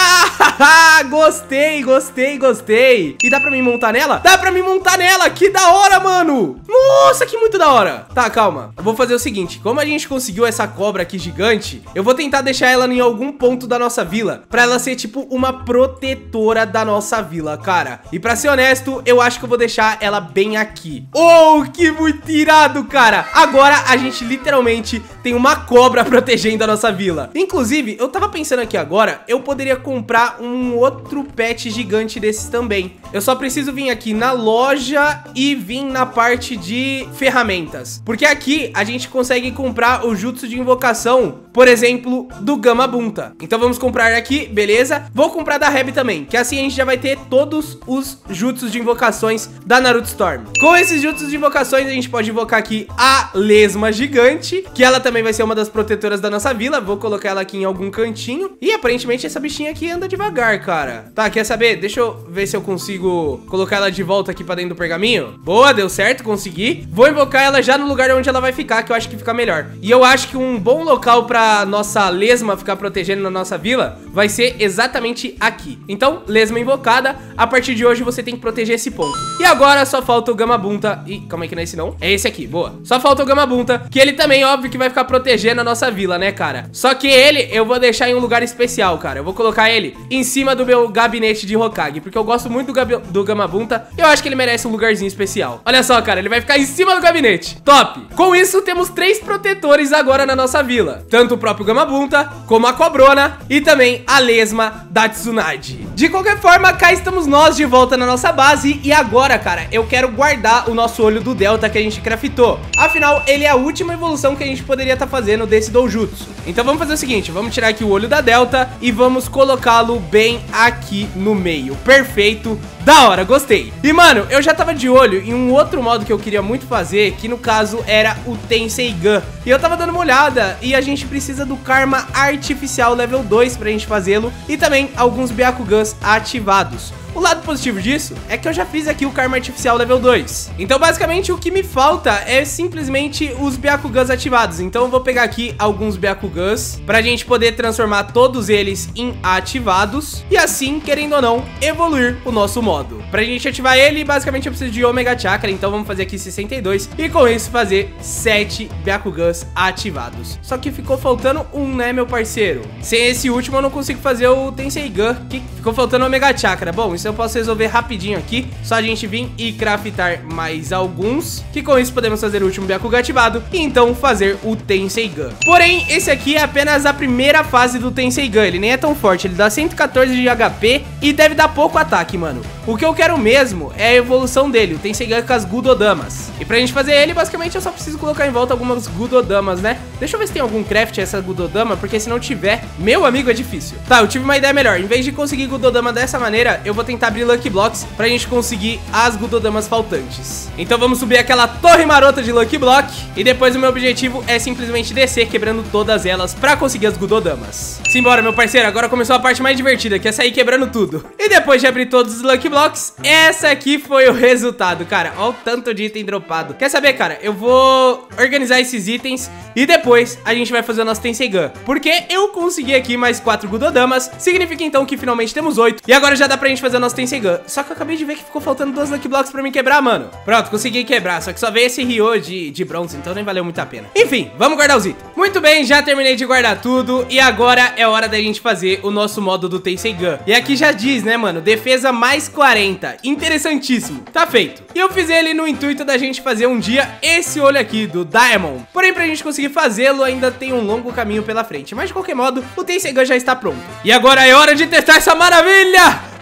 hora. Gostei, gostei, gostei. E dá pra mim montar nela? Dá pra mim montar nela. Que da hora, mano. Nossa, que muito da hora. Tá, calma. Eu vou fazer o seguinte. Como a gente conseguiu essa cobra aqui gigante, eu vou tentar deixar ela em algum ponto da nossa vila, pra ela ser tipo uma protetora da nossa vila, cara. E pra ser honesto, eu acho que eu vou deixar ela bem aqui. Oh, que muito irado, cara. Agora a gente literalmente tem uma cobra protegendo a nossa vila. Inclusive, eu tava pensando aqui agora, eu poderia comprar um outro pet gigante desses também. Eu só preciso vir aqui na loja e vir na parte de ferramentas. Porque aqui a gente consegue comprar o jutsu de invocação, por exemplo, do Gamabunta. Então vamos comprar aqui, beleza? Vou comprar da Reb também, que assim a gente já vai ter todos os jutsus de invocações da Naruto Storm. Com esses jutsus de invocações, a gente pode invocar aqui a Lesma Gigante, que ela também vai ser uma das protetoras da nossa vila. Vou colocar ela aqui em algum cantinho. E aparentemente essa bichinha aqui anda devagar, cara. Tá, quer saber? Deixa eu ver se eu consigo colocar ela de volta aqui pra dentro do pergaminho. Boa, deu certo, consegui. Vou invocar ela já no lugar onde ela vai ficar, que eu acho que fica melhor. E eu acho que um bom local pra nossa Lesma ficar protegendo na nossa vila vai ser exatamente aqui. Então, Lesma invocada. A partir de hoje você tem que proteger esse ponto. E agora só falta o Gamabunta. Ih, calma aí que não é esse não. É esse aqui, boa. Só falta o Gamabunta, que ele também, óbvio, que vai ficar protegendo a nossa vila, né, cara? Só que ele, eu vou deixar em um lugar especial, cara. Eu vou colocar ele em cima do meu gabinete de Hokage, porque eu gosto muito do, Gabi do Gamabunta. E eu acho que ele merece um lugarzinho especial. Olha só, cara, ele vai ficar em cima do gabinete. Top! Com isso, temos três protetores agora na nossa vila. Tanto o próprio Gamabunta, como a Cobrona e também a Lesma da Tsunade. De qualquer forma, cá estamos nós de volta na nossa base. E agora, cara, eu quero guardar o nosso olho do Delta que a gente craftou. Afinal, ele é a última evolução que a gente poderia estar tá fazendo desse Doujutsu. Então vamos fazer o seguinte, vamos tirar aqui o olho da Delta e vamos colocá-lo bem aqui no meio. Perfeito. Da hora, gostei. E, mano, eu já tava de olho em um outro modo que eu queria muito fazer, que no caso era o Tenseigan. E eu tava dando uma olhada e a gente precisa do Karma Artificial level dois pra gente fazê-lo e também alguns Byakugans ativados. O lado positivo disso é que eu já fiz aqui o Karma Artificial level dois. Então, basicamente, o que me falta é simplesmente os Byakugans ativados. Então, eu vou pegar aqui alguns Byakugans pra gente poder transformar todos eles em ativados. E assim, querendo ou não, evoluir o nosso modo. Pra gente ativar ele, basicamente, eu preciso de Omega Chakra. Então, vamos fazer aqui sessenta e dois. E com isso, fazer sete Byakugans ativados. Só que ficou faltando um, né, meu parceiro? Sem esse último, eu não consigo fazer o Tenseigan, que ficou faltando Omega Chakra. Bom, isso eu posso resolver rapidinho aqui. Só a gente vir e craftar mais alguns, que com isso podemos fazer o último Byakugan ativado e então fazer o Tenseigan. Porém, esse aqui é apenas a primeira fase do Tenseigan. Ele nem é tão forte, ele dá cento e quatorze de H P e deve dar pouco ataque, mano. O que eu quero mesmo é a evolução dele, o Tenseigan com as Gudodamas. E pra gente fazer ele, basicamente eu só preciso colocar em volta algumas Gudodamas, né? Deixa eu ver se tem algum craft essa Gudodama, porque se não tiver, meu amigo, é difícil. Tá, eu tive uma ideia melhor. Em vez de conseguir Gudodama dessa maneira, eu vou tentar abrir Lucky Blocks pra gente conseguir as Gudodamas faltantes. Então vamos subir aquela torre marota de Lucky Block e depois o meu objetivo é simplesmente descer quebrando todas elas pra conseguir as Gudodamas. Simbora, meu parceiro, agora começou a parte mais divertida, que é sair quebrando tudo. E depois de abrir todos os Lucky Blocks, essa aqui foi o resultado, cara. Olha o tanto de item dropado. Quer saber, cara? Eu vou organizar esses itens e depois a gente vai fazer o nosso Tenseigan, porque eu consegui aqui mais quatro Gudodamas. Significa então que finalmente temos oito. E agora já dá pra gente fazer o nosso Tenseigan. Só que eu acabei de ver que ficou faltando duas Lucky Blocks pra me quebrar, mano. Pronto, consegui quebrar. Só que só veio esse Ryo de, de bronze, então nem valeu muito a pena. Enfim, vamos guardar os itens. Muito bem, já terminei de guardar tudo. E agora é hora da gente fazer o nosso modo do Tenseigan. E aqui já diz, né, mano? Defesa mais quarenta. Interessantíssimo. Tá feito. E eu fiz ele no intuito da gente fazer um dia esse olho aqui do Diamond. Porém, pra gente conseguir fazê-lo, ainda tem um longo caminho pela frente. Mas de qualquer modo, o Tenseigan já está pronto. E agora é hora de testar essa maravilha!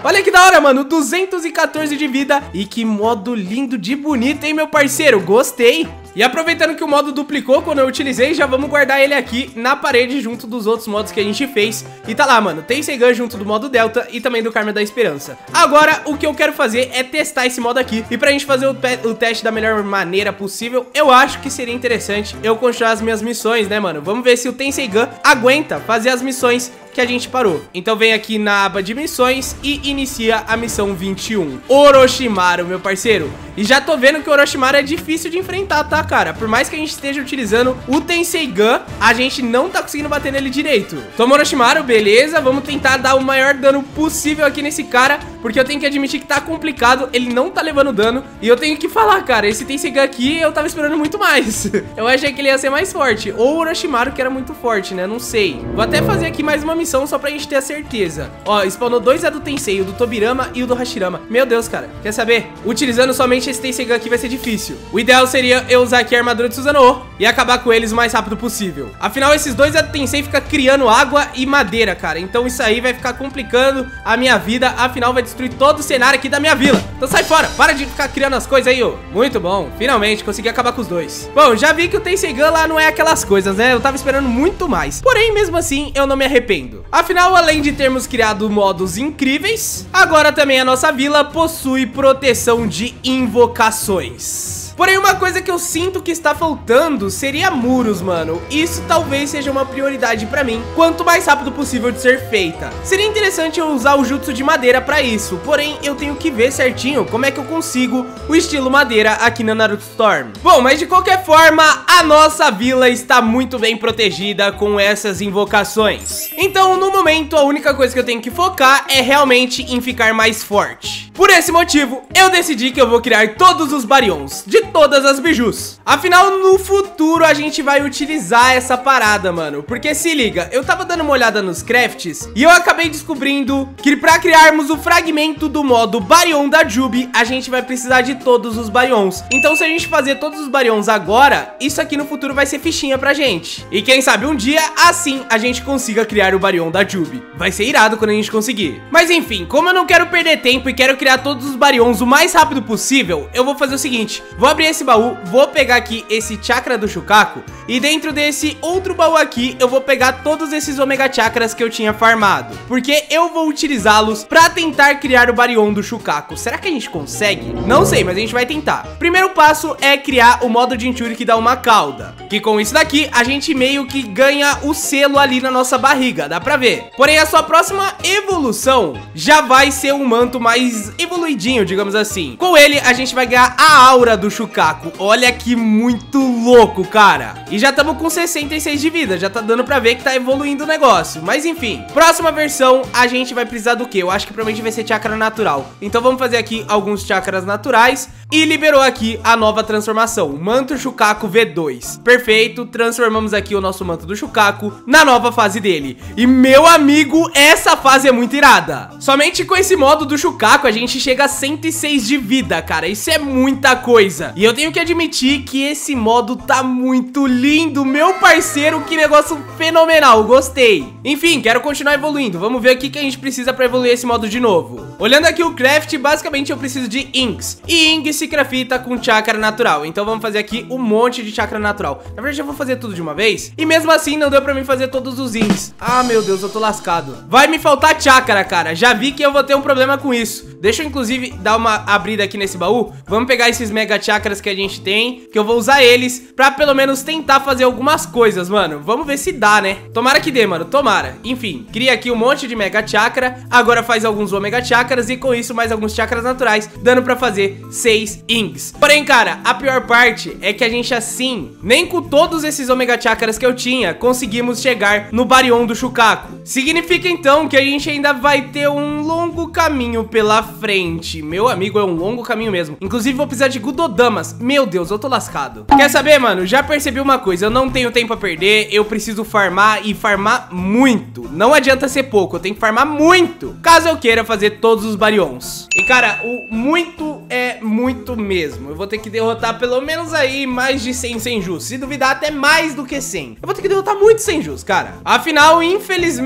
Olha que da hora, mano, duzentos e quatorze de vida. E que modo lindo de bonito, hein, meu parceiro? Gostei. E aproveitando que o modo duplicou quando eu utilizei, já vamos guardar ele aqui na parede junto dos outros modos que a gente fez. E tá lá, mano, tem Tenseigan junto do modo Delta e também do Karma da Esperança. Agora, o que eu quero fazer é testar esse modo aqui. E pra gente fazer o, o teste da melhor maneira possível, eu acho que seria interessante eu continuar as minhas missões, né, mano? Vamos ver se o Tenseigan aguenta fazer as missões que a gente parou. Então vem aqui na aba de missões e inicia a missão vinte e um. Orochimaru, meu parceiro. E já tô vendo que o Orochimaru é difícil de enfrentar, tá, cara? Por mais que a gente esteja utilizando o Tenseigan, a gente não tá conseguindo bater nele direito. Toma Orochimaru, beleza. Vamos tentar dar o maior dano possível aqui nesse cara, porque eu tenho que admitir que tá complicado. Ele não tá levando dano. E eu tenho que falar, cara, esse Tenseigan aqui eu tava esperando muito mais. Eu achei que ele ia ser mais forte. Ou o Orochimaru que era muito forte, né? Não sei. Vou até fazer aqui mais uma missão só pra gente ter a certeza. Ó, spawnou dois é do Tensei, o do Tobirama e o do Hashirama. Meu Deus, cara, quer saber? Utilizando somente esse Tenseigan aqui vai ser difícil. O ideal seria eu usar aqui a armadura de Susanoo e acabar com eles o mais rápido possível. Afinal, esses dois é do Tensei fica criando água e madeira, cara. Então isso aí vai ficar complicando a minha vida. Afinal, vai destruir todo o cenário aqui da minha vila. Então sai fora, para de ficar criando as coisas aí, ó. Muito bom, finalmente consegui acabar com os dois. Bom, já vi que o Tenseigan lá não é aquelas coisas, né? Eu tava esperando muito mais. Porém, mesmo assim, eu não me arrependo. Afinal, além de termos criado modos incríveis, agora também a nossa vila possui proteção de invocações. Porém, uma coisa que eu sinto que está faltando seria muros, mano. Isso talvez seja uma prioridade pra mim, quanto mais rápido possível de ser feita. Seria interessante eu usar o jutsu de madeira pra isso, porém eu tenho que ver certinho como é que eu consigo o estilo madeira aqui na Naruto Storm. Bom, mas de qualquer forma, a nossa vila está muito bem protegida com essas invocações. Então, no momento, a única coisa que eu tenho que focar é realmente em ficar mais forte. Por esse motivo, eu decidi que eu vou criar todos os Baryons, de todas as bijus. Afinal, no futuro a gente vai utilizar essa parada, mano. Porque se liga, eu tava dando uma olhada nos crafts e eu acabei descobrindo que pra criarmos o fragmento do modo Baryon da Jubi, a gente vai precisar de todos os Baryons. Então se a gente fazer todos os Baryons agora, isso aqui no futuro vai ser fichinha pra gente. E quem sabe um dia, assim, a gente consiga criar o Baryon da Jubi. Vai ser irado quando a gente conseguir. Mas enfim, como eu não quero perder tempo e quero criar todos os Baryons o mais rápido possível, eu vou fazer o seguinte, vou abrir esse baú, vou pegar aqui esse chakra do Shukaku e dentro desse outro baú aqui eu vou pegar todos esses Omega Chakras que eu tinha farmado, porque eu vou utilizá-los pra tentar criar o Baryon do Shukaku. Será que a gente consegue? Não sei, mas a gente vai tentar. Primeiro passo é criar o modo Jinchuri que dá uma cauda, que com isso daqui a gente meio que ganha o selo ali na nossa barriga, dá pra ver. Porém a sua próxima evolução já vai ser um manto mais evoluidinho, digamos assim. Com ele a gente vai ganhar a aura do Shukaku. Olha que muito louco, cara. E já estamos com sessenta e seis de vida, já tá dando pra ver que tá evoluindo o negócio. Mas enfim, próxima versão a gente vai precisar do quê? Eu acho que provavelmente vai ser chakra natural. Então vamos fazer aqui alguns chakras naturais. E liberou aqui a nova transformação, Manto Shukaku V dois. Perfeito, transformamos aqui o nosso manto do Shukaku na nova fase dele. E meu amigo, essa fase é muito irada. Somente com esse modo do Shukaku a gente chega a cento e seis de vida, cara. Isso é muita coisa. E eu tenho que admitir que esse modo tá muito lindo, meu parceiro, que negócio fenomenal, gostei. Enfim, quero continuar evoluindo. Vamos ver o que a gente precisa pra evoluir esse modo de novo. Olhando aqui o craft, basicamente eu preciso de Inks. E Inks se crafta com chakra natural. Então vamos fazer aqui um monte de chakra natural. Na verdade eu vou fazer tudo de uma vez. E mesmo assim não deu pra mim fazer todos os Inks. Ah, meu Deus, eu tô lascado. Vai me faltar chakra, cara. Já vi que eu vou ter um problema com isso. Deixa eu inclusive dar uma abrida aqui nesse baú. Vamos pegar esses mega chakras que a gente tem, que eu vou usar eles pra pelo menos tentar fazer algumas coisas, mano. Vamos ver se dá, né? Tomara que dê, mano, tomara. Enfim, cria aqui um monte de mega chakra. Agora faz alguns omega chakras e com isso mais alguns chakras naturais, dando pra fazer seis Inks. Porém, cara, a pior parte é que a gente assim, nem com todos esses omega chakras que eu tinha, conseguimos chegar no Baryon do Shukaku. Significa então que a gente ainda vai ter um longo caminho pela frente. Meu amigo, é um longo caminho mesmo. Inclusive vou precisar de Gudodamas. Meu Deus, eu tô lascado. Quer saber, mano? Já percebi uma coisa, eu não tenho tempo a perder, eu preciso farmar e farmar muito. Não adianta ser pouco, eu tenho que farmar muito, caso eu queira fazer todos os Baryons. E cara, o muito é muito mesmo. Eu vou ter que derrotar pelo menos aí mais de cem Senjus. Se duvidar, até mais do que cem. Eu vou ter que derrotar muitos Senjus, cara. Afinal, infelizmente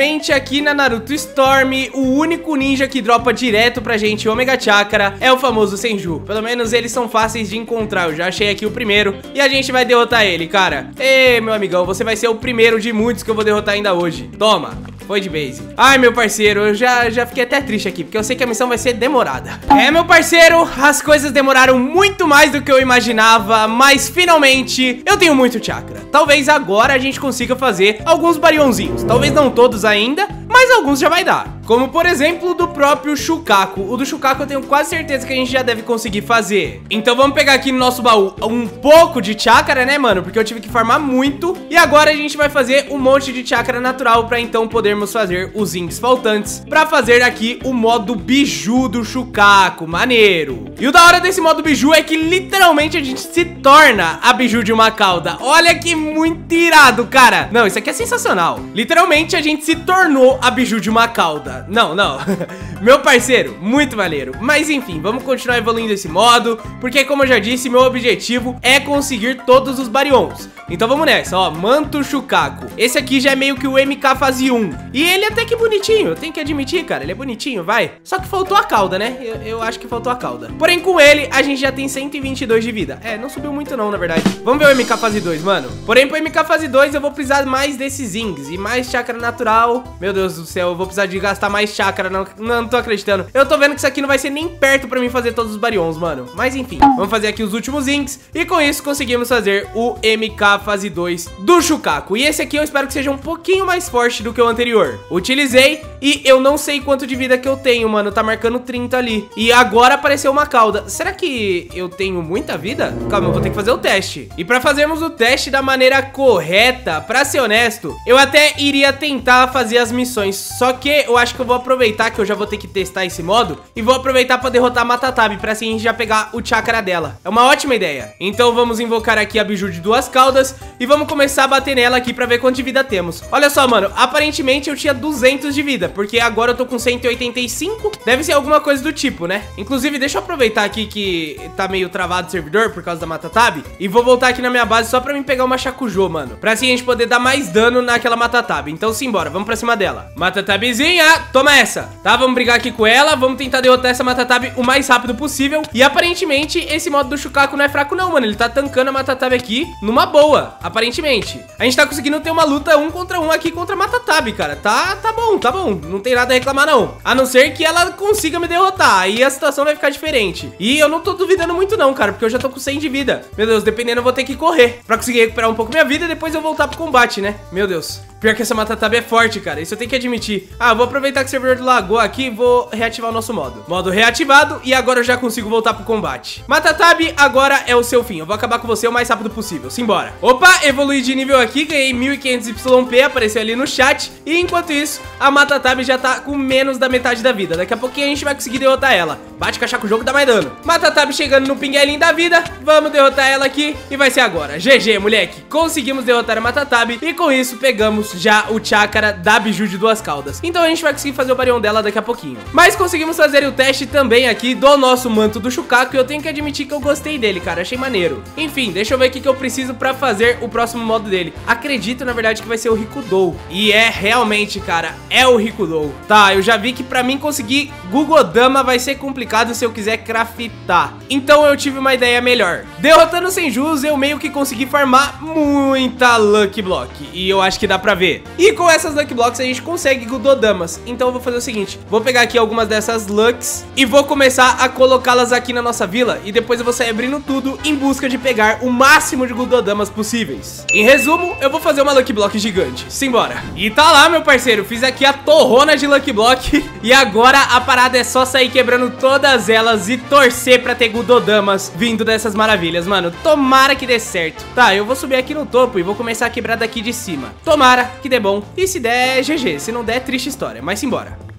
Infelizmente, aqui na Naruto Storm, o único ninja que dropa direto pra gente Omega Chakra é o famoso Senju. Pelo menos eles são fáceis de encontrar. Eu já achei aqui o primeiro e a gente vai derrotar ele, cara. Ê, meu amigão, você vai ser o primeiro de muitos que eu vou derrotar ainda hoje. Toma. Foi de base. Ai, meu parceiro, eu já, já fiquei até triste aqui, porque eu sei que a missão vai ser demorada. É, meu parceiro, as coisas demoraram muito mais do que eu imaginava, mas finalmente eu tenho muito chakra. Talvez agora a gente consiga fazer alguns barionzinhos. Talvez não todos ainda, mas alguns já vai dar. Como, por exemplo, do próprio Shukaku. O do Shukaku eu tenho quase certeza que a gente já deve conseguir fazer. Então vamos pegar aqui no nosso baú um pouco de chakra, né, mano? Porque eu tive que farmar muito. E agora a gente vai fazer um monte de chakra natural pra então podermos fazer os inks faltantes pra fazer aqui o modo biju do Shukaku. Maneiro. E o da hora desse modo biju é que literalmente a gente se torna a biju de uma cauda. Olha que muito irado, cara. Não, isso aqui é sensacional. Literalmente a gente se tornou a biju de uma cauda. Não, não. Meu parceiro, muito maneiro. Mas enfim, vamos continuar evoluindo esse modo, porque como eu já disse, meu objetivo é conseguir todos os Baryons. Então vamos nessa, ó, Manto Shukaku. Esse aqui já é meio que o M K fase um. E ele é até que bonitinho, eu tenho que admitir, cara. Ele é bonitinho, vai. Só que faltou a cauda, né? Eu, eu acho que faltou a cauda. Porém, com ele, a gente já tem cento e vinte e dois de vida. É, não subiu muito não, na verdade. Vamos ver o M K fase dois, mano. Porém, pro M K fase dois, eu vou precisar mais desses Zings e mais chakra natural. Meu Deus do céu, eu vou precisar de gastar mais chakra. Não, não tô acreditando. Eu tô vendo que isso aqui não vai ser nem perto pra mim fazer todos os Baryons, mano. Mas enfim, vamos fazer aqui os últimos Zings. E com isso, conseguimos fazer o M K fase dois do Shukaku. E esse aqui eu espero que seja um pouquinho mais forte do que o anterior. Utilizei e eu não sei quanto de vida que eu tenho, mano. Tá marcando trinta ali. E agora apareceu uma cauda. Será que eu tenho muita vida? Calma, eu vou ter que fazer o teste. E pra fazermos o teste da maneira correta, pra ser honesto, eu até iria tentar fazer as missões. Só que eu acho que eu vou aproveitar que eu já vou ter que testar esse modo e vou aproveitar pra derrotar a Matatabi, pra assim a gente já pegar o chakra dela. É uma ótima ideia. Então vamos invocar aqui a biju de duas caudas e vamos começar a bater nela aqui pra ver quanto de vida temos. Olha só, mano, aparentemente eu tinha duzentos de vida, porque agora eu tô com cento e oitenta e cinco. Deve ser alguma coisa do tipo, né? Inclusive, deixa eu aproveitar aqui que tá meio travado o servidor por causa da Matatabi e vou voltar aqui na minha base só pra mim pegar uma Shakujo, mano, pra assim a gente poder dar mais dano naquela Matatabi. Então simbora, vamos pra cima dela. Matatabizinha, toma essa, tá? Vamos brigar aqui com ela, vamos tentar derrotar essa Matatabi o mais rápido possível. E aparentemente esse modo do Shukaku não é fraco não, mano. Ele tá tancando a Matatabi aqui numa boa, aparentemente. A gente tá conseguindo ter uma luta um contra um aqui contra a Matatabi, cara. Tá, tá bom, tá bom. Não tem nada a reclamar, não. A não ser que ela consiga me derrotar. Aí a situação vai ficar diferente. E eu não tô duvidando muito, não, cara, porque eu já tô com cem de vida. Meu Deus, dependendo, eu vou ter que correr pra conseguir recuperar um pouco minha vida e depois eu voltar pro combate, né? Meu Deus. Pior que essa Matatabi é forte, cara. Isso eu tenho que admitir. Ah, vou aproveitar que o servidor lagou aqui e vou reativar o nosso modo. Modo reativado e agora eu já consigo voltar pro combate. Matatabi, agora é o seu fim. Eu vou acabar com você o mais rápido possível. Simbora. Opa, evoluí de nível aqui. Ganhei mil e quinhentos Y P. Apareceu ali no chat. E enquanto isso, a Matatabi já tá com menos da metade da vida. Daqui a pouquinho a gente vai conseguir derrotar ela. Bate com a Shakujo que dá mais dano. Matatabi chegando no pinguelinho da vida. Vamos derrotar ela aqui. E vai ser agora. G G, moleque. Conseguimos derrotar a Matatabi. E com isso, pegamos já o chakra da biju de duas caudas. Então a gente vai conseguir fazer o Baryon dela daqui a pouquinho. Mas conseguimos fazer o teste também aqui do nosso manto do Shukaku. E eu tenho que admitir que eu gostei dele, cara. Achei maneiro. Enfim, deixa eu ver o que, que eu preciso pra fazer o próximo modo dele. Acredito, na verdade, que vai ser o Rikudou. E é realmente, cara, é o Rikudou. Tá, eu já vi que pra mim conseguir Gugodama vai ser complicado se eu quiser craftar. Então eu tive uma ideia melhor. Derrotando os Senjus, eu meio que consegui farmar muita Lucky Block. E eu acho que dá pra ver. E com essas Lucky Blocks a gente consegue Gudodamas. Então eu vou fazer o seguinte, vou pegar aqui algumas dessas Lucks e vou começar a colocá-las aqui na nossa vila. E depois eu vou sair abrindo tudo em busca de pegar o máximo de Gudodamas possíveis. Em resumo, eu vou fazer uma Lucky Block gigante. Simbora. E tá lá, meu parceiro, fiz aqui a torrona de Lucky Block. E agora a parada é só sair quebrando todas elas e torcer pra ter Gudodamas vindo dessas maravilhas, mano. Tomara que dê certo. Tá, eu vou subir aqui no topo e vou começar a quebrar daqui de cima. Tomara que dê bom. E se der, G G. Se não der, triste história. Mas simbora.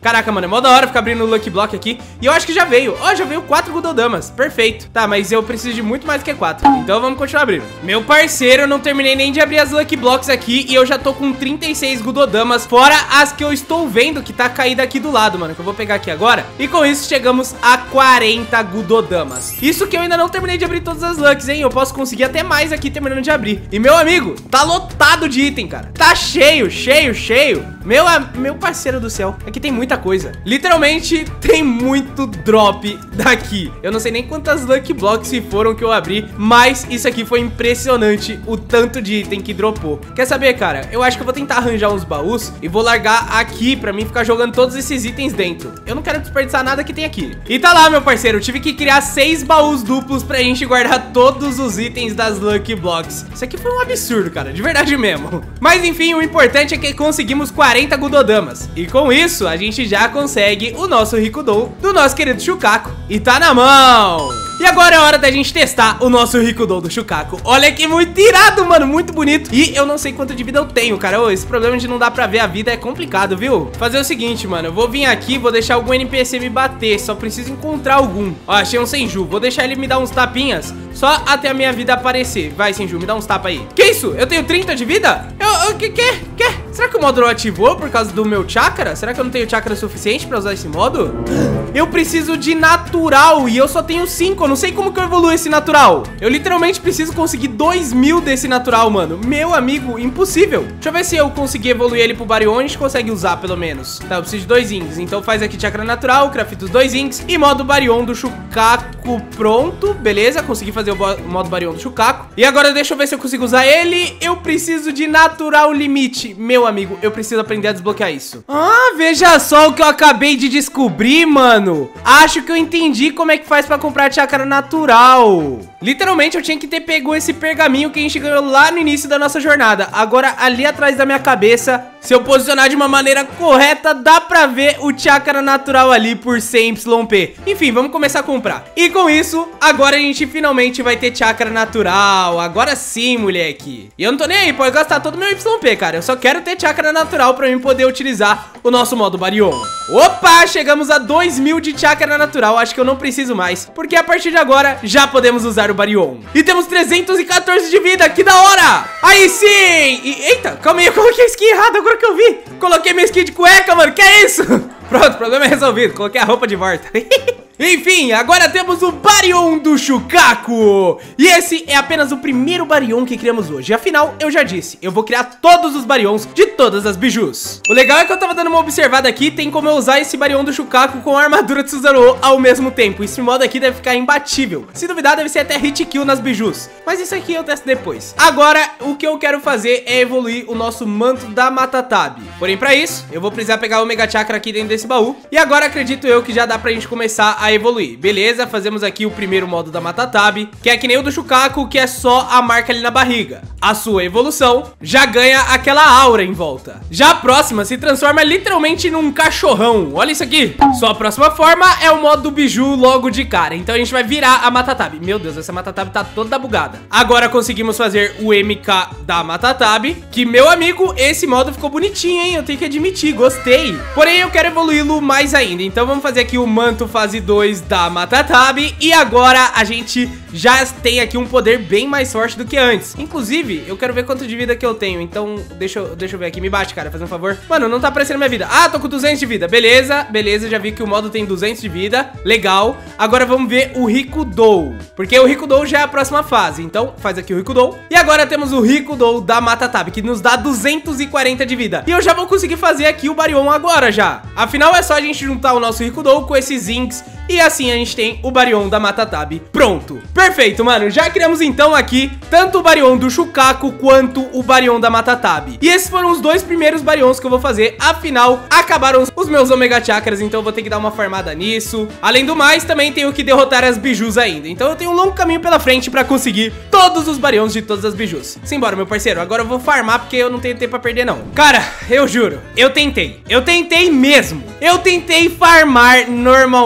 Caraca, mano, é mó da hora ficar abrindo o Lucky Block aqui. E eu acho que já veio. Ó, oh, já veio quatro Gudodamas. Perfeito. Tá, mas eu preciso de muito mais do que quatro. Então vamos continuar abrindo. Meu parceiro, eu não terminei nem de abrir as Lucky Blocks aqui. E eu já tô com trinta e seis Gudodamas. Fora as que eu estou vendo que tá caída aqui do lado, mano. Que eu vou pegar aqui agora. E com isso chegamos a quarenta Gudodamas. Isso que eu ainda não terminei de abrir todas as Lucks, hein? Eu posso conseguir até mais aqui terminando de abrir. E meu amigo, tá lotado de item, cara. Tá cheio, cheio, cheio. Meu, meu parceiro do céu. Aqui tem muita coisa. Literalmente tem muito drop daqui. Eu não sei nem quantas Lucky Blocks foram que eu abri, mas isso aqui foi impressionante, o tanto de item que dropou. Quer saber, cara? Eu acho que eu vou tentar arranjar uns baús e vou largar aqui pra mim ficar jogando todos esses itens dentro. Eu não quero desperdiçar nada que tem aqui. E tá lá, meu parceiro. Eu tive que criar seis baús duplos pra gente guardar todos os itens das Lucky Blocks. Isso aqui foi um absurdo, cara. De verdade mesmo. Mas enfim, o importante é que conseguimos quarenta Gudodamas. E com isso, a gente já consegue o nosso Rikudo do nosso querido Shukaku. E tá na mão! E agora é hora da gente testar o nosso Rikudo do Shukaku. Olha que muito irado, mano, muito bonito. E eu não sei quanto de vida eu tenho, cara. Ô, esse problema de não dar pra ver a vida é complicado, viu? Fazer o seguinte, mano, eu vou vir aqui, vou deixar algum N P C me bater. Só preciso encontrar algum. Ó, achei um Senju. Vou deixar ele me dar uns tapinhas só até a minha vida aparecer. Vai, Senju, me dá uns tapas aí. Que isso? Eu tenho trinta de vida? Eu, eu, que, que, que? Será que o módulo ativou por causa do meu chakra? Será que eu não tenho chakra suficiente pra usar esse modo? Eu preciso de natural e eu só tenho cinco. Eu não sei como que eu evoluo esse natural. Eu literalmente preciso conseguir dois mil desse natural, mano. Meu amigo, impossível. Deixa eu ver se eu conseguir evoluir ele pro Baryon. A gente consegue usar, pelo menos. Tá, eu preciso de dois inks. Então faz aqui chakra natural, crafta os dois inks. E modo Baryon do Shukaku pronto. Beleza, consegui fazer o modo Baryon do Shukaku. E agora deixa eu ver se eu consigo usar ele. Eu preciso de natural limite. Meu amigo, eu preciso aprender a desbloquear isso. Ah, veja só o que eu acabei de descobrir, mano. Acho que eu entendi como é que faz pra comprar chakra natural. Literalmente eu tinha que ter pego esse pergaminho que a gente ganhou lá no início da nossa jornada. Agora ali atrás da minha cabeça, se eu posicionar de uma maneira correta, dá pra ver o chakra natural ali por cem Y P. Enfim, vamos começar a comprar. E com isso, agora a gente finalmente vai ter chakra natural. Agora sim, moleque. E eu não tô nem aí, pode gastar todo o meu Y P, cara. Eu só quero ter chakra natural pra mim poder utilizar o nosso modo Baryon. Opa, chegamos a dois mil de chakra natural. Acho que eu não preciso mais, porque a partir de agora já podemos usar o Baryon. E temos trezentos e quatorze de vida, que da hora. Aí sim. E, eita, calma aí, eu coloquei a skin errada agora que eu vi. Coloquei minha skin de cueca, mano, que é isso? Pronto, problema é resolvido, coloquei a roupa de volta. Enfim, agora temos o Baryon do Shukaku. E esse é apenas o primeiro Baryon que criamos hoje. Afinal, eu já disse, eu vou criar todos os Baryons de todas as bijus. O legal é que eu tava dando uma observada aqui. Tem como eu usar esse Baryon do Shukaku com a armadura de Susanoo ao mesmo tempo. Esse modo aqui deve ficar imbatível. Se duvidar, deve ser até hit kill nas bijus. Mas isso aqui eu testo depois. Agora, o que eu quero fazer é evoluir o nosso manto da Matatabi. Porém, pra isso, eu vou precisar pegar o Mega Chakra aqui dentro desse baú. E agora acredito eu que já dá pra gente começar a a evoluir. Beleza, fazemos aqui o primeiro modo da Matatabi, que é que nem o do Shukaku, que é só a marca ali na barriga. A sua evolução já ganha aquela aura em volta. Já a próxima se transforma literalmente num cachorrão. Olha isso aqui. Só a próxima forma é o modo do biju logo de cara. Então a gente vai virar a Matatabi. Meu Deus, essa Matatabi tá toda bugada. Agora conseguimos fazer o M K da Matatabi, que, meu amigo, esse modo ficou bonitinho, hein? Eu tenho que admitir, gostei. Porém, eu quero evoluí-lo mais ainda. Então vamos fazer aqui o manto fase dois da Matatabi. E agora a gente já tem aqui um poder bem mais forte do que antes. Inclusive, eu quero ver quanto de vida que eu tenho. Então, deixa eu, deixa eu ver aqui. Me bate, cara, faz um favor. Mano, não tá aparecendo minha vida. Ah, tô com duzentos de vida. Beleza, beleza. Já vi que o modo tem duzentos de vida. Legal. Agora vamos ver o Rikudo, porque o Rikudo já é a próxima fase. Então, faz aqui o Rikudo. E agora temos o Rikudo da Matatabi, que nos dá duzentos e quarenta de vida. E eu já vou conseguir fazer aqui o Baryon agora já. Afinal, é só a gente juntar o nosso Rikudo com esses inks. E assim a gente tem o Baryon da Matatabi pronto. Perfeito, mano. Já criamos então aqui tanto o Baryon do Shukaku quanto o Baryon da Matatabi. E esses foram os dois primeiros Baryons que eu vou fazer. Afinal, acabaram os meus Omega Chakras, então eu vou ter que dar uma farmada nisso. Além do mais, também tenho que derrotar as bijus ainda. Então eu tenho um longo caminho pela frente pra conseguir todos os Baryons de todas as bijus. Simbora, meu parceiro. Agora eu vou farmar porque eu não tenho tempo pra perder, não. Cara, eu juro, eu tentei. Eu tentei mesmo. Eu tentei farmar normalmente. Só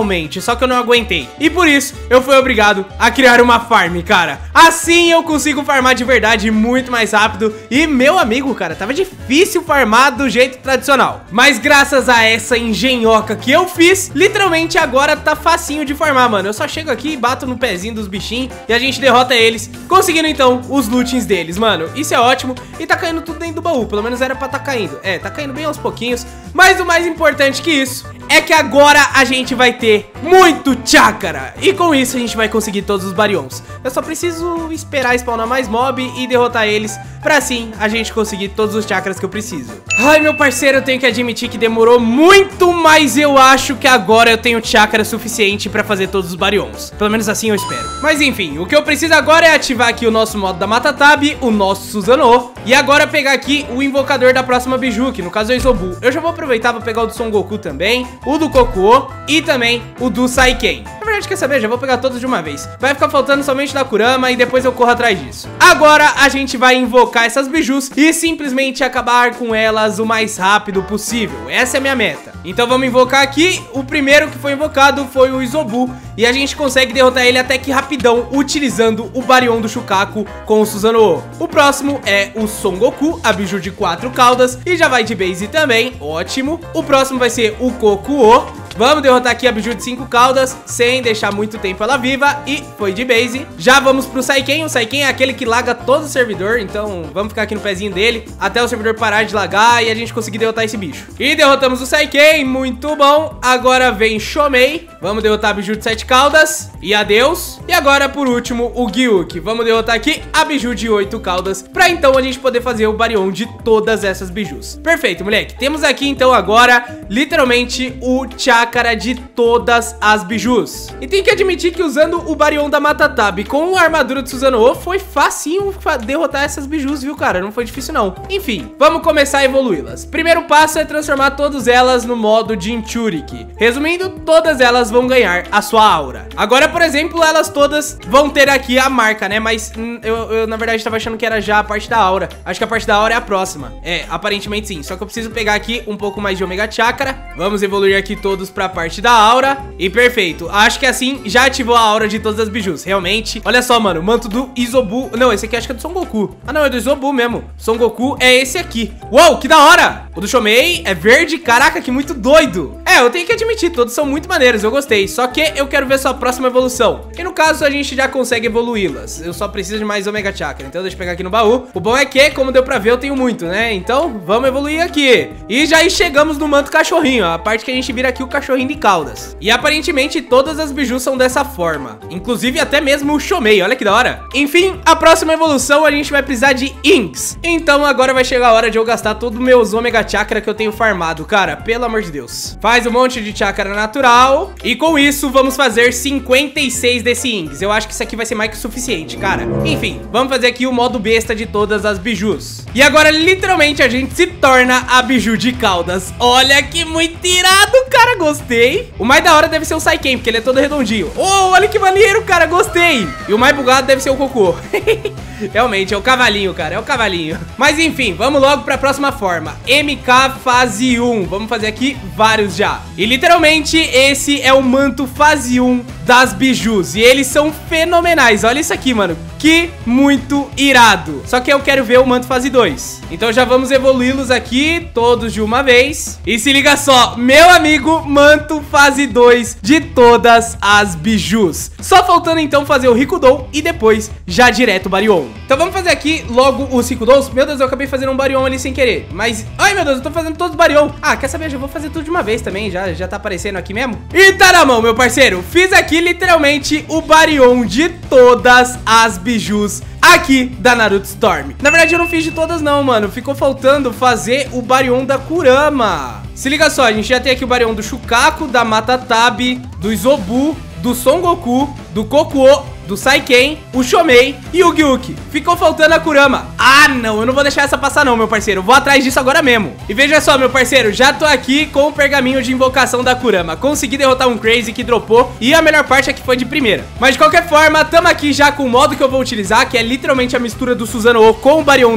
só que eu não aguentei. E por isso, eu fui obrigado a criar uma farm, cara. Assim eu consigo farmar de verdade muito mais rápido. E, meu amigo, cara, tava difícil farmar do jeito tradicional. Mas graças a essa engenhoca que eu fiz, literalmente agora tá facinho de farmar, mano. Eu só chego aqui e bato no pezinho dos bichinhos e a gente derrota eles, conseguindo então os lootings deles, mano. Isso é ótimo. E tá caindo tudo dentro do baú, pelo menos era pra tá caindo. É, tá caindo bem aos pouquinhos. Mas o mais importante que isso é que agora a gente vai ter muito chácara. E com isso a gente vai conseguir todos os baryons. Eu só preciso esperar spawnar mais mob e derrotar eles, pra assim a gente conseguir todos os chakras que eu preciso. Ai, meu parceiro, eu tenho que admitir que demorou muito, mas eu acho que agora eu tenho chakra suficiente pra fazer todos os baryons. Pelo menos assim eu espero. Mas enfim, o que eu preciso agora é ativar aqui o nosso modo da Matatab, o nosso Susanoo, e agora pegar aqui o invocador da próxima biju, que no caso é o Isobu. Eu já vou aproveitar pra pegar o do Son Goku também, o do Kokuo e também o do Saiken. Na verdade, quer saber? Já vou pegar todos de uma vez. Vai ficar faltando somente da Kurama e depois eu corro atrás disso. Agora a gente vai invocar essas bijus e simplesmente acabar com elas o mais rápido possível. Essa é a minha meta. Então vamos invocar aqui. O primeiro que foi invocado foi o Isobu e a gente consegue derrotar ele até que rapidão, utilizando o Baryon do Shukaku com o Susanoo. O próximo é o Son Goku, a biju de quatro caudas, e já vai de base também, ótimo. O próximo vai ser o Kokuo. Vamos derrotar aqui a biju de cinco caudas, sem deixar muito tempo ela viva, e foi de base. Já vamos pro Saiken. O Saiken é aquele que laga todo o servidor, então vamos ficar aqui no pezinho dele até o servidor parar de lagar e a gente conseguir derrotar esse bicho. E derrotamos o Saiken, muito bom. Agora vem Shomei. Vamos derrotar a biju de sete caudas, e adeus. E agora, por último, o Gyuki. Vamos derrotar aqui a biju de oito caudas, pra então a gente poder fazer o Baryon de todas essas bijus. Perfeito, moleque. Temos aqui então agora, literalmente, o chácara de todas as bijus. E tem que admitir que usando o Baryon da Matatab com a armadura de Susanoo foi facinho derrotar essas bijus, viu, cara? Não foi difícil, não. Enfim, vamos começar a evoluí-las. Primeiro passo é transformar todas elas no modo Jinchuriki. Resumindo, todas elas vão ganhar a sua aura. Agora, por exemplo, elas todas vão ter aqui a marca, né? Mas hum, eu, eu, na verdade, tava achando que era já a parte da aura. Acho que a parte da aura é a próxima. É, aparentemente sim. Só que eu preciso pegar aqui um pouco mais de Omega Chakra. Vamos evoluir aqui todos pra parte da aura. E perfeito. Acho que assim já ativou a aura de todas as bijus. Realmente. Olha só, mano. Manto do Isobu. Não, esse aqui acho que é do Son Goku. Ah, não. É do Isobu mesmo. Son Goku é esse aqui. Uou, que da hora. O do Shomei é verde. Caraca, que muito doido. É, eu tenho que admitir. Todos são muito maneiros. Eu gostei. Só que eu quero ver sua próxima evolução. E no caso, a gente já consegue evoluí-las. Eu só preciso de mais Omega Chakra. Então deixa eu pegar aqui no baú. O bom é que, como deu pra ver, eu tenho muito, né? Então, vamos evoluir aqui. E já chegamos no manto cachorrinho. A parte que a gente vira aqui o cachorrinho de caudas. E aparentemente, todas as bijus são dessa forma. Inclusive, até mesmo o Shomei. Olha que da hora. Enfim, a próxima evolução, a gente vai precisar de Inks. Então, agora vai chegar a hora de eu gastar todos os meus Omega Chakra que eu tenho farmado, cara. Pelo amor de Deus. Faz um monte de Chakra natural. E com isso, vamos fazer cinquenta e seis desse Inks. Eu acho que isso aqui vai ser mais que o suficiente, cara. Enfim, vamos fazer aqui o modo besta de todas as bijus. E agora, literalmente, a gente se torna a biju de caudas. Olha que muito irado, cara. Gostei. O mais da hora deve ser o Saiken, porque ele é todo redondinho. Oh, olha que maneiro, cara. Gostei. E o mais bugado deve ser o Kokuo. Realmente, é o cavalinho, cara. É o cavalinho. Mas enfim, vamos logo pra próxima forma. M K fase um. Vamos fazer aqui vários já. E literalmente, esse é o manto fase um das bijus. E eles são fenomenais. Olha isso aqui, mano. Que muito irado. Só que eu quero ver o manto fase dois. Então já vamos evoluí-los aqui, todos de uma vez. E se liga só, meu amigo, manto fase dois de todas as bijus. Só faltando então fazer o Rikudou e depois já direto o Baryon. Então vamos fazer aqui logo os Rikudous. Meu Deus, eu acabei fazendo um Baryon ali sem querer. Mas, ai meu Deus, eu tô fazendo todos os Baryon. Ah, quer saber? Eu já vou fazer tudo de uma vez também. Já, já tá aparecendo aqui mesmo. E tá na mão, meu parceiro. Fiz aqui literalmente o Baryon de todas as bijus aqui da Naruto Storm. Na verdade, eu não fiz de todas não, mano. Ficou faltando fazer o Baryon da Kurama. Se liga só, a gente já tem aqui o Baryon do Shukaku, da Matatab, do Isobu, do Son Goku, do Kokuo, do Saiken, o Shomei e o Gyuki. Ficou faltando a Kurama. Ah, não, eu não vou deixar essa passar não, meu parceiro. Vou atrás disso agora mesmo. E veja só, meu parceiro, já tô aqui com o pergaminho de invocação da Kurama. Consegui derrotar um Crazy que dropou e a melhor parte é que foi de primeira. Mas de qualquer forma, tamo aqui já com o modo que eu vou utilizar, que é literalmente a mistura do Susanoo com o Baryon da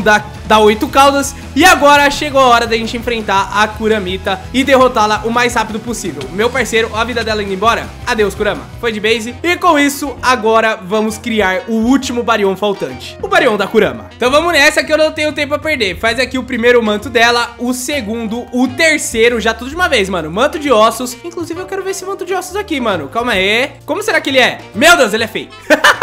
da oito caudas. E agora chegou a hora da gente enfrentar a Kuramita e derrotá-la o mais rápido possível. Meu parceiro, ó a vida dela indo embora. Adeus, Kurama. Foi de base. E com isso, agora vamos criar o último Baryon faltante. O Baryon da Kurama. Então vamos nessa que eu não tenho tempo a perder. Faz aqui o primeiro manto dela, o segundo, o terceiro, já tudo de uma vez, mano. Manto de ossos. Inclusive eu quero ver esse manto de ossos aqui, mano. Calma aí. Como será que ele é? Meu Deus, ele é feio.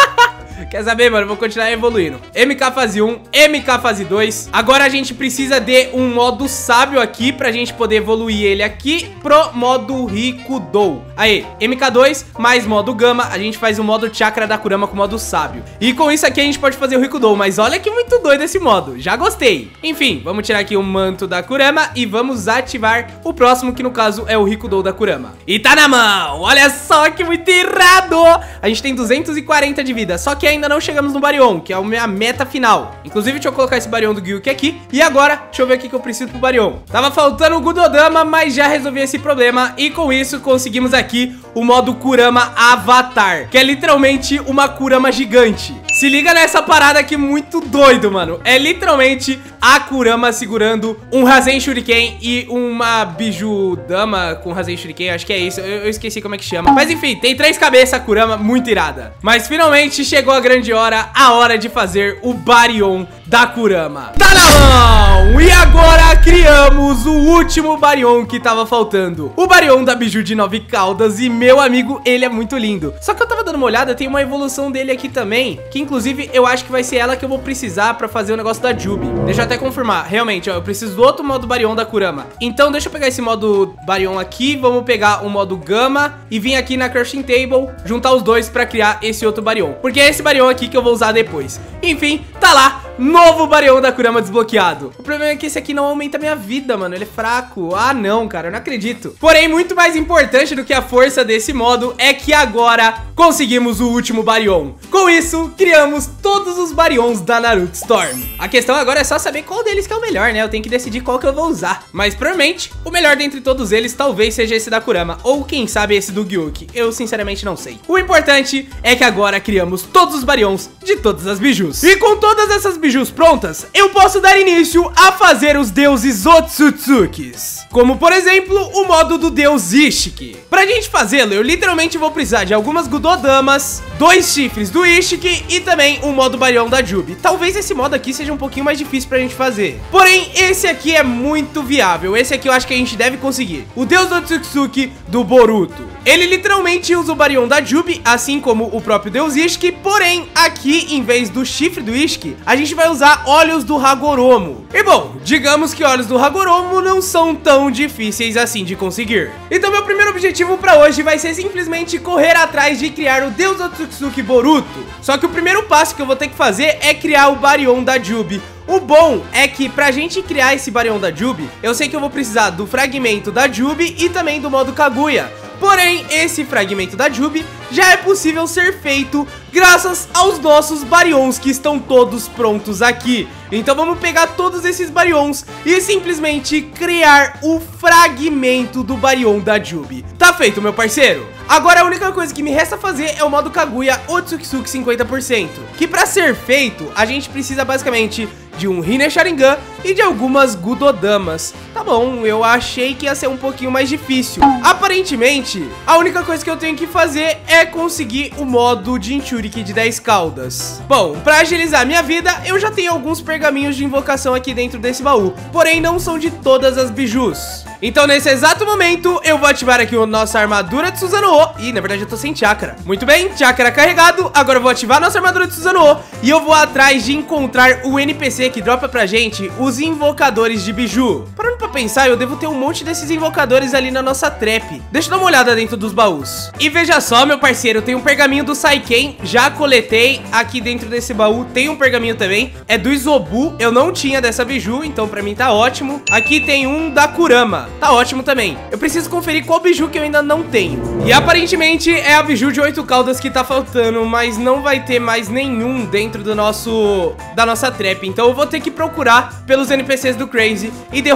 Quer saber, mano? Vou continuar evoluindo. M K fase um, M K fase dois. Agora a gente precisa de um modo sábio aqui pra gente poder evoluir ele aqui pro modo Rikudou. Aí, M K dois mais modo Gama. A gente faz o modo Chakra da Kurama com o modo sábio. E com isso aqui a gente pode fazer o Rikudou. Mas olha que muito doido esse modo. Já gostei. Enfim, vamos tirar aqui o manto da Kurama e vamos ativar o próximo, que no caso é o Rikudou da Kurama. E tá na mão. Olha só que muito irado. A gente tem duzentos e quarenta de vida. Só que ainda não chegamos no Baryon, que é a minha meta final. Inclusive, deixa eu colocar esse Baryon do Gyuki aqui. E agora, deixa eu ver o que eu preciso pro Baryon. Tava faltando o Gudodama, mas já resolvi esse problema. E com isso, conseguimos aqui o modo Kurama Avatar, que é literalmente uma Kurama gigante. Se liga nessa parada aqui muito doido, mano. É literalmente a Kurama segurando um Rasen Shuriken e uma Biju Dama com Rasen Shuriken. Acho que é isso, eu, eu esqueci como é que chama. Mas enfim, tem três cabeças a Kurama, muito irada. Mas finalmente chegou a grande hora, a hora de fazer o Baryon da Kurama. Tá na mão! E agora criamos o último Baryon que tava faltando. O Baryon da Biju de nove caudas. E meu amigo, ele é muito lindo. Só que eu tava dando uma olhada, tem uma evolução dele aqui também, que inclusive eu acho que vai ser ela que eu vou precisar pra fazer o negócio da Jubi. Deixa eu até confirmar. Realmente, ó, eu preciso do outro modo Baryon da Kurama. Então deixa eu pegar esse modo Baryon aqui. Vamos pegar o modo Gama e vir aqui na Crushing Table, juntar os dois pra criar esse outro Baryon, porque é esse Baryon aqui que eu vou usar depois. Enfim, tá lá, novo Baryon da Kurama desbloqueado. O problema é que esse aqui não aumenta a minha vida, mano. Ele é fraco. Ah, não, cara, eu não acredito. Porém, muito mais importante do que a força desse modo é que agora conseguimos o último Baryon. Com isso, criamos todos os Baryons da Naruto Storm. A questão agora é só saber qual deles que é o melhor, né? Eu tenho que decidir qual que eu vou usar. Mas provavelmente, o melhor dentre todos eles talvez seja esse da Kurama, ou quem sabe esse do Gyuki. Eu sinceramente não sei. O importante é que agora criamos todos os Baryons de todas as bijus. E com todas essas bijus prontas, eu posso dar início a fazer os deuses Otsutsukis. Como, por exemplo, o modo do deus Ishiki. Pra gente fazê-lo, eu literalmente vou precisar de algumas Gudodamas, dois chifres do Ishiki e também um modo Baryon da Jubi. Talvez esse modo aqui seja um pouquinho mais difícil pra gente fazer. Porém, esse aqui é muito viável. Esse aqui eu acho que a gente deve conseguir. O deus Otsutsuki do Boruto. Ele literalmente usa o Baryon da Jubi, assim como o próprio deus Ishiki. Porém, aqui, em vez do chifre do Ishiki, a gente vai usar olhos do Hagoromo. E bom, digamos que olhos do Hagoromo não são tão difíceis assim de conseguir. Então meu primeiro objetivo pra hoje vai ser simplesmente correr atrás de criar o deus Otsutsuki Boruto. Só que o primeiro passo que eu vou ter que fazer é criar o Baryon da Jubi. O bom é que pra gente criar esse Baryon da Jubi, eu sei que eu vou precisar do fragmento da Jubi e também do modo Kaguya. Porém, esse fragmento da Jubi já é possível ser feito graças aos nossos Baryons que estão todos prontos aqui. Então vamos pegar todos esses Baryons e simplesmente criar o fragmento do Baryon da Jubi. Tá feito, meu parceiro? Agora a única coisa que me resta fazer é o modo Kaguya Otsutsuki cinquenta por cento, que pra ser feito, a gente precisa basicamente de um Rinne Sharingan e de algumas Gudodamas. Tá bom, eu achei que ia ser um pouquinho mais difícil. Aparentemente, a única coisa que eu tenho que fazer é conseguir o modo Jinchuriki de dez caudas. Bom, pra agilizar minha vida, eu já tenho alguns pergaminhos de invocação aqui dentro desse baú, porém não são de todas as bijus. Então nesse exato momento, eu vou ativar aqui a nossa armadura de Susanoo. Ih, na verdade eu tô sem chakra. Muito bem, chakra carregado. Agora eu vou ativar a nossa armadura de Susanoo e eu vou atrás de encontrar o N P C que dropa pra gente os invocadores de biju. Parando pra pensar, eu devo ter um monte desses invocadores ali na nossa trap. Deixa eu dar uma olhada dentro dos baús. E veja só, meu parceiro, tem um pergaminho do Saiken. Já coletei aqui dentro desse baú. Tem um pergaminho também, é do Izobu. Eu não tinha dessa biju, então pra mim tá ótimo. Aqui tem um da Kurama. Tá ótimo também. Eu preciso conferir qual biju que eu ainda não tenho. E aparentemente é a biju de oito caudas que tá faltando, mas não vai ter mais nenhum dentro do nosso da nossa trap. Então eu vou ter que procurar pelos N P Cs do Crazy e derrotá-los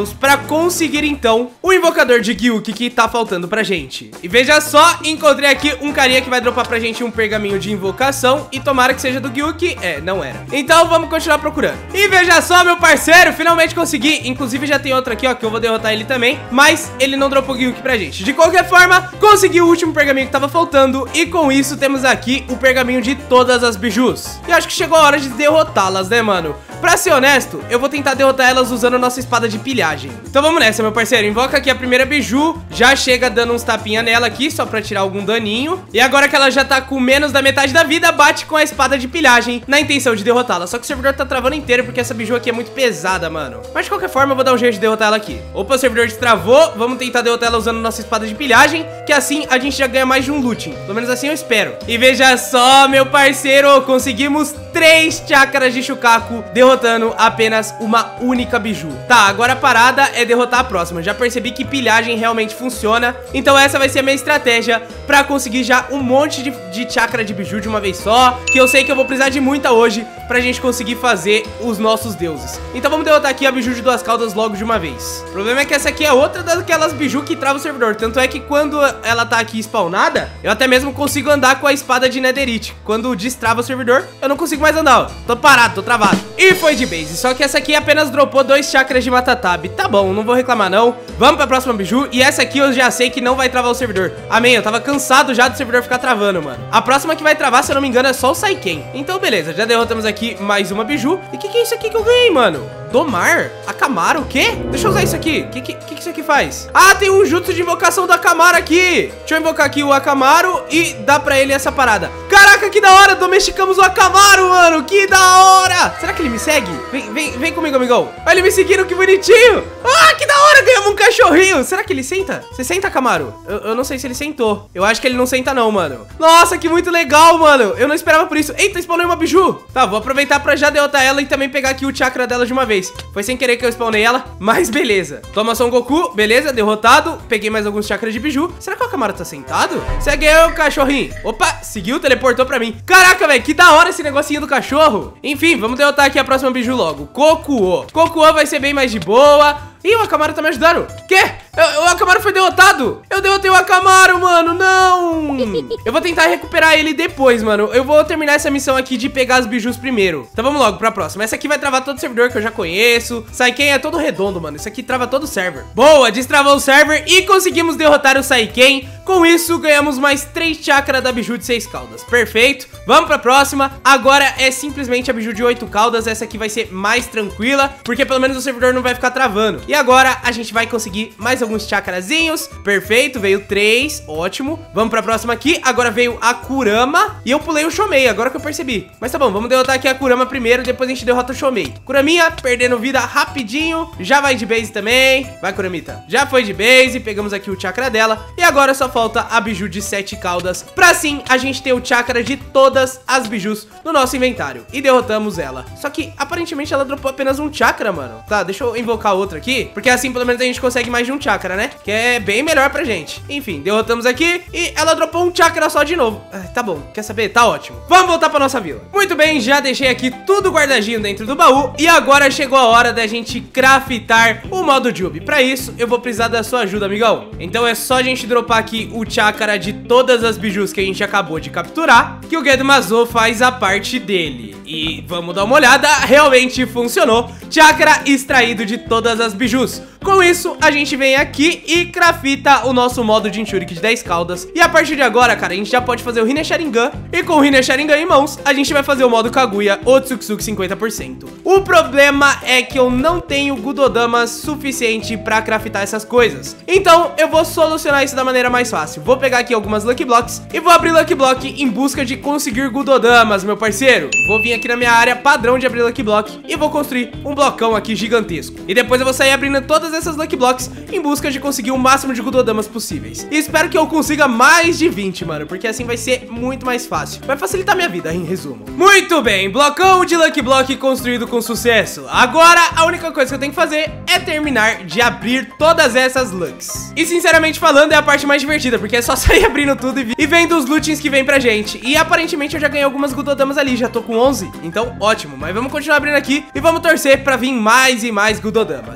irmãos, pra conseguir, então, o invocador de Gyuki que tá faltando pra gente. E veja só, encontrei aqui um carinha que vai dropar pra gente um pergaminho de invocação. E tomara que seja do Gyuki. É, não era. Então vamos continuar procurando. E veja só, meu parceiro, finalmente consegui. Inclusive já tem outro aqui, ó, que eu vou derrotar ele também. Mas ele não dropou o Gyuki pra gente. De qualquer forma, consegui o último pergaminho que tava faltando. E com isso temos aqui o pergaminho de todas as bijus. E acho que chegou a hora de derrotá-las, né, mano? Pra ser honesto, eu vou tentar derrotar elas usando nossa espada de pilhagem. Então vamos nessa, meu parceiro. Invoca aqui a primeira biju. Já chega dando uns tapinha nela aqui, só pra tirar algum daninho. E agora que ela já tá com menos da metade da vida, bate com a espada de pilhagem na intenção de derrotá-la. Só que o servidor tá travando inteiro porque essa biju aqui é muito pesada, mano. Mas de qualquer forma, eu vou dar um jeito de derrotar ela aqui. Opa, o servidor destravou. Vamos tentar derrotar ela usando nossa espada de pilhagem, que assim a gente já ganha mais de um looting. Pelo menos assim eu espero. E veja só, meu parceiro, conseguimos três chakras de Shukaku, derrotando apenas uma única biju. Tá, agora a parada é derrotar a próxima. Já percebi que pilhagem realmente funciona. Então essa vai ser a minha estratégia pra conseguir já um monte de, de chakra de biju de uma vez só, que eu sei que eu vou precisar de muita hoje pra gente conseguir fazer os nossos deuses. Então vamos derrotar aqui a biju de duas caudas logo de uma vez. O problema é que essa aqui é outra daquelas biju que trava o servidor. Tanto é que quando ela tá aqui spawnada, eu até mesmo consigo andar com a espada de netherite. Quando destrava o servidor, eu não consigo mais andar, ó. Tô parado, tô travado. E foi de base. Só que essa aqui apenas dropou dois chakras de Matatab. Tá bom, não vou reclamar não. Vamos pra próxima biju. E essa aqui eu já sei que não vai travar o servidor. Amém, eu tava cansado já do servidor ficar travando, mano. A próxima que vai travar, se eu não me engano, é só o Saiken. Então beleza, já derrotamos aqui mais uma biju. E o que que é isso aqui que eu ganhei, mano? Domar? Akamaru? O quê? Deixa eu usar isso aqui. O que, que, que isso aqui faz? Ah, tem um jutsu de invocação do Akamaru aqui. Deixa eu invocar aqui o Akamaru e dar pra ele essa parada. Caraca, que da hora. Domesticamos o Akamaru, mano. Que da hora. Será que ele me segue? Vem, vem, vem comigo, amigão. Olha ele me seguindo, que bonitinho. Ah, que da hora. Ganhamos um cachorrinho. Será que ele senta? Você senta, Akamaru? Eu, eu não sei se ele sentou. Eu acho que ele não senta não, mano. Nossa, que muito legal, mano. Eu não esperava por isso. Eita, spawnei uma biju. Tá, vou aproveitar pra já derrotar ela e também pegar aqui o chakra dela de uma vez. Foi sem querer que eu spawnei ela, mas beleza. Toma Son Goku, beleza, derrotado. Peguei mais alguns chakras de biju. Será que o Akamaru tá sentado? Segue eu, cachorrinho. Opa, seguiu, teleportou pra mim. Caraca, velho, que da hora esse negocinho do cachorro. Enfim, vamos derrotar aqui a próxima biju logo. Kokuo. Kokuo vai ser bem mais de boa. Ih, o Akamaru tá me ajudando. Quê? Eu, o Akamaru foi derrotado. Eu derrotei o Akamaru, mano. Não. Eu vou tentar recuperar ele depois, mano. Eu vou terminar essa missão aqui de pegar as bijus primeiro. Então vamos logo pra próxima. Essa aqui vai travar todo o servidor que eu já conheço. Saiken é todo redondo, mano. Isso aqui trava todo o server. Boa, destravou o server e conseguimos derrotar o Saiken. Com isso, ganhamos mais três chakras da biju de seis caudas. Perfeito. Vamos pra próxima. Agora é simplesmente a biju de oito caudas. Essa aqui vai ser mais tranquila, porque pelo menos o servidor não vai ficar travando. E agora a gente vai conseguir mais alguns chakrazinhos. Perfeito, veio três, ótimo. Vamos pra próxima aqui, agora veio a Kurama. E eu pulei o Shomei, agora que eu percebi. Mas tá bom, vamos derrotar aqui a Kurama primeiro, depois a gente derrota o Shomei. Kuraminha, perdendo vida rapidinho. Já vai de base também. Vai, Kuramita. Já foi de base, pegamos aqui o chakra dela. E agora só falta a biju de sete caudas, pra assim a gente ter o chakra de todas as bijus no nosso inventário. E derrotamos ela. Só que aparentemente ela dropou apenas um chakra, mano. Tá, deixa eu invocar outra aqui, porque assim pelo menos a gente consegue mais de um chakra, né? Que é bem melhor pra gente. Enfim, derrotamos aqui e ela dropou um chakra só de novo. Ah, tá bom, quer saber? Tá ótimo. Vamos voltar pra nossa vila. Muito bem, já deixei aqui tudo guardadinho dentro do baú. E agora chegou a hora da gente craftar o modo Jube. Pra isso, eu vou precisar da sua ajuda, amigão. Então é só a gente dropar aqui o chakra de todas as bijus que a gente acabou de capturar, que o Gedomazo faz a parte dele. E vamos dar uma olhada, realmente funcionou. Chakra extraído de todas as bijus. Com isso, a gente vem aqui e crafta o nosso modo de Jinchuriki de dez caudas. E a partir de agora, cara, a gente já pode fazer o Hine Sharingan. E com o Hine Sharingan em mãos, a gente vai fazer o modo Kaguya Otsutsuki cinquenta por cento. O problema é que eu não tenho Gudodamas suficiente pra craftar essas coisas. Então, eu vou solucionar isso da maneira mais fácil. Vou pegar aqui algumas Lucky Blocks e vou abrir Lucky Block em busca de conseguir Gudodamas, meu parceiro. Vou vir aqui na minha área padrão de abrir Lucky Block e vou construir um blocão aqui gigantesco. E depois eu vou sair abrindo todas essas Lucky Blocks em busca de conseguir o máximo de Gudodamas possíveis. E espero que eu consiga mais de vinte, mano, porque assim vai ser muito mais fácil. Vai facilitar minha vida, em resumo. Muito bem, blocão de Lucky Block construído com sucesso. Agora, a única coisa que eu tenho que fazer é terminar de abrir todas essas Lucks. E sinceramente falando, é a parte mais divertida, porque é só sair abrindo tudo e, e vendo os lootings que vem pra gente. E aparentemente eu já ganhei algumas Gudodamas ali, já tô com onze, então ótimo. Mas vamos continuar abrindo aqui e vamos torcer pra vir mais e mais Gudodamas.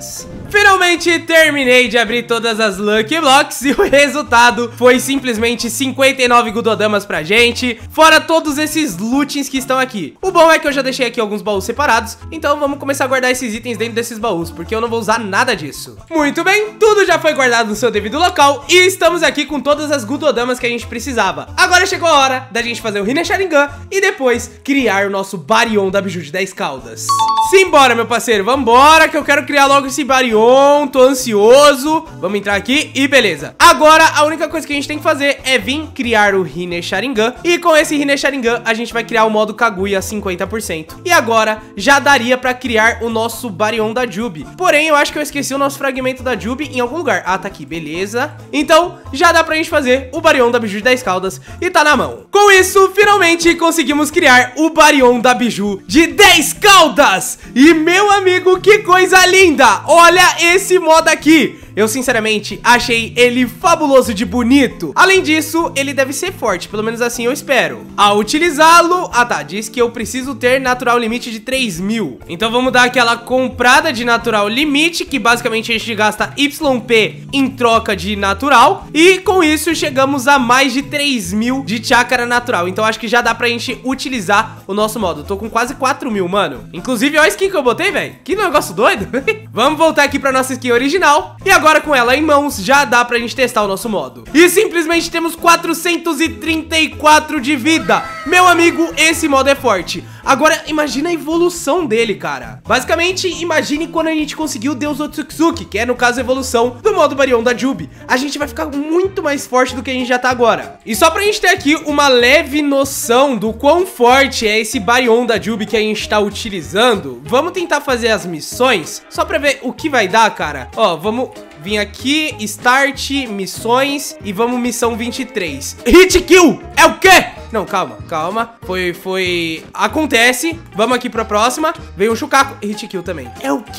finalmente terminei de abrir todas as Lucky Blocks e o resultado foi simplesmente cinquenta e nove Gudodamas pra gente, fora todos esses lootings que estão aqui. O bom é que eu já deixei aqui alguns baús separados, então vamos começar a guardar esses itens dentro desses baús, porque eu não vou usar nada disso. Muito bem, tudo já foi guardado no seu devido local e estamos aqui com todas as Gudodamas que a gente precisava. Agora chegou a hora da gente fazer o Hine Sharingan e depois criar o nosso Baryon da Biju de dez caudas. Simbora, meu parceiro, vambora que eu quero criar logo esse Baryon, tô ansioso. Vamos entrar aqui e beleza. Agora a única coisa que a gente tem que fazer é vir criar o Hine Sharingan e com esse Hine Sharingan a gente vai criar o modo Kaguya cinquenta por cento. E agora já daria pra criar o nosso Baryon da Jubi. Porém, eu acho que eu esqueci o nosso fragmento da Jubi em algum lugar. Ah, tá aqui, beleza. Então, já dá pra gente fazer o Baryon da Biju de dez caudas e tá na mão. Com isso, finalmente conseguimos criar o Baryon da Biju de dez caudas. E meu amigo, que coisa linda! Olha esse modo aqui! Eu sinceramente achei ele fabuloso de bonito. Além disso, ele deve ser forte, pelo menos assim eu espero. Ao utilizá-lo... Ah tá, diz que eu preciso ter natural limite de três mil. Então vamos dar aquela comprada de natural limite, que basicamente a gente gasta Y P em troca de natural. E com isso chegamos a mais de três mil de chakra natural. Então acho que já dá pra gente utilizar o nosso modo. Tô com quase quatro mil, mano. Inclusive, olha a skin que eu botei, velho. Que negócio doido. Vamos voltar aqui pra nossa skin original. E agora com ela em mãos, já dá pra gente testar o nosso modo. E simplesmente temos quatrocentos e trinta e quatro de vida. Meu amigo, esse modo é forte. Agora, imagina a evolução dele, cara. Basicamente, imagine quando a gente conseguiu o Deus Otsutsuki, que é, no caso, a evolução do modo Baryon da Jubi. A gente vai ficar muito mais forte do que a gente já tá agora. E só pra gente ter aqui uma leve noção do quão forte é esse Baryon da Jubi que a gente tá utilizando, vamos tentar fazer as missões, só pra ver o que vai dar, cara. Ó, vamos... Vim aqui, Start, Missões e vamos missão vinte e três. Hit Kill! É o quê? Não, calma, calma. Foi, foi... Acontece. Vamos aqui pra próxima. Veio um Shukaku. Hit Kill também. É o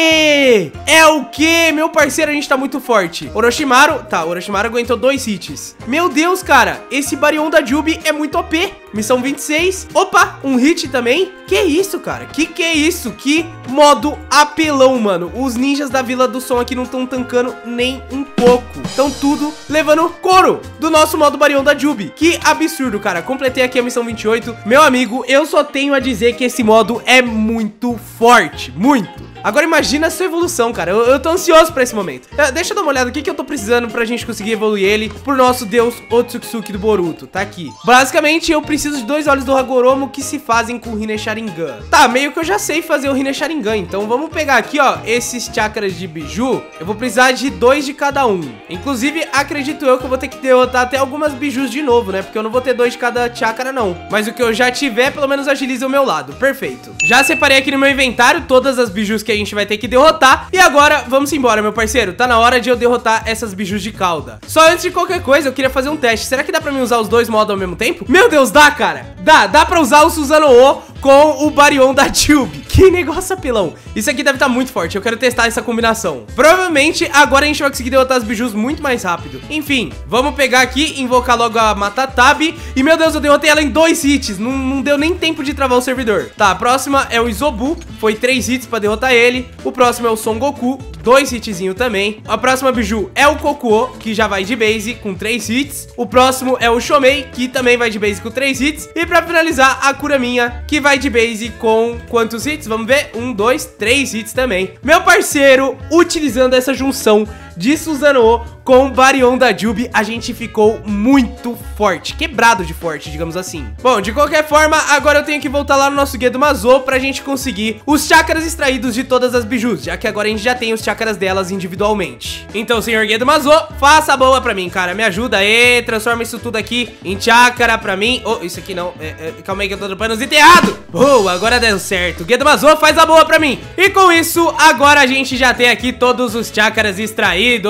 quê? É o quê? Meu parceiro, a gente tá muito forte. Orochimaru... Tá, Orochimaru aguentou dois hits. Meu Deus, cara. Esse Baryon da Jubi é muito O P. Missão vinte e seis. Opa, um hit também. Que isso, cara? Que que é isso? Que modo apelão, mano. Os ninjas da Vila do Som aqui não estão tancando nem um pouco. Estão tudo levando couro do nosso modo Baryon da Jubi. Que absurdo, cara. Completei aqui a missão vinte e oito. Meu amigo, eu só tenho a dizer que esse modo é muito forte. Muito. Agora imagina a sua evolução, cara. Eu, eu tô ansioso pra esse momento. uh, Deixa eu dar uma olhada. O que, que eu tô precisando pra gente conseguir evoluir ele pro nosso deus Otsutsuki do Boruto. Tá aqui. Basicamente, eu preciso de dois olhos do Hagoromo que se fazem com o Hine Sharingan. Tá, meio que eu já sei fazer o Hine Sharingan. Então vamos pegar aqui, ó, esses chakras de Biju. Eu vou precisar de dois de cada um. Inclusive, acredito eu que eu vou ter que derrotar até algumas Bijus de novo, né? Porque eu não vou ter dois de cada chakra, não. Mas o que eu já tiver, pelo menos agiliza o meu lado. Perfeito. Já separei aqui no meu inventário todas as Bijus que a gente vai ter que derrotar. E agora, vamos embora, meu parceiro. Tá na hora de eu derrotar essas Bijus de cauda. Só antes de qualquer coisa, eu queria fazer um teste. Será que dá pra mim usar os dois modos ao mesmo tempo? Meu Deus, dá, cara. Dá, dá pra usar o Susanoo com o Baryon da Jubi. Que negócio apelão. Isso aqui deve estar muito forte. Eu quero testar essa combinação. Provavelmente, agora a gente vai conseguir derrotar as Bijus muito mais rápido. Enfim, vamos pegar aqui, invocar logo a Matatabi. E, meu Deus, eu derrotei ela em dois hits. Não, não deu nem tempo de travar o servidor. Tá, a próxima é o Izobu. Foi três hits pra derrotar ele. O próximo é o Son Goku. Dois hitzinho também. A próxima Biju é o Kokuo, que já vai de base com três hits. O próximo é o Shomei, que também vai de base com três hits. E pra finalizar, a Kuraminha, que vai de base com quantos hits? Vamos ver. Um, dois, três hits também. Meu parceiro, utilizando essa junção de Susanoo com o Baryon da Jubi, a gente ficou muito forte, quebrado de forte, digamos assim. Bom, de qualquer forma, agora eu tenho que voltar lá no nosso Gedomazo pra gente conseguir os chakras extraídos de todas as Bijus, já que agora a gente já tem os chakras delas individualmente. Então, senhor Gedomazo, faça a boa pra mim, cara, me ajuda aí, transforma isso tudo aqui em chakra pra mim. Oh, isso aqui não, é, é, calma aí que eu tô dropando os itens errados. Boa, agora deu certo. Gedomazo, faz a boa pra mim. E com isso, agora a gente já tem aqui todos os chakras extraídos.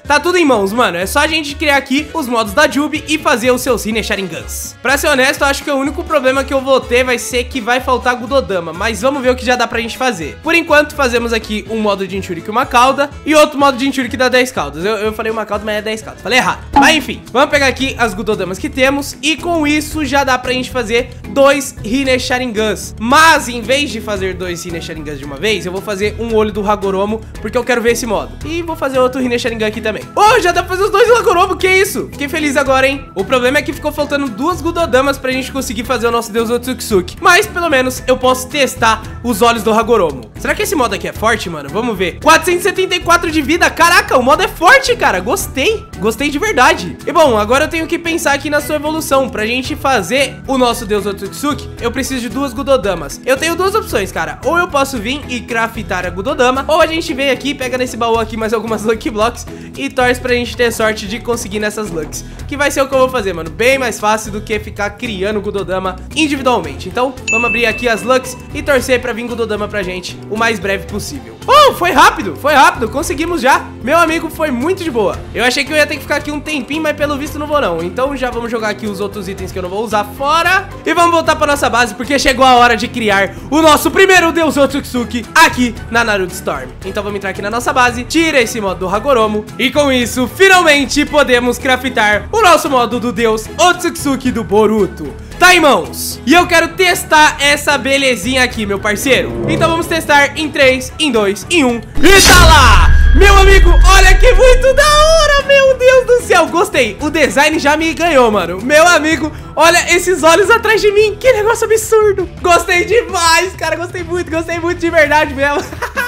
Tá tudo em mãos, mano. É só a gente criar aqui os modos da Jubi e fazer os seus Hine Sharingans. Pra ser honesto, eu acho que o único problema que eu vou ter vai ser que vai faltar Gudodama, mas vamos ver o que já dá pra gente fazer. Por enquanto, fazemos aqui um modo de Jinchuriki uma cauda e outro modo de Jinchuriki que dá dez caudas. Eu, eu falei uma cauda, mas é dez caudas. Falei errado. Mas enfim, vamos pegar aqui as Gudodamas que temos e com isso já dá pra gente fazer dois Hine Sharingans. Mas em vez de fazer dois Hine Sharingans de uma vez, eu vou fazer um olho do Hagoromo, porque eu quero ver esse modo. E vou fazer outro Hine Sharingan aqui também. Oh, já dá pra fazer os dois Hagoromo, que isso? Fiquei feliz agora, hein? O problema é que ficou faltando duas Gudodamas pra gente conseguir fazer o nosso Deus Otsutsuki. Mas pelo menos eu posso testar os olhos do Hagoromo. Será que esse modo aqui é forte, mano? Vamos ver. quatrocentos e setenta e quatro de vida. Caraca, o modo é forte, cara. Gostei. Gostei de verdade. E bom, agora eu tenho que pensar aqui na sua evolução. Pra gente fazer o nosso Deus Otsutsuki, eu preciso de duas Gudodamas. Eu tenho duas opções, cara. Ou eu posso vir e craftar a Gudodama, ou a gente vem aqui, pega nesse baú aqui mais algumas Lucky Blocks e torce pra gente ter sorte de conseguir nessas Lucks. Que vai ser o que eu vou fazer, mano. Bem mais fácil do que ficar criando Gudodama individualmente. Então, vamos abrir aqui as Lucks e torcer pra vir Gudodama pra gente o mais breve possível. Oh, foi rápido, foi rápido, conseguimos já. Meu amigo, foi muito de boa. Eu achei que eu ia ter que ficar aqui um tempinho, mas pelo visto não vou não. Então já vamos jogar aqui os outros itens que eu não vou usar fora. E vamos voltar pra nossa base, porque chegou a hora de criar o nosso primeiro Deus Otsutsuki aqui na Naruto Storm. Então vamos entrar aqui na nossa base, tira esse modo do Hagoromo e com isso, finalmente podemos craftar o nosso modo do Deus Otsutsuki do Boruto. Tá em mãos. E eu quero testar essa belezinha aqui, meu parceiro. Então vamos testar em três, em dois, em um. E tá lá! Meu amigo, olha que muito da hora, meu Deus do céu. Gostei, o design já me ganhou, mano. Meu amigo, olha esses olhos atrás de mim. Que negócio absurdo. Gostei demais, cara, gostei muito, gostei muito de verdade mesmo.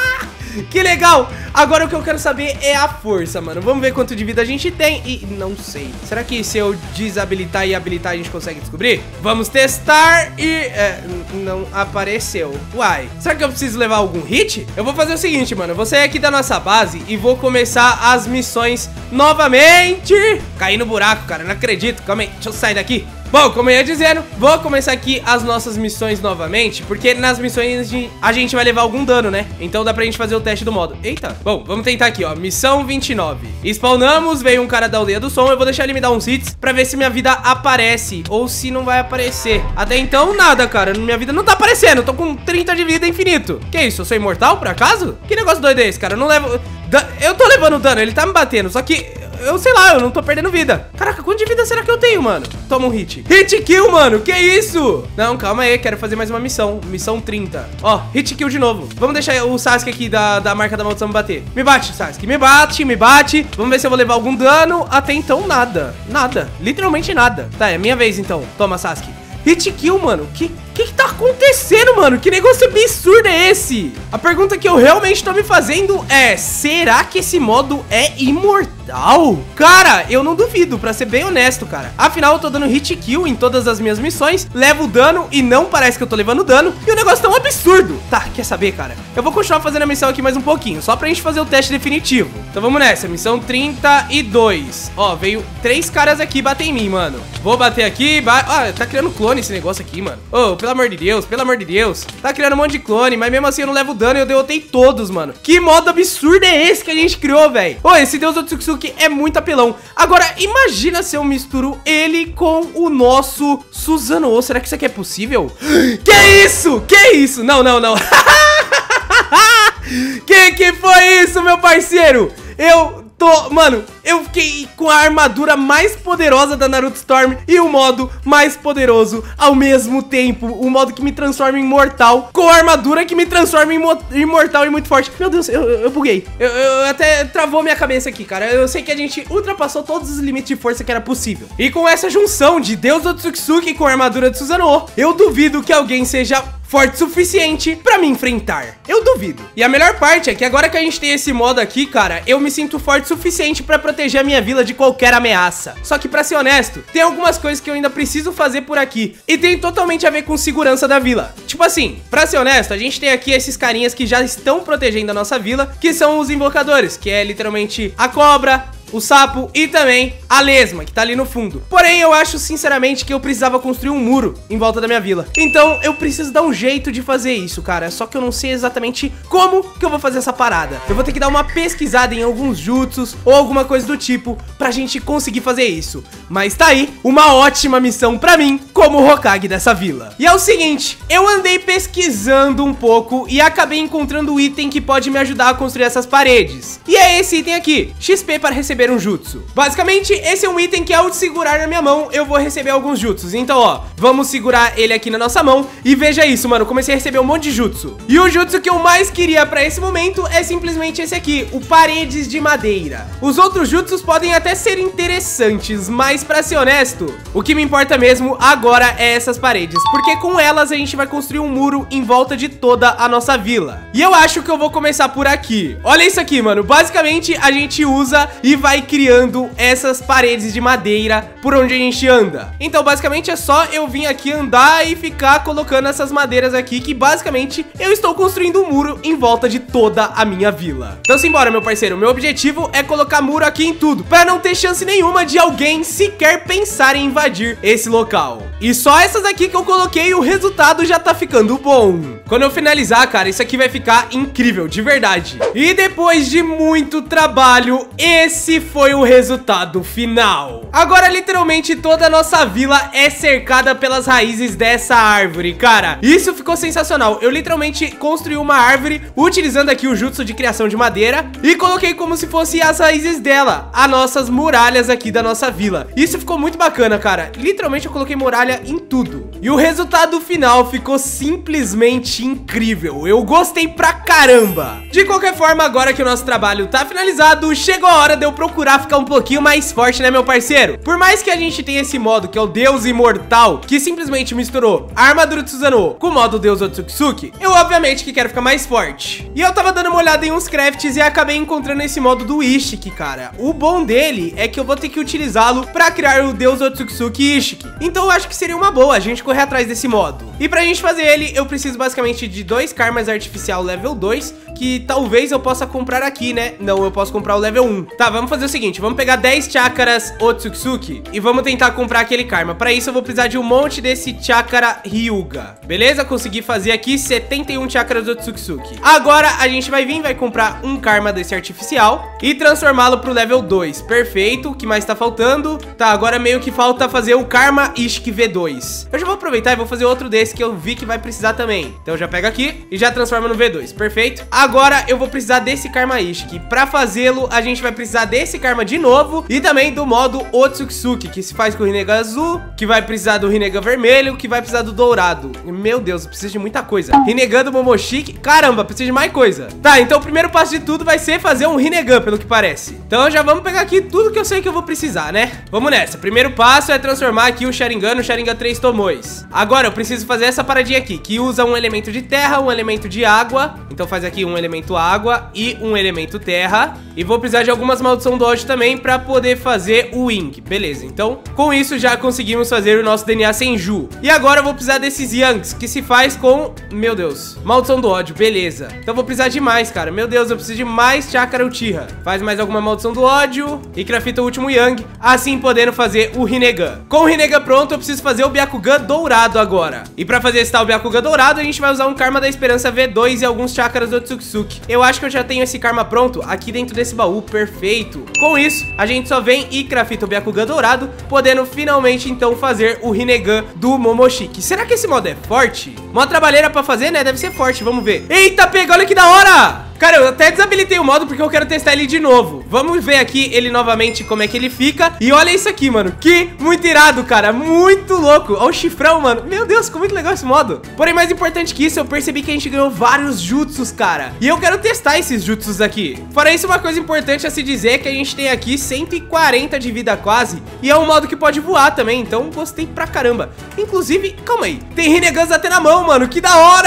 Que legal. Agora o que eu quero saber é a força, mano. Vamos ver quanto de vida a gente tem e não sei. Será que se eu desabilitar e habilitar a gente consegue descobrir? Vamos testar e... É, não apareceu. Uai, será que eu preciso levar algum hit? Eu vou fazer o seguinte, mano. Eu vou sair aqui da nossa base e vou começar as missões novamente. Caí no buraco, cara, não acredito. Calma aí, deixa eu sair daqui. Bom, como eu ia dizendo, vou começar aqui as nossas missões novamente, porque nas missões a gente vai levar algum dano, né? Então dá pra gente fazer o teste do modo. Eita, bom, vamos tentar aqui, ó, missão vinte e nove. Spawnamos, veio um cara da aldeia do som, eu vou deixar ele me dar uns hits pra ver se minha vida aparece ou se não vai aparecer. Até então, nada, cara, minha vida não tá aparecendo, eu tô com trinta de vida infinito. Que isso, eu sou imortal, por acaso? Que negócio doido é esse, cara? Eu não levo... Eu tô levando dano, ele tá me batendo, só que... Eu sei lá, eu não tô perdendo vida. Caraca, quanto de vida será que eu tenho, mano? Toma um hit. Hit kill, mano, que isso? Não, calma aí, quero fazer mais uma missão. Missão trinta. Ó, hit kill de novo. Vamos deixar o Sasuke aqui da, da marca da maldição me bater. Me bate, Sasuke, me bate, me bate. Vamos ver se eu vou levar algum dano. Até então, nada. Nada, literalmente nada. Tá, é minha vez então. Toma, Sasuke. Hit kill, mano, que... O que que tá acontecendo, mano? Que negócio absurdo é esse? A pergunta que eu realmente tô me fazendo é: será que esse modo é imortal? Cara, eu não duvido, pra ser bem honesto, cara. Afinal, eu tô dando hit kill em todas as minhas missões, levo dano e não parece que eu tô levando dano. E o negócio tá um absurdo. Tá, quer saber, cara? Eu vou continuar fazendo a missão aqui mais um pouquinho, só pra gente fazer o teste definitivo. Então vamos nessa, missão trinta e dois. Ó, veio três caras aqui bater em mim, mano. Vou bater aqui, ba... Ah, tá criando clone esse negócio aqui, mano. Ô, oh, pelo amor de Deus, pelo amor de Deus. Tá criando um monte de clone, mas mesmo assim eu não levo dano e eu derrotei todos, mano. Que modo absurdo é esse que a gente criou, velho? Ô, esse Deus Otsutsuki é muito apelão. Agora, imagina se eu misturo ele com o nosso Susanoo. Será que isso aqui é possível? Que isso? Que isso? Não, não, não. Que que foi isso, meu parceiro? Eu... Tô, mano, eu fiquei com a armadura mais poderosa da Naruto Storm e o modo mais poderoso ao mesmo tempo. O modo que me transforma em imortal com a armadura que me transforma em imortal e muito forte. Meu Deus, eu, eu buguei. Eu, eu até travou minha cabeça aqui, cara. Eu sei que a gente ultrapassou todos os limites de força que era possível. E com essa junção de Deus Otsutsuki com a armadura de Susanoo, eu duvido que alguém seja forte o suficiente pra me enfrentar. Eu duvido. E a melhor parte é que agora que a gente tem esse modo aqui, cara, eu me sinto forte o suficiente pra proteger a minha vila de qualquer ameaça. Só que pra ser honesto, tem algumas coisas que eu ainda preciso fazer por aqui e tem totalmente a ver com segurança da vila. Tipo assim, pra ser honesto, a gente tem aqui esses carinhas que já estão protegendo a nossa vila, que são os invocadores, que é literalmente a cobra, o sapo e também a lesma, que tá ali no fundo. Porém, eu acho sinceramente que eu precisava construir um muro em volta da minha vila. Então, eu preciso dar um jeito de fazer isso, cara. Só que eu não sei exatamente como que eu vou fazer essa parada. Eu vou ter que dar uma pesquisada em alguns jutsus ou alguma coisa do tipo pra gente conseguir fazer isso. Mas tá aí uma ótima missão pra mim como Hokage dessa vila. E é o seguinte, eu andei pesquisando um pouco e acabei encontrando o item que pode me ajudar a construir essas paredes. E é esse item aqui, X P para receber um jutsu. Basicamente, esse é um item que ao segurar na minha mão, eu vou receber alguns jutsus. Então, ó, vamos segurar ele aqui na nossa mão e veja isso, mano, comecei a receber um monte de jutsu. E o jutsu que eu mais queria pra esse momento é simplesmente esse aqui, o Paredes de Madeira. Os outros jutsus podem até ser interessantes, mas pra ser honesto, o que me importa mesmo agora é essas paredes, porque com elas a gente vai construir um muro em volta de toda a nossa vila. E eu acho que eu vou começar por aqui. Olha isso aqui, mano, basicamente a gente usa e vai criando essas paredes de madeira por onde a gente anda. Então basicamente é só eu vir aqui andar e ficar colocando essas madeiras aqui, que basicamente eu estou construindo um muro em volta de toda a minha vila. Então simbora, meu parceiro, meu objetivo é colocar muro aqui em tudo, pra não ter chance nenhuma de alguém sequer pensar em invadir esse local. E só essas aqui que eu coloquei, o resultado já tá ficando bom. Quando eu finalizar, cara, isso aqui vai ficar incrível, de verdade. E depois de muito trabalho, esse foi o resultado final. Agora, literalmente, toda a nossa vila é cercada pelas raízes dessa árvore, cara. Isso ficou sensacional. Eu literalmente construí uma árvore utilizando aqui o jutsu de criação de madeira e coloquei como se fosse as raízes dela, as nossas muralhas aqui da nossa vila. Isso ficou muito bacana, cara. Literalmente eu coloquei muralha em tudo. E o resultado final ficou simplesmente incrível. Eu gostei pra caramba. De qualquer forma, agora que o nosso trabalho tá finalizado, chegou a hora de eu procurar ficar um pouquinho mais forte, né, meu parceiro? Por mais que a gente tenha esse modo, que é o Deus Imortal, que simplesmente misturou a armadura de Susanoo com o modo Deus Otsutsuki, eu obviamente que quero ficar mais forte. E eu tava dando uma olhada em uns crafts e acabei encontrando esse modo do Ishiki, cara. O bom dele é que eu vou ter que utilizá-lo pra criar o Deus Otsutsuki Ishiki. Então eu acho que seria uma boa a gente correr atrás desse modo. E pra gente fazer ele, eu preciso basicamente de dois karmas artificial level dois, que talvez eu possa comprar aqui, né? Não, eu posso comprar o level um. Tá, vamos fazer o seguinte, vamos pegar dez chakras Otsutsuki e vamos tentar comprar aquele karma. Pra isso eu vou precisar de um monte desse chakra Hyuga. Beleza? Consegui fazer aqui setenta e um chakras Otsutsuki. Agora a gente vai vir, vai comprar um karma desse artificial e transformá-lo pro level dois. Perfeito, o que mais tá faltando? Tá, agora meio que falta fazer o karma Ishiki V dois. Eu já vou aproveitar e vou fazer outro desse que eu vi que vai precisar também. Então eu já pego aqui e já transforma no V dois. Perfeito. Agora eu vou precisar desse karma Ishiki. Pra fazê-lo, a gente vai precisar desse karma de novo e também do modo Otsutsuki, que se faz com o Rinnegan azul, que vai precisar do Rinnegan vermelho, que vai precisar do dourado. Meu Deus, eu preciso de muita coisa. Rinnegan do Momoshiki. Caramba, preciso de mais coisa. Tá, então o primeiro passo de tudo vai ser fazer um Rinnegan, pelo que parece. Então já vamos pegar aqui tudo que eu sei que eu vou precisar, né? Vamos nessa. Primeiro passo é transformar aqui o Sharingan no Sharingan três Tomoes. Agora eu preciso fazer essa paradinha aqui, que usa um elemento de terra, um elemento de água. Então faz aqui um elemento água e um elemento terra. E vou precisar de algumas maldição do ódio também pra poder fazer o Wing. Beleza, então com isso já conseguimos fazer o nosso D N A Senju. E agora eu vou precisar desses Yangs, que se faz com... Meu Deus, maldição do ódio, beleza. Então vou precisar de mais, cara. Meu Deus, eu preciso de mais Chakra Uchiha. Faz mais alguma maldição do ódio e crafta o último Yang, assim podendo fazer o Rinnegan. Com o Rinnegan pronto, eu preciso fazer o Byakugan dourado agora. E pra fazer esse tal Byakugan dourado, a gente vai usar um Karma da Esperança V dois e alguns Chakras do Otsutsuki. Eu acho que eu já tenho esse Karma pronto aqui dentro desse baú, perfeito. Com isso, a gente só vem e crafta o Byakugan dourado, podendo finalmente então fazer o Rinnegan do Momoshiki. Será que esse modo é forte? Mó trabalheira pra fazer, né? Deve ser forte, vamos ver. Eita, pega, olha que da hora! Cara, eu até desabilitei o modo porque eu quero testar ele de novo. Vamos ver aqui ele novamente como é que ele fica. E olha isso aqui, mano. Que muito irado, cara. Muito louco. Olha o chifrão, mano. Meu Deus, ficou muito legal esse modo. Porém, mais importante que isso, eu percebi que a gente ganhou vários jutsus, cara. E eu quero testar esses jutsus aqui. Fora isso, uma coisa importante a se dizer é que a gente tem aqui cento e quarenta de vida quase. E é um modo que pode voar também. Então, gostei pra caramba. Inclusive, calma aí. Tem Rinnegans até na mão, mano. Que da hora.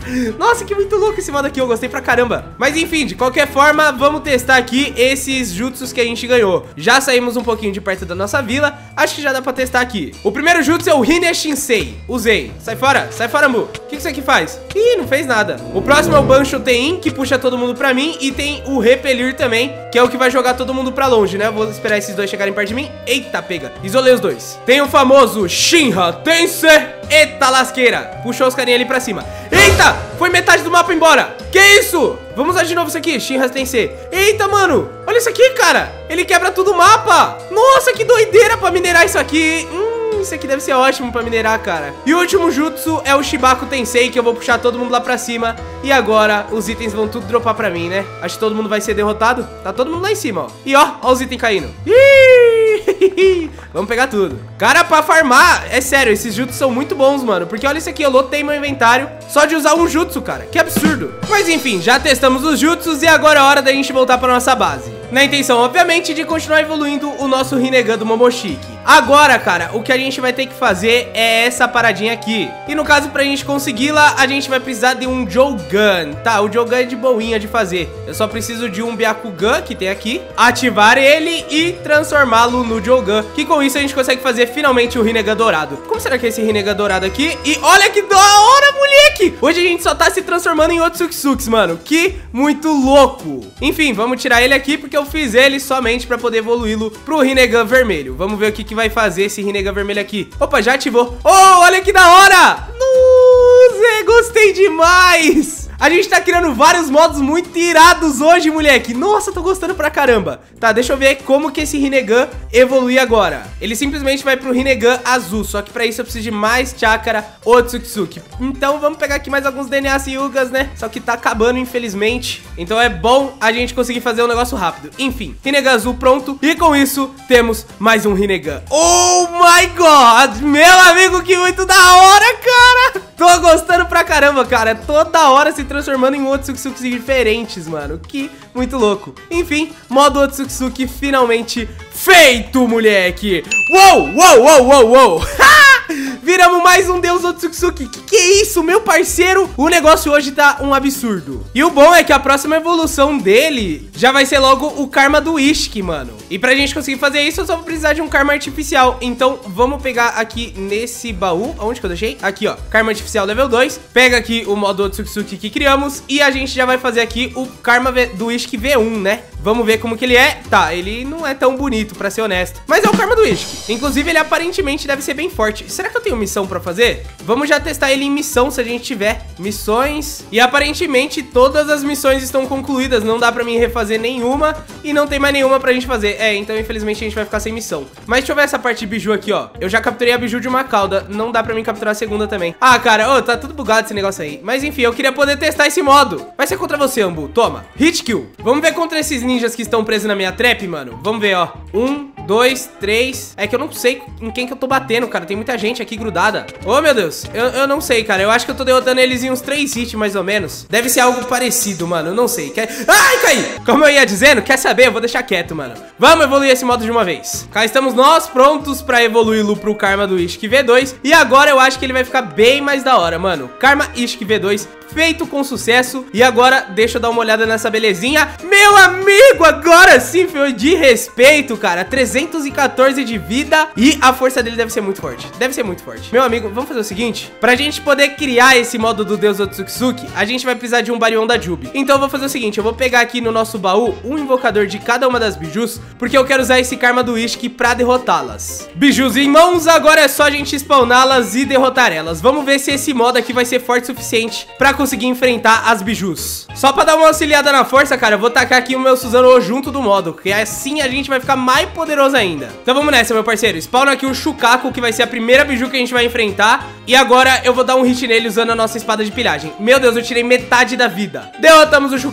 Nossa, que muito louco esse modo aqui, eu gostei pra caramba. Mas enfim, de qualquer forma, vamos testar aqui esses jutsus que a gente ganhou. Já saímos um pouquinho de perto da nossa vila, acho que já dá pra testar aqui. O primeiro jutsu é o Hine Shinsei. Usei. Sai fora, sai fora, Mu. O que, que isso aqui faz? Ih, não fez nada. O próximo é o Bansho Tein, que puxa todo mundo pra mim. E tem o Repelir também, que é o que vai jogar todo mundo pra longe, né? Vou esperar esses dois chegarem perto de mim. Eita, pega. Isolei os dois. Tem o famoso Shinra Tensei. Eita lasqueira. Puxou os carinha ali pra cima. Eita, foi metade do mapa embora. Que isso? Vamos usar de novo isso aqui, Shinra Tensei. Eita, mano, olha isso aqui, cara. Ele quebra tudo o mapa. Nossa, que doideira pra minerar isso aqui. Hum, isso aqui deve ser ótimo pra minerar, cara. E o último jutsu é o Shibaku Tensei, que eu vou puxar todo mundo lá pra cima. E agora os itens vão tudo dropar pra mim, né? Acho que todo mundo vai ser derrotado. Tá todo mundo lá em cima, ó. E ó, ó os itens caindo. Ih! Vamos pegar tudo. Cara, pra farmar, é sério, esses jutsus são muito bons, mano. Porque olha isso aqui, eu lotei meu inventário só de usar um jutsu, cara. Que absurdo. Mas enfim, já testamos os jutsus e agora é hora da gente voltar pra nossa base. Na intenção, obviamente, de continuar evoluindo o nosso Rinnegan do Momoshiki. Agora, cara, o que a gente vai ter que fazer é essa paradinha aqui. E no caso, pra gente consegui-la, a gente vai precisar de um Jogan. Tá, o Jogan é de boinha de fazer. Eu só preciso de um Byakugan, que tem aqui, ativar ele e transformá-lo no Jogan. Que com isso a gente consegue fazer finalmente o Rinnegan dourado. Como será que é esse Rinnegan dourado aqui? E olha que da hora, moleque! Hoje a gente só tá se transformando em Otsukisuks, mano. Que muito louco. Enfim, vamos tirar ele aqui, porque eu fiz ele somente pra poder evoluí-lo pro Rinnegan vermelho. Vamos ver o que, que vai fazer esse Rinnegan vermelho aqui. Opa, já ativou. Oh, olha que da hora! Nossa, gostei demais! A gente tá criando vários modos muito irados hoje, moleque. Nossa, tô gostando pra caramba. Tá, deixa eu ver como que esse Rinnegan evolui agora. Ele simplesmente vai pro Rinnegan azul. Só que pra isso eu preciso de mais Chakra Otsukisuki. Então vamos pegar aqui mais alguns D N As Yugas, né? Só que tá acabando, infelizmente. Então é bom a gente conseguir fazer um negócio rápido. Enfim, Rinnegan azul pronto. E com isso, temos mais um Rinnegan. Oh my God! Meu amigo, que muito da hora, cara! Tô gostando pra caramba, cara. Toda hora se transformando em Otsukisuki diferentes, mano. Que muito louco. Enfim, modo Otsukisuki finalmente feito, moleque. Uou, uou, uou, uou, uou. Viramos mais um deus Otsukisuki. Que que é isso, meu parceiro? O negócio hoje tá um absurdo. E o bom é que a próxima evolução dele já vai ser logo o Karma do Ishiki, mano. E pra gente conseguir fazer isso, eu só vou precisar de um Karma artificial. Então vamos pegar aqui nesse baú. Onde que eu deixei? Aqui, ó, Karma artificial level dois. Pega aqui o modo Otsukisuki que criamos e a gente já vai fazer aqui o Karma do Ishiki V um, né? Vamos ver como que ele é. Tá, ele não é tão bonito, pra ser honesto, mas é o Karma do Ishiki. Inclusive, ele aparentemente deve ser bem forte. Será que eu tenho missão pra fazer? Vamos já testar ele em missão, se a gente tiver missões. E aparentemente, todas as missões estão concluídas. Não dá pra mim refazer nenhuma. E não tem mais nenhuma pra gente fazer. É, então infelizmente a gente vai ficar sem missão. Mas deixa eu ver essa parte de biju aqui, ó. Eu já capturei a biju de uma cauda. Não dá pra mim capturar a segunda também. Ah, cara, ô, tá tudo bugado esse negócio aí. Mas enfim, eu queria poder testar esse modo. Vai ser contra você, Ambu. Toma. Hit kill. Vamos ver contra esses ninjas que estão presos na minha trap, mano. Vamos ver, ó. Um, dois, três. É que eu não sei em quem que eu tô batendo, cara. Tem muita gente aqui grudada. Ô, meu Deus. Eu, eu não sei, cara. Eu acho que eu tô derrotando eles em uns três hits, mais ou menos. Deve ser algo parecido, mano. Eu não sei. Quer... Ai, caí. Como eu ia dizendo, quer saber? Eu vou deixar quieto, mano. Vamos evoluir esse modo de uma vez. Cá estamos nós prontos pra evoluí-lo pro Karma do Ishiki V dois. E agora eu acho que ele vai ficar bem mais da hora, mano. Karma Ishiki V dois feito com sucesso. E agora, deixa eu dar uma olhada nessa belezinha. Meu amigo, agora sim foi de respeito, cara. trezentos e quatorze de vida. E a força dele deve ser muito forte. Deve ser muito forte. Meu amigo, vamos fazer o seguinte. Pra gente poder criar esse modo do Deus Otsukisuki, a gente vai precisar de um Baryon da Jubi. Então eu vou fazer o seguinte. Eu vou pegar aqui no nosso baú um invocador de cada uma das bijus, porque eu quero usar esse Karma do Ishiki pra derrotá-las. Bijus em mãos, agora é só a gente spawná-las e derrotar elas. Vamos ver se esse modo aqui vai ser forte o suficiente pra conseguir enfrentar as bijus. Só pra dar uma auxiliada na força, cara, eu vou tacar aqui o meu Susanoo junto do modo, que assim a gente vai ficar mais poderoso ainda. Então vamos nessa, meu parceiro. Spawna aqui o Shukaku, que vai ser a primeira biju que a gente vai enfrentar. E agora eu vou dar um hit nele usando a nossa espada de pilhagem. Meu Deus, eu tirei metade da vida. Derrotamos o Shukaku.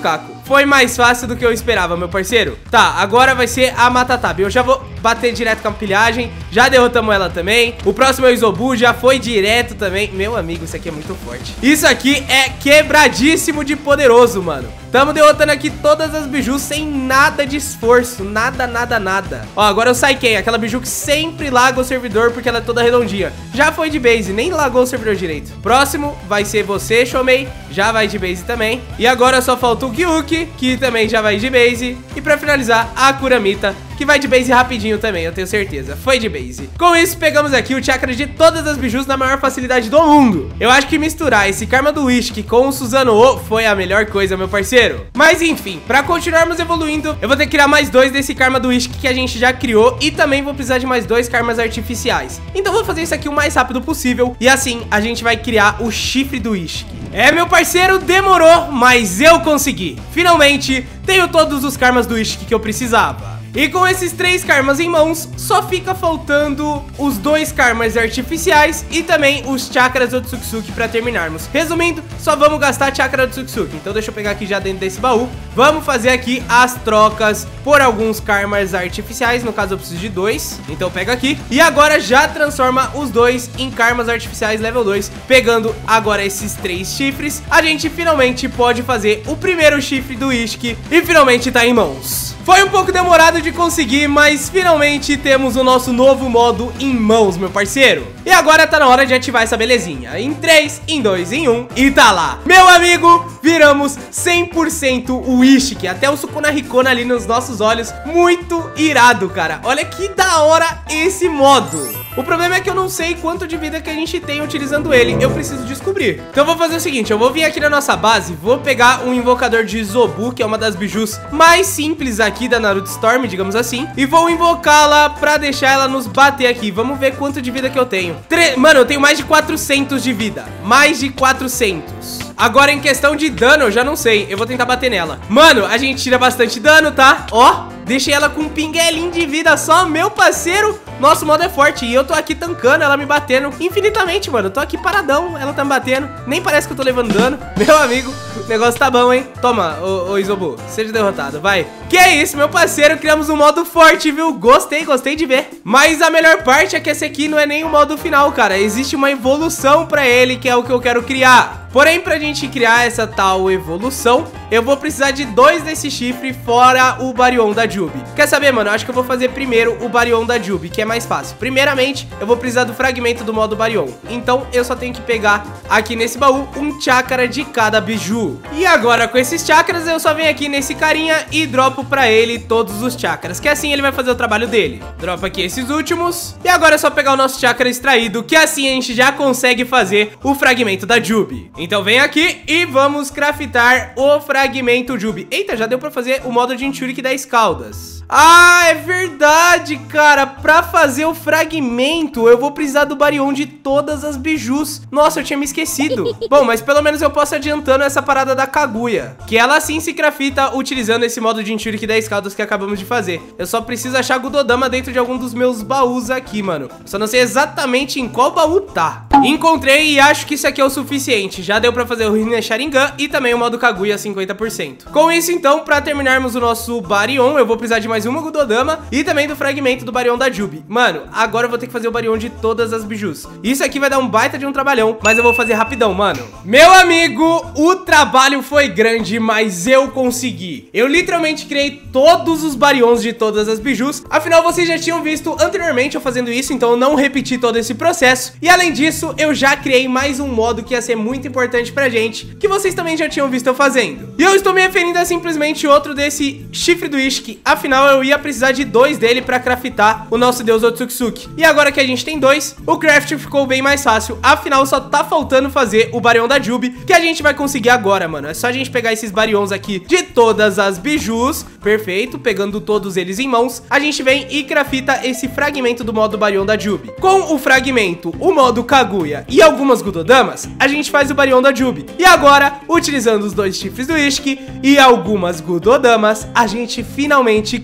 foi mais fácil do que eu esperava, meu parceiro. Tá, agora vai ser a Matatabi. Eu já vou bater direto com a pilhagem. Já derrotamos ela também. O próximo é o Isobu, já foi direto também. Meu amigo, isso aqui é muito forte. Isso aqui é quebradíssimo de poderoso, mano. Tamo derrotando aqui todas as bijus sem nada de esforço. Nada, nada, nada. Ó, agora eu Saiken, aquela biju que sempre laga o servidor porque ela é toda redondinha. Já foi de base, nem lagou o servidor direito. Próximo vai ser você, Shomei. Já vai de base também. E agora só falta o Gyuki, que também já vai de base. E pra finalizar, a Kuramita, que vai de base rapidinho também, eu tenho certeza. Foi de base. Com isso, pegamos aqui o chakra de todas as bijus na maior facilidade do mundo. Eu acho que misturar esse Karma do Whisky com o Susanoo foi a melhor coisa, meu parceiro. Mas enfim, pra continuarmos evoluindo, eu vou ter que criar mais dois desse Karma do Whisky que a gente já criou. E também vou precisar de mais dois Karmas artificiais. Então vou fazer isso aqui o mais rápido possível. E assim, a gente vai criar o chifre do Whisky. É, meu parceiro, demorou, mas eu consegui. Finalmente, tenho todos os Karmas do Whisky que eu precisava. E com esses três karmas em mãos, só fica faltando os dois karmas artificiais e também os chakras do Otsutsuki pra terminarmos. Resumindo, só vamos gastar chakra do Otsutsuki. Então deixa eu pegar aqui já dentro desse baú. Vamos fazer aqui as trocas por alguns karmas artificiais. No caso eu preciso de dois, então pega aqui. E agora já transforma os dois em karmas artificiais level dois. Pegando agora esses três chifres, a gente finalmente pode fazer o primeiro chifre do Whisky e finalmente tá em mãos. Foi um pouco demorado de conseguir, mas finalmente temos o nosso novo modo em mãos, meu parceiro. E agora tá na hora de ativar essa belezinha. Em três, em dois, em um, e tá lá. Meu amigo, viramos cem por cento o Whisky. Até o Sukuna Rikona ali nos nossos olhos. Muito irado, cara. Olha que da hora esse modo. O problema é que eu não sei quanto de vida que a gente tem utilizando ele. Eu preciso descobrir. Então eu vou fazer o seguinte, eu vou vir aqui na nossa base, vou pegar um invocador de Isobu, que é uma das bijus mais simples aqui da Naruto Storm, digamos assim, e vou invocá-la pra deixar ela nos bater aqui. Vamos ver quanto de vida que eu tenho. Tre... Mano, eu tenho mais de quatrocentos de vida. Mais de quatrocentos. Agora em questão de dano, eu já não sei. Eu vou tentar bater nela. Mano, a gente tira bastante dano, tá? Ó, deixei ela com um pinguelinho de vida só, meu parceiro. Nosso modo é forte e eu tô aqui tancando, ela me batendo infinitamente, mano. Eu tô aqui paradão, ela tá me batendo. Nem parece que eu tô levando dano. Meu amigo, o negócio tá bom, hein? Toma, ô, ô Isobu, seja derrotado, vai. Que é isso, meu parceiro, criamos um modo forte, viu? Gostei, gostei de ver. Mas a melhor parte é que esse aqui não é nem o modo final, cara. Existe uma evolução pra ele, que é o que eu quero criar. Porém, pra gente criar essa tal evolução, eu vou precisar de dois desse chifre fora o Baryon da Jubi. Quer saber, mano? Eu acho que eu vou fazer primeiro o Baryon da Jubi, que é mais fácil. Primeiramente, eu vou precisar do fragmento do modo Baryon. Então, eu só tenho que pegar aqui nesse baú um chakra de cada biju. E agora, com esses chakras, eu só venho aqui nesse carinha e dropo pra ele todos os chakras, que assim ele vai fazer o trabalho dele. Dropa aqui esses últimos. E agora é só pegar o nosso chakra extraído, que assim a gente já consegue fazer o fragmento da Jubi. Então vem aqui e vamos craftar o fragmento Jubi. Eita, já deu pra fazer o modo de Jinchuriki dez caudas. Ah, é verdade, cara. Pra fazer o fragmento, eu vou precisar do Baryon de todas as bijus. Nossa, eu tinha me esquecido. Bom, mas pelo menos eu posso adiantando essa parada da Kaguya, que ela sim se crafta utilizando esse modo de Jinchuriki dez caudas que acabamos de fazer. Eu só preciso achar Gudodama dentro de algum dos meus baús aqui, mano. Só não sei exatamente em qual baú tá. Encontrei e acho que isso aqui é o suficiente. Já deu pra fazer o Rinne Sharingan e também o modo Kaguya cinquenta por cento. Com isso, então, pra terminarmos o nosso Baryon, eu vou precisar de mais uma Gudodama e também do fragmento do Baryon da Jubi. Mano, agora eu vou ter que fazer o Baryon de todas as bijus. Isso aqui vai dar um baita de um trabalhão, mas eu vou fazer rapidão, mano. Meu amigo, o trabalho foi grande, mas eu consegui. Eu literalmente criei todos os Baryons de todas as bijus. Afinal, vocês já tinham visto anteriormente eu fazendo isso, então eu não repeti todo esse processo. E além disso, eu já criei mais um modo que ia ser muito importante pra gente, que vocês também já tinham visto eu fazendo. E eu estou me referindo a simplesmente outro desse chifre do Ishiki. Afinal, eu ia precisar de dois dele pra craftar o nosso deus Otsutsuki. E agora que a gente tem dois, o craft ficou bem mais fácil. Afinal, só tá faltando fazer o Baryon da Jubi, que a gente vai conseguir agora, mano. É só a gente pegar esses Baryons aqui de todas as bijus. Perfeito, pegando todos eles em mãos, a gente vem e crafta esse fragmento do modo Baryon da Jubi. Com o fragmento, o modo Kaguya e algumas Gudodamas, a gente faz o Baryon da Jubi. E agora, utilizando os dois chifres do Ishiki e algumas Gudodamas, a gente finalmente crafta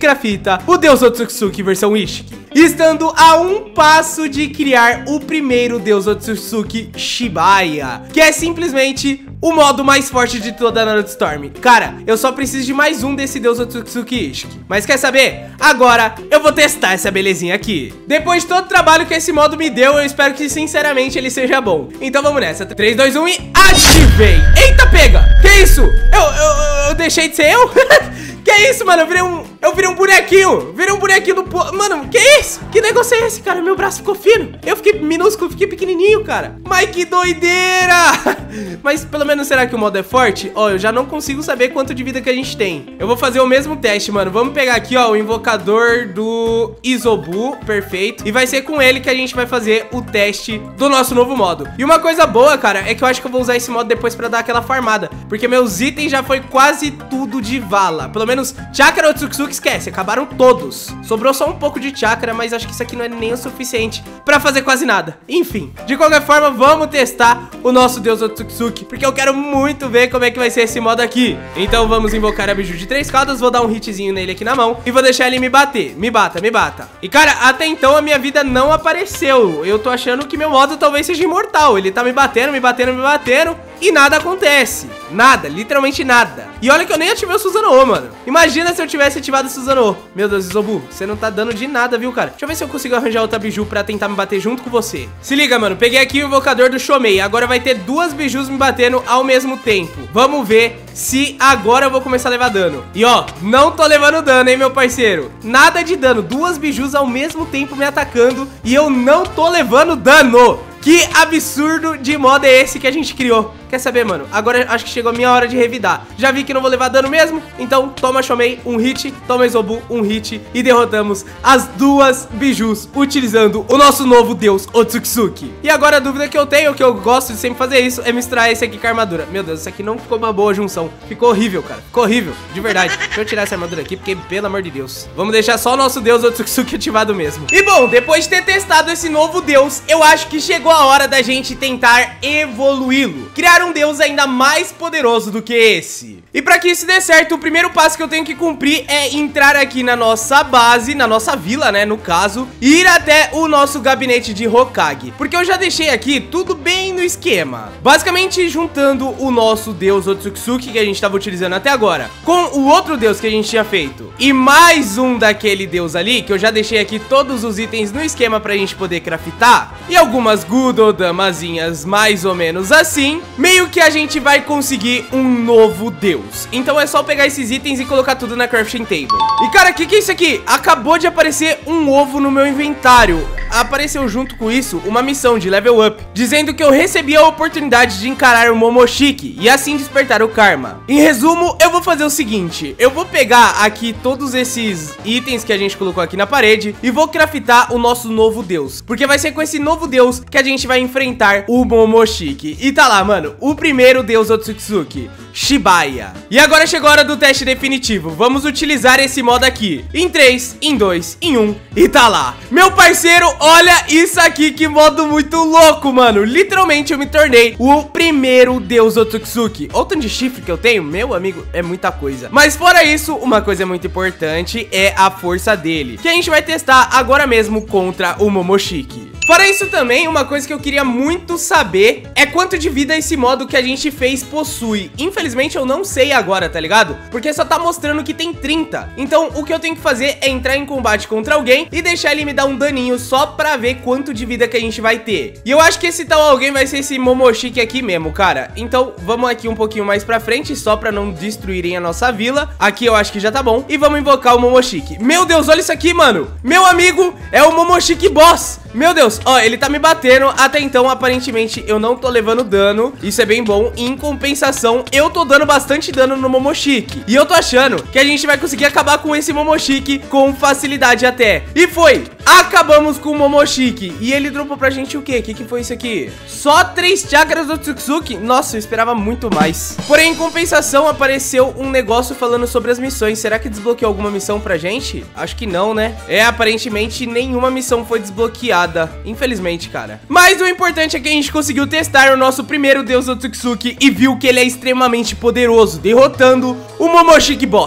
grafita o Deus Otsutsuki versão Ishiki, estando a um passo de criar o primeiro Deus Otsutsuki Shibaya, que é simplesmente o modo mais forte de toda a Naruto Storm. Cara, eu só preciso de mais um desse Deus Otsutsuki Ishiki. Mas quer saber? Agora eu vou testar essa belezinha aqui. Depois de todo o trabalho que esse modo me deu, eu espero que sinceramente ele seja bom. Então vamos nessa. três, dois, um e ativei. Eita, pega! Que isso? Eu, eu, eu deixei de ser eu? Que isso, mano? Eu virei um... Eu virei um bonequinho. Virei um bonequinho do... Mano, que isso? Que negócio é esse, cara? Meu braço ficou fino. Eu fiquei minúsculo, fiquei pequenininho, cara. Mas que doideira! Mas pelo menos será que o modo é forte? Ó, eu já não consigo saber quanto de vida que a gente tem. Eu vou fazer o mesmo teste, mano. Vamos pegar aqui, ó, o invocador do Isobu. Perfeito. E vai ser com ele que a gente vai fazer o teste do nosso novo modo. E uma coisa boa, cara, é que eu acho que eu vou usar esse modo depois pra dar aquela farmada. Porque meus itens já foi quase tudo de vala. Pelo menos chakra Otsutsuki, esquece, acabaram todos. Sobrou só um pouco de chakra, mas acho que isso aqui não é nem o suficiente pra fazer quase nada. Enfim, de qualquer forma, vamos testar o nosso Deus Otsutsuki, porque eu quero muito ver como é que vai ser esse modo aqui. Então vamos invocar a Biju de três caudas, vou dar um hitzinho nele aqui na mão e vou deixar ele me bater. Me bata, me bata. E cara, até então a minha vida não apareceu. Eu tô achando que meu modo talvez seja imortal. Ele tá me batendo, me batendo, me batendo e nada acontece. Nada, literalmente nada. E olha que eu nem ativei o Susanoo, mano. Imagina se eu tivesse ativado o Susanoo. Meu Deus, Isobu, você não tá dando de nada, viu, cara? Deixa eu ver se eu consigo arranjar outra Biju pra tentar me bater junto com você. Se liga, mano, peguei aqui o invocador do Shomei. Agora vai ter duas Bijus me batendo ao mesmo tempo. Vamos ver se agora eu vou começar a levar dano. E ó, não tô levando dano, hein, meu parceiro. Nada de dano, duas Bijus ao mesmo tempo me atacando e eu não tô levando dano. Que absurdo de modo é esse que a gente criou? Quer saber, mano? Agora acho que chegou a minha hora de revidar. Já vi que não vou levar dano mesmo, então toma Shomei, um hit, toma Isobu, um hit e derrotamos as duas Bijus utilizando o nosso novo Deus Otsutsuki. E agora a dúvida que eu tenho, que eu gosto de sempre fazer isso, é misturar esse aqui com a armadura. Meu Deus, isso aqui não ficou uma boa junção. Ficou horrível, cara. Ficou horrível, de verdade. Deixa eu tirar essa armadura aqui, porque pelo amor de Deus. Vamos deixar só o nosso Deus Otsutsuki ativado mesmo. E bom, depois de ter testado esse novo Deus, eu acho que chegou a hora da gente tentar evoluí-lo. Criar um Deus ainda mais poderoso do que esse. E pra que isso dê certo, o primeiro passo que eu tenho que cumprir é entrar aqui na nossa base, na nossa vila, né, no caso, e ir até o nosso gabinete de Hokage. Porque eu já deixei aqui tudo bem no esquema. Basicamente, juntando o nosso Deus Otsutsuki que a gente estava utilizando até agora, com o outro Deus que a gente tinha feito, e mais um daquele Deus ali, que eu já deixei aqui todos os itens no esquema pra gente poder craftar, e algumas Gudodamazinhas mais ou menos assim, meio que a gente vai conseguir um novo Deus. Então é só pegar esses itens e colocar tudo na crafting table. E cara, o que que é isso aqui? Acabou de aparecer um ovo no meu inventário. Apareceu junto com isso uma missão de level up, dizendo que eu recebi a oportunidade de encarar o Momoshiki e assim despertar o karma. Em resumo, eu vou fazer o seguinte: eu vou pegar aqui todos esses itens que a gente colocou aqui na parede e vou craftar o nosso novo Deus, porque vai ser com esse novo Deus que a gente vai enfrentar o Momoshiki. E tá lá, mano, o primeiro Deus Otsutsuki, Shibaya. E agora chegou a hora do teste definitivo. Vamos utilizar esse modo aqui. Em três, em dois, em um. E tá lá. Meu parceiro, olha isso aqui, que modo muito louco, mano. Literalmente eu me tornei o primeiro Deus Otsutsuki. Olha o tanto de chifre que eu tenho, meu amigo, é muita coisa. Mas fora isso, uma coisa muito importante é a força dele, que a gente vai testar agora mesmo contra o Momoshiki. Fora isso também, uma coisa que eu queria muito saber é quanto de vida esse modo que a gente fez possui. Infelizmente eu não sei agora, tá ligado? Porque só tá mostrando que tem trinta. Então o que eu tenho que fazer é entrar em combate contra alguém e deixar ele me dar um daninho só pra ver quanto de vida que a gente vai ter. E eu acho que esse tal alguém vai ser esse Momoshiki aqui mesmo, cara. Então vamos aqui um pouquinho mais pra frente, só pra não destruírem a nossa vila. Aqui eu acho que já tá bom. E vamos invocar o Momoshiki. Meu Deus, olha isso aqui, mano. Meu amigo é o Momoshiki Boss. Meu Deus, ó, ele tá me batendo. Até então, aparentemente, eu não tô levando dano. Isso é bem bom. Em compensação, eu tô dando bastante dano no Momoshiki. E eu tô achando que a gente vai conseguir acabar com esse Momoshiki com facilidade até. E foi! Acabamos com o Momoshiki. E ele dropou pra gente o quê? O que que foi isso aqui? Só três chakras do Otsutsuki? Nossa, eu esperava muito mais. Porém, em compensação, apareceu um negócio falando sobre as missões. Será que desbloqueou alguma missão pra gente? Acho que não, né? É, aparentemente, nenhuma missão foi desbloqueada. Infelizmente, cara. Mas o importante é que a gente conseguiu testar o nosso primeiro Deus Otsutsuki e viu que ele é extremamente poderoso, derrotando o Momoshiki Boss.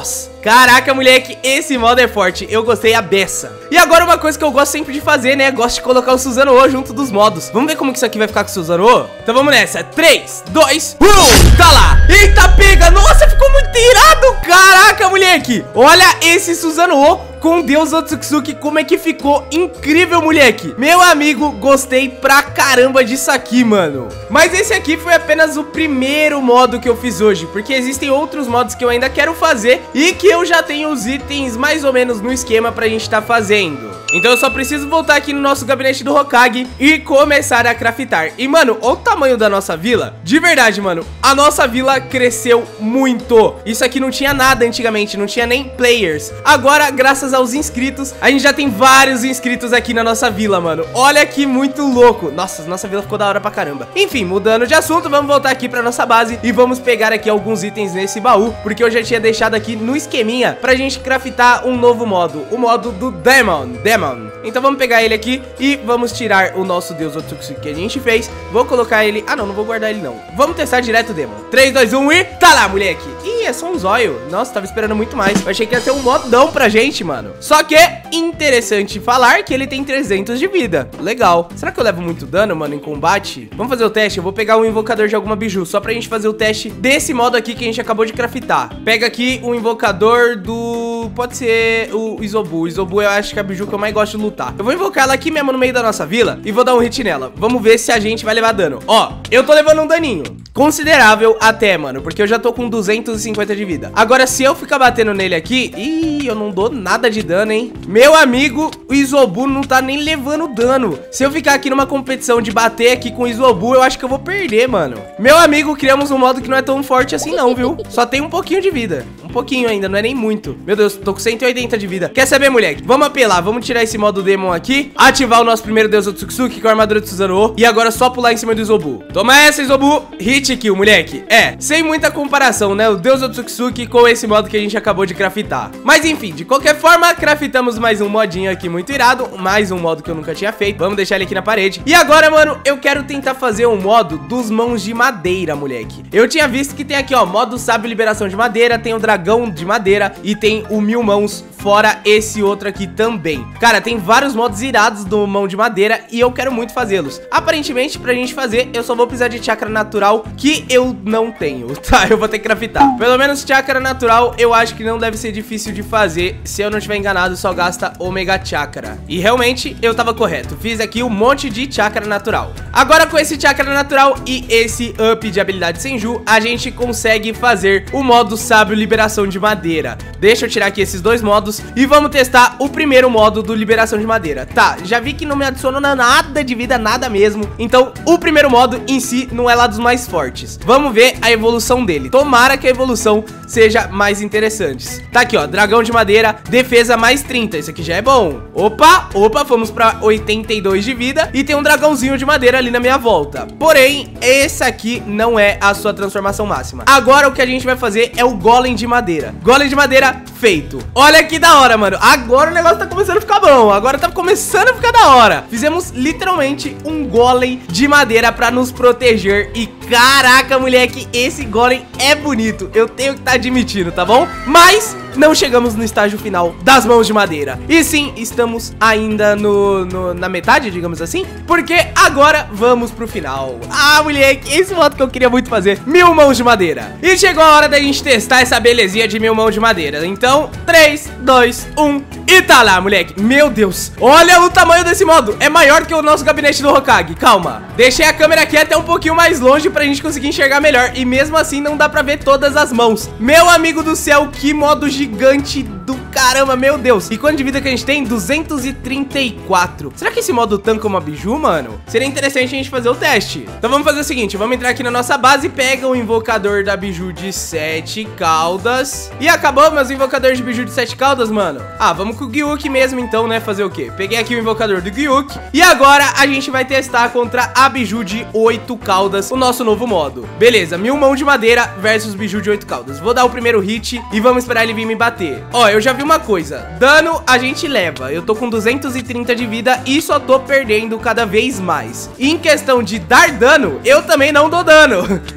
Caraca, moleque, esse modo é forte. Eu gostei a beça. E agora uma coisa que eu gosto sempre de fazer, né? Gosto de colocar o Susanoo junto dos modos. Vamos ver como que isso aqui vai ficar com o Susanoo? Então vamos nessa. três, dois, um. Tá lá. Eita, pega. Nossa, ficou muito irado. Caraca, moleque. Olha esse Susanoo com o Deus Otsutsuki, como é que ficou incrível, moleque. Meu amigo, gostei pra caramba disso aqui, mano. Mas esse aqui foi apenas o primeiro modo que eu fiz hoje, porque existem outros modos que eu ainda quero fazer e que eu já tenho os itens mais ou menos no esquema pra gente tá fazendo. Então eu só preciso voltar aqui no nosso gabinete do Hokage e começar a craftar. E, mano, olha o tamanho da nossa vila. De verdade, mano, a nossa vila cresceu muito. Isso aqui não tinha nada antigamente, não tinha nem players. Agora, graças aos inscritos, a gente já tem vários inscritos aqui na nossa vila, mano. Olha que muito louco. Nossa, nossa vila ficou da hora pra caramba. Enfim, mudando de assunto, vamos voltar aqui pra nossa base e vamos pegar aqui alguns itens nesse baú, porque eu já tinha deixado aqui no esqueminha pra gente craftar um novo modo, o modo do Demon. Demon. Então vamos pegar ele aqui e vamos tirar o nosso Deus Otsutsuki que a gente fez. Vou colocar ele... Ah, não, não vou guardar ele, não. Vamos testar direto o Demon. três, dois, um e... Tá lá, moleque. Ih, é só um zóio. Nossa, tava esperando muito mais. Eu achei que ia ser um modão pra gente, mano. Só que é interessante falar que ele tem trezentos de vida. Legal. Será que eu levo muito dano, mano, em combate? Vamos fazer o teste. Eu vou pegar um invocador de alguma biju, só pra gente fazer o teste desse modo aqui que a gente acabou de craftar. Pega aqui o invocador do... Pode ser o Isobu. O Isobu eu acho que é a biju que eu mais gosto de lutar. Eu vou invocar ela aqui mesmo no meio da nossa vila e vou dar um hit nela. Vamos ver se a gente vai levar dano. Ó, eu tô levando um daninho considerável até, mano, porque eu já tô com duzentos e cinquenta de vida. Agora, se eu ficar batendo nele aqui... Ih, eu não dou nada de dano, hein? Meu amigo, o Isobu não tá nem levando dano. Se eu ficar aqui numa competição de bater aqui com o Isobu, eu acho que eu vou perder, mano. Meu amigo, criamos um modo que não é tão forte assim não, viu? Só tem um pouquinho de vida. Um pouquinho ainda, não é nem muito. Meu Deus, tô com cento e oitenta de vida. Quer saber, moleque? Vamos apelar, vamos tirar esse modo Demon aqui, ativar o nosso primeiro Deus Otsutsuki com a armadura de Susanoo e agora só pular em cima do Isobu. Toma essa, Isobu. Hit kill, moleque. É, sem muita comparação, né? O Deus Otsutsuki com esse modo que a gente acabou de craftar. Mas enfim, de qualquer forma, craftamos mais um modinho aqui muito irado, mais um modo que eu nunca tinha feito. Vamos deixar ele aqui na parede. E agora, mano, eu quero tentar fazer um modo dos mãos de madeira, moleque. Eu tinha visto que tem aqui, ó, modo sábio liberação de madeira, tem o dragão de madeira e tem o mil mãos, fora esse outro aqui também. Cara, tem vários modos irados do mão de madeira e eu quero muito fazê-los. Aparentemente, pra gente fazer, eu só vou precisar de chakra natural, que eu não tenho, tá? Eu vou ter que craftar. Pelo menos chakra natural, eu acho que não deve ser difícil de fazer. Se eu não estiver enganado, só gasta Omega Chakra. E realmente, eu tava correto. Fiz aqui um monte de chakra natural. Agora, com esse chakra natural e esse up de habilidade Senju, a gente consegue fazer o modo sábio liberação de madeira. Deixa eu tirar aqui esses dois modos e vamos testar o primeiro modo do liberação de madeira. Tá, já vi que não me adicionou nada de vida, nada mesmo. Então, o primeiro modo em si não é lá dos mais fortes. Vamos ver a evolução dele. Tomara que a evolução seja mais interessante. Tá aqui, ó, dragão de madeira, defesa mais trinta. Isso aqui já é bom. Opa, opa, fomos pra oitenta e dois de vida e tem um dragãozinho de madeira ali na minha volta. Porém, esse aqui não é a sua transformação máxima. Agora o que a gente vai fazer é o golem de madeira. Golem de madeira feito. Olha que da hora, mano. Agora o negócio tá começando a ficar bom. Agora tá começando a ficar da hora. Fizemos literalmente um golem de madeira pra nos proteger. E caraca, moleque, esse golem é bonito. Eu tenho que estar admitindo, tá bom? Mas não chegamos no estágio final das mãos de madeira. E sim, estamos ainda no, no, na metade, digamos assim, porque agora vamos pro final. Ah, moleque, esse modo que eu queria muito fazer, mil mãos de madeira. E chegou a hora da gente testar essa belezinha de mil mãos de madeira. Então, três, dois, um e tá lá, moleque. Meu Deus, olha o tamanho desse modo. É maior que o nosso gabinete do Hokage. Calma, deixei a câmera aqui até um pouquinho mais longe pra gente conseguir enxergar melhor. E mesmo assim não dá pra ver todas as mãos. Meu amigo do céu, que modo gigante do caramba, meu Deus. E quanto de vida que a gente tem? duzentos e trinta e quatro. Será que esse modo tanca uma biju, mano? Seria interessante a gente fazer o teste. Então vamos fazer o seguinte, vamos entrar aqui na nossa base, pega o invocador da biju de sete caudas. E acabou meus invocadores de biju de sete caudas, mano. Ah, vamos com o Gyuk mesmo então, né? Fazer o quê? Peguei aqui o invocador do Gyuk. E agora a gente vai testar contra a biju de oito caudas, o nosso novo modo. Beleza, mil mão de madeira versus biju de oito caudas. Vou dar o primeiro hit e vamos esperar ele vir me bater. Ó, eu já vi uma coisa, dano a gente leva. Eu tô com duzentos e trinta de vida e só tô perdendo cada vez mais. E em questão de dar dano, eu também não dou dano.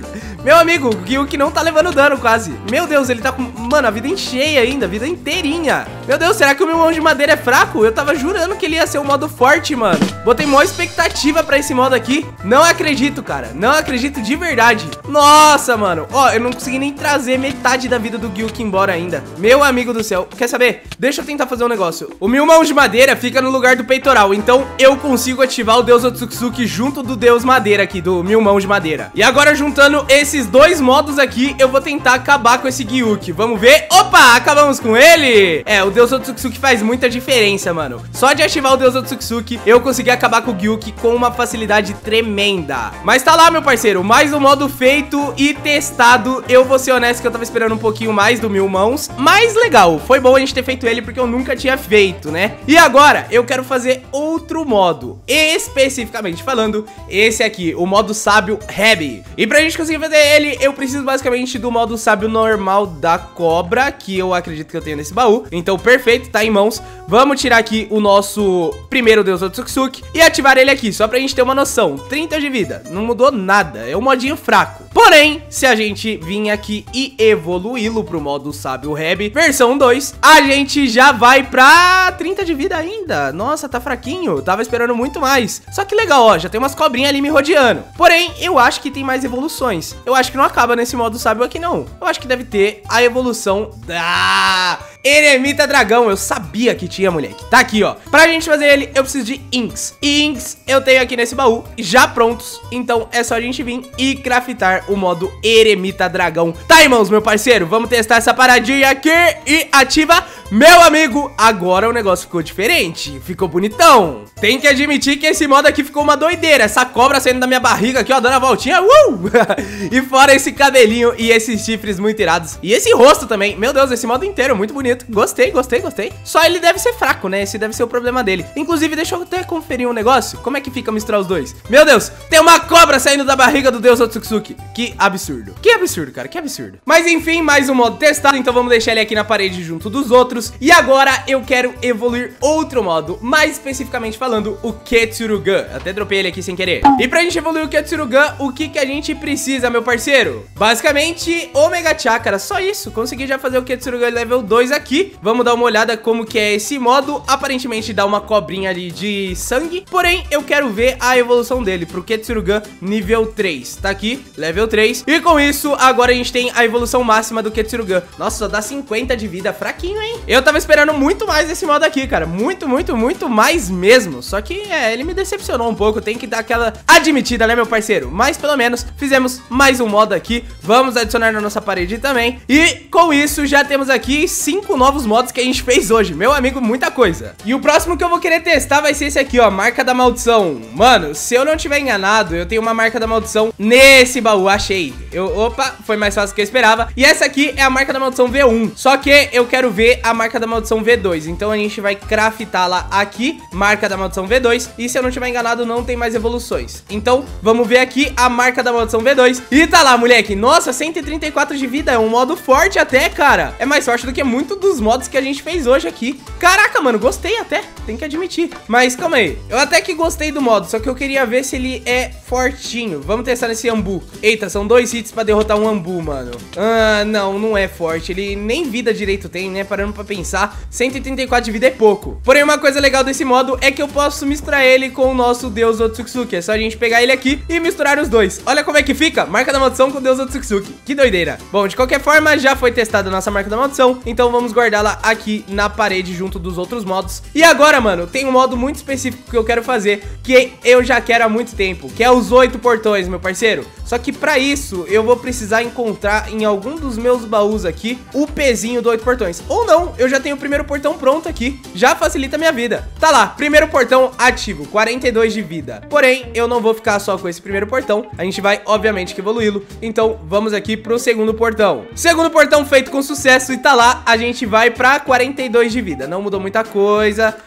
Meu amigo, o Gyuk não tá levando dano quase. Meu Deus, ele tá com, mano, a vida em cheia ainda, a vida inteirinha. Meu Deus, será que o meu mão de madeira é fraco? Eu tava jurando que ele ia ser um modo forte, mano. Botei maior expectativa pra esse modo aqui. Não acredito, cara. Não acredito de verdade. Nossa, mano. Ó, eu não consegui nem trazer metade da vida do Gyuk embora ainda. Meu amigo do céu. Quer saber? Deixa eu tentar fazer um negócio. O meu mão de madeira fica no lugar do peitoral. Então eu consigo ativar o Deus Otsutsuki junto do Deus Madeira aqui, do mil mão de madeira. E agora, juntando esses dois modos aqui, eu vou tentar acabar com esse Gyuk. Vamos ver. Opa, acabamos com ele. É, o Deus Otsutsuki faz muita diferença, mano. Só de ativar o Deus Otsutsuki, eu consegui acabar com o Gyuk com uma facilidade tremenda. Mas tá lá, meu parceiro. Mais um modo feito e testado. Eu vou ser honesto que eu tava esperando um pouquinho mais do mil mãos. Mas legal. Foi bom a gente ter feito ele porque eu nunca tinha feito, né? E agora, eu quero fazer outro modo. Especificamente falando, esse aqui, o modo sábio Heavy. E pra gente conseguir fazer ele, eu preciso basicamente do modo sábio normal da cobra, que eu acredito que eu tenho nesse baú. Então, perfeito, tá em mãos. Vamos tirar aqui o nosso primeiro Deus Otsutsuki e ativar ele aqui, só pra gente ter uma noção. trinta de vida, não mudou nada, é um modinho fraco. Porém, se a gente vir aqui e evoluí-lo pro modo sábio Heavy, versão dois, a gente já vai pra trinta de vida ainda. Nossa, tá fraquinho, tava esperando muito mais. Só que legal, ó, já tem umas cobrinhas ali me rodeando. Porém, eu acho que tem mais evoluções. Eu acho que não acaba nesse modo sábio aqui, não. Eu acho que deve ter a evolução da... Eremita Dragão, eu sabia que tinha, moleque. Tá aqui, ó. Pra gente fazer ele, eu preciso de inks. E inks eu tenho aqui nesse baú, já prontos. Então é só a gente vir e craftar o modo Eremita Dragão. Tá, irmãos, meu parceiro? Vamos testar essa paradinha aqui e ativa. Meu amigo, agora o negócio ficou diferente. Ficou bonitão. Tem que admitir que esse modo aqui ficou uma doideira. Essa cobra saindo da minha barriga aqui, ó, dando a voltinha. Uh! E fora esse cabelinho e esses chifres muito irados. E esse rosto também. Meu Deus, esse modo inteiro, muito bonito. Gostei, gostei, gostei. Só ele deve ser fraco, né? Esse deve ser o problema dele. Inclusive, deixa eu até conferir um negócio. Como é que fica misturar os dois? Meu Deus, tem uma cobra saindo da barriga do Deus Otsutsuki. Que absurdo. Que absurdo, cara, que absurdo. Mas enfim, mais um modo testado. Então vamos deixar ele aqui na parede junto dos outros. E agora eu quero evoluir outro modo. Mais especificamente falando, o Ketsurugan. Até dropei ele aqui sem querer. E pra gente evoluir o Ketsurugan, o que que a gente precisa, meu parceiro? Basicamente, Omega Chakra. Só isso. Consegui já fazer o Ketsurugan level dois aqui. Vamos dar uma olhada como que é esse modo. Aparentemente dá uma cobrinha ali de sangue. Porém, eu quero ver a evolução dele pro Ketsurugan nível três. Tá aqui, level três. E com isso, agora a gente tem a evolução máxima do Ketsurugan. Nossa, só dá cinquenta de vida. Fraquinho, hein? Eu tava esperando muito mais desse modo aqui, cara. Muito, muito, muito mais mesmo. Só que, é, ele me decepcionou um pouco. Tem que dar aquela admitida, né, meu parceiro? Mas, pelo menos, fizemos mais um modo aqui. Vamos adicionar na nossa parede também. E, com isso, já temos aqui cinco novos modos que a gente fez hoje. Meu amigo, muita coisa. E o próximo que eu vou querer testar vai ser esse aqui, ó. Marca da Maldição. Mano, se eu não tiver enganado, eu tenho uma Marca da Maldição nesse baú. Achei. Eu, opa, foi mais fácil do que eu esperava. E essa aqui é a Marca da Maldição V um. Só que eu quero ver a Marca da Maldição V dois. Então a gente vai craftá-la aqui. Marca da Maldição V dois. E se eu não tiver enganado, não tem mais evoluções. Então, vamos ver aqui a Marca da Maldição V dois. E tá lá, moleque. Nossa, cento e trinta e quatro de vida. É um modo forte até, cara. É mais forte do que muito dos modos que a gente fez hoje aqui. Caraca, mano, gostei até. Tem que admitir. Mas calma aí. Eu até que gostei do modo, só que eu queria ver se ele é fortinho. Vamos testar nesse Ambu. Eita, são dois hits pra derrotar um Ambu, mano. Ah, não, não é forte. Ele nem vida direito tem, né? Parando pra pensar, cento e trinta e quatro de vida é pouco. Porém, uma coisa legal desse modo é que eu posso misturar ele com o nosso Deus Otsutsuki. É só a gente pegar ele aqui e misturar os dois. Olha como é que fica. Marca da Maldição com o Deus Otsutsuki. Que doideira. Bom, de qualquer forma, já foi testada a nossa Marca da Maldição. Então vamos guardá-la aqui na parede junto dos outros modos. E agora, mano, tem um modo muito específico que eu quero fazer, que eu já quero há muito tempo, que é os oito portões, meu parceiro. Só que pra isso, eu vou precisar encontrar em algum dos meus baús aqui o pezinho do oito portões. Ou não, eu já tenho o primeiro portão pronto aqui. Já facilita a minha vida. Tá lá, primeiro portão ativo, quarenta e dois de vida. Porém, eu não vou ficar só com esse primeiro portão. A gente vai, obviamente, que evoluí-lo. Então, vamos aqui pro segundo portão. Segundo portão feito com sucesso e tá lá, a gente vai pra quarenta e dois de vida. Não mudou muita coisa.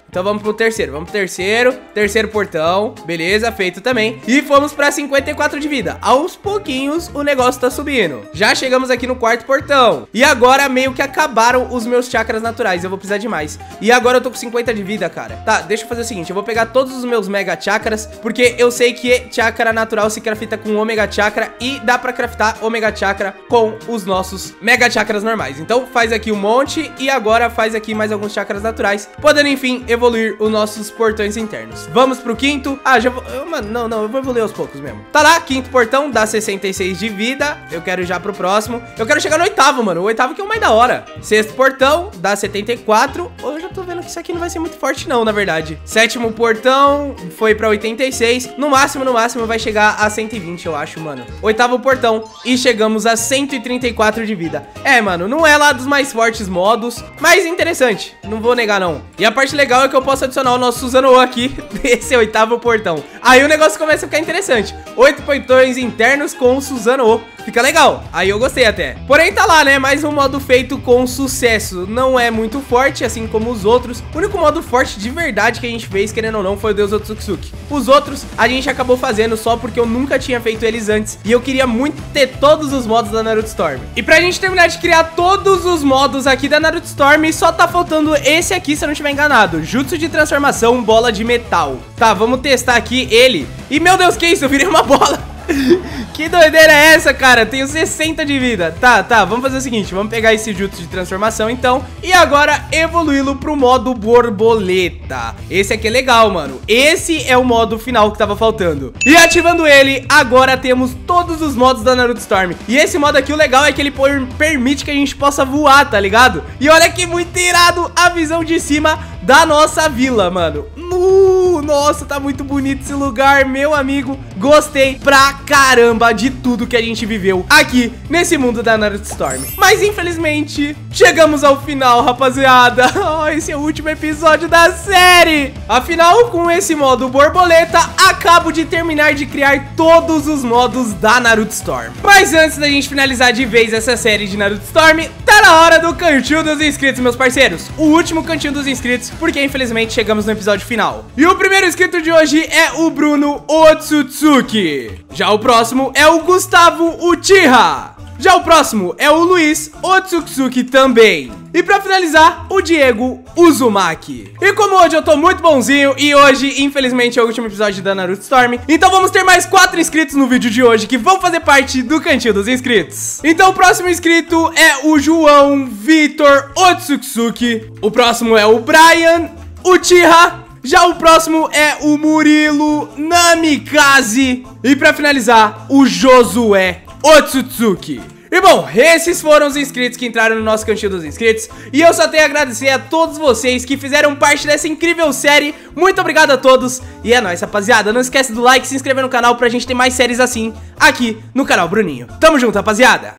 Então vamos pro terceiro, vamos pro terceiro. Terceiro portão, beleza, feito também. E fomos pra cinquenta e quatro de vida. Aos pouquinhos o negócio tá subindo. Já chegamos aqui no quarto portão. E agora meio que acabaram os meus chakras naturais, eu vou precisar de mais. E agora eu tô com cinquenta de vida, cara. Tá, deixa eu fazer o seguinte, eu vou pegar todos os meus mega chakras, porque eu sei que chakra natural se crafta com omega chakra e dá pra craftar omega chakra com os nossos mega chakras normais. Então faz aqui um monte e agora faz aqui mais alguns chakras naturais, podendo enfim evoluir os nossos portões internos. Vamos pro quinto. Ah, já vou... Mano, não, não, eu vou evoluir aos poucos mesmo. Tá lá, quinto portão, dá sessenta e seis de vida. Eu quero já pro próximo. Eu quero chegar no oitavo, mano. O oitavo que é o mais da hora. Sexto portão, dá setenta e quatro. Eu já tô vendo que isso aqui não vai ser muito forte não, na verdade. Sétimo portão, foi pra oitenta e seis. No máximo, no máximo, vai chegar a cento e vinte, eu acho, mano. Oitavo portão e chegamos a cento e trinta e quatro de vida. É, mano, não é lá dos mais fortes modos, mas interessante. Não vou negar, não. E a parte legal é que eu posso adicionar o nosso Susanoo aqui nesse oitavo portão. Aí o negócio começa a ficar interessante. Oito portões internos com o Susanoo. Fica legal. Aí eu gostei até. Porém tá lá, né? Mais um modo feito com sucesso. Não é muito forte, assim como os outros. O único modo forte de verdade que a gente fez, querendo ou não, foi o Deus Otsutsuki. Os outros a gente acabou fazendo só porque eu nunca tinha feito eles antes. E eu queria muito ter todos os modos da Naruto Storm. E pra gente terminar de criar todos os modos aqui da Naruto Storm, só tá faltando esse aqui, se eu não estiver enganado. Jutsu de transformação, bola de metal. Tá, vamos testar aqui ele. E meu Deus, que isso? Eu virei uma bola. Que doideira é essa, cara? Tenho sessenta de vida. Tá, tá, vamos fazer o seguinte, vamos pegar esse jutsu de transformação, então, e agora evoluí-lo pro modo borboleta. Esse aqui é legal, mano. Esse é o modo final que tava faltando. E ativando ele, agora temos todos os modos da Naruto Storm. E esse modo aqui, o legal é que ele permite que a gente possa voar, tá ligado? E olha que muito irado a visão de cima da nossa vila, mano. Uh, nossa, tá muito bonito esse lugar, meu amigo. Gostei pra caramba de tudo que a gente viveu aqui nesse mundo da Naruto Storm. Mas infelizmente chegamos ao final, rapaziada. Oh, esse é o último episódio da série. Afinal, com esse modo borboleta, acabo de terminar de criar todos os modos da Naruto Storm. Mas antes da gente finalizar de vez essa série de Naruto Storm, tá na hora do cantinho dos inscritos, meus parceiros. O último cantinho dos inscritos, porque infelizmente chegamos no episódio final. E o primeiro inscrito de hoje é o Bruno Otsutsuki. Já o próximo é o Gustavo Uchiha. Já o próximo é o Luiz Otsutsuki também. E pra finalizar, o Diego Uzumaki. E como hoje eu tô muito bonzinho e hoje, infelizmente, é o último episódio da Naruto Storm, então vamos ter mais quatro inscritos no vídeo de hoje que vão fazer parte do cantinho dos inscritos. Então o próximo inscrito é o João Vitor Otsutsuki. O próximo é o Brian Uchiha. Já o próximo é o Murilo Namikaze. E pra finalizar, o Josué Otsutsuki. E bom, esses foram os inscritos que entraram no nosso cantinho dos inscritos. E eu só tenho a agradecer a todos vocês que fizeram parte dessa incrível série. Muito obrigado a todos. E é nóis, rapaziada. Não esquece do like, se inscrever no canal pra gente ter mais séries assim aqui no canal Bruninho. Tamo junto, rapaziada.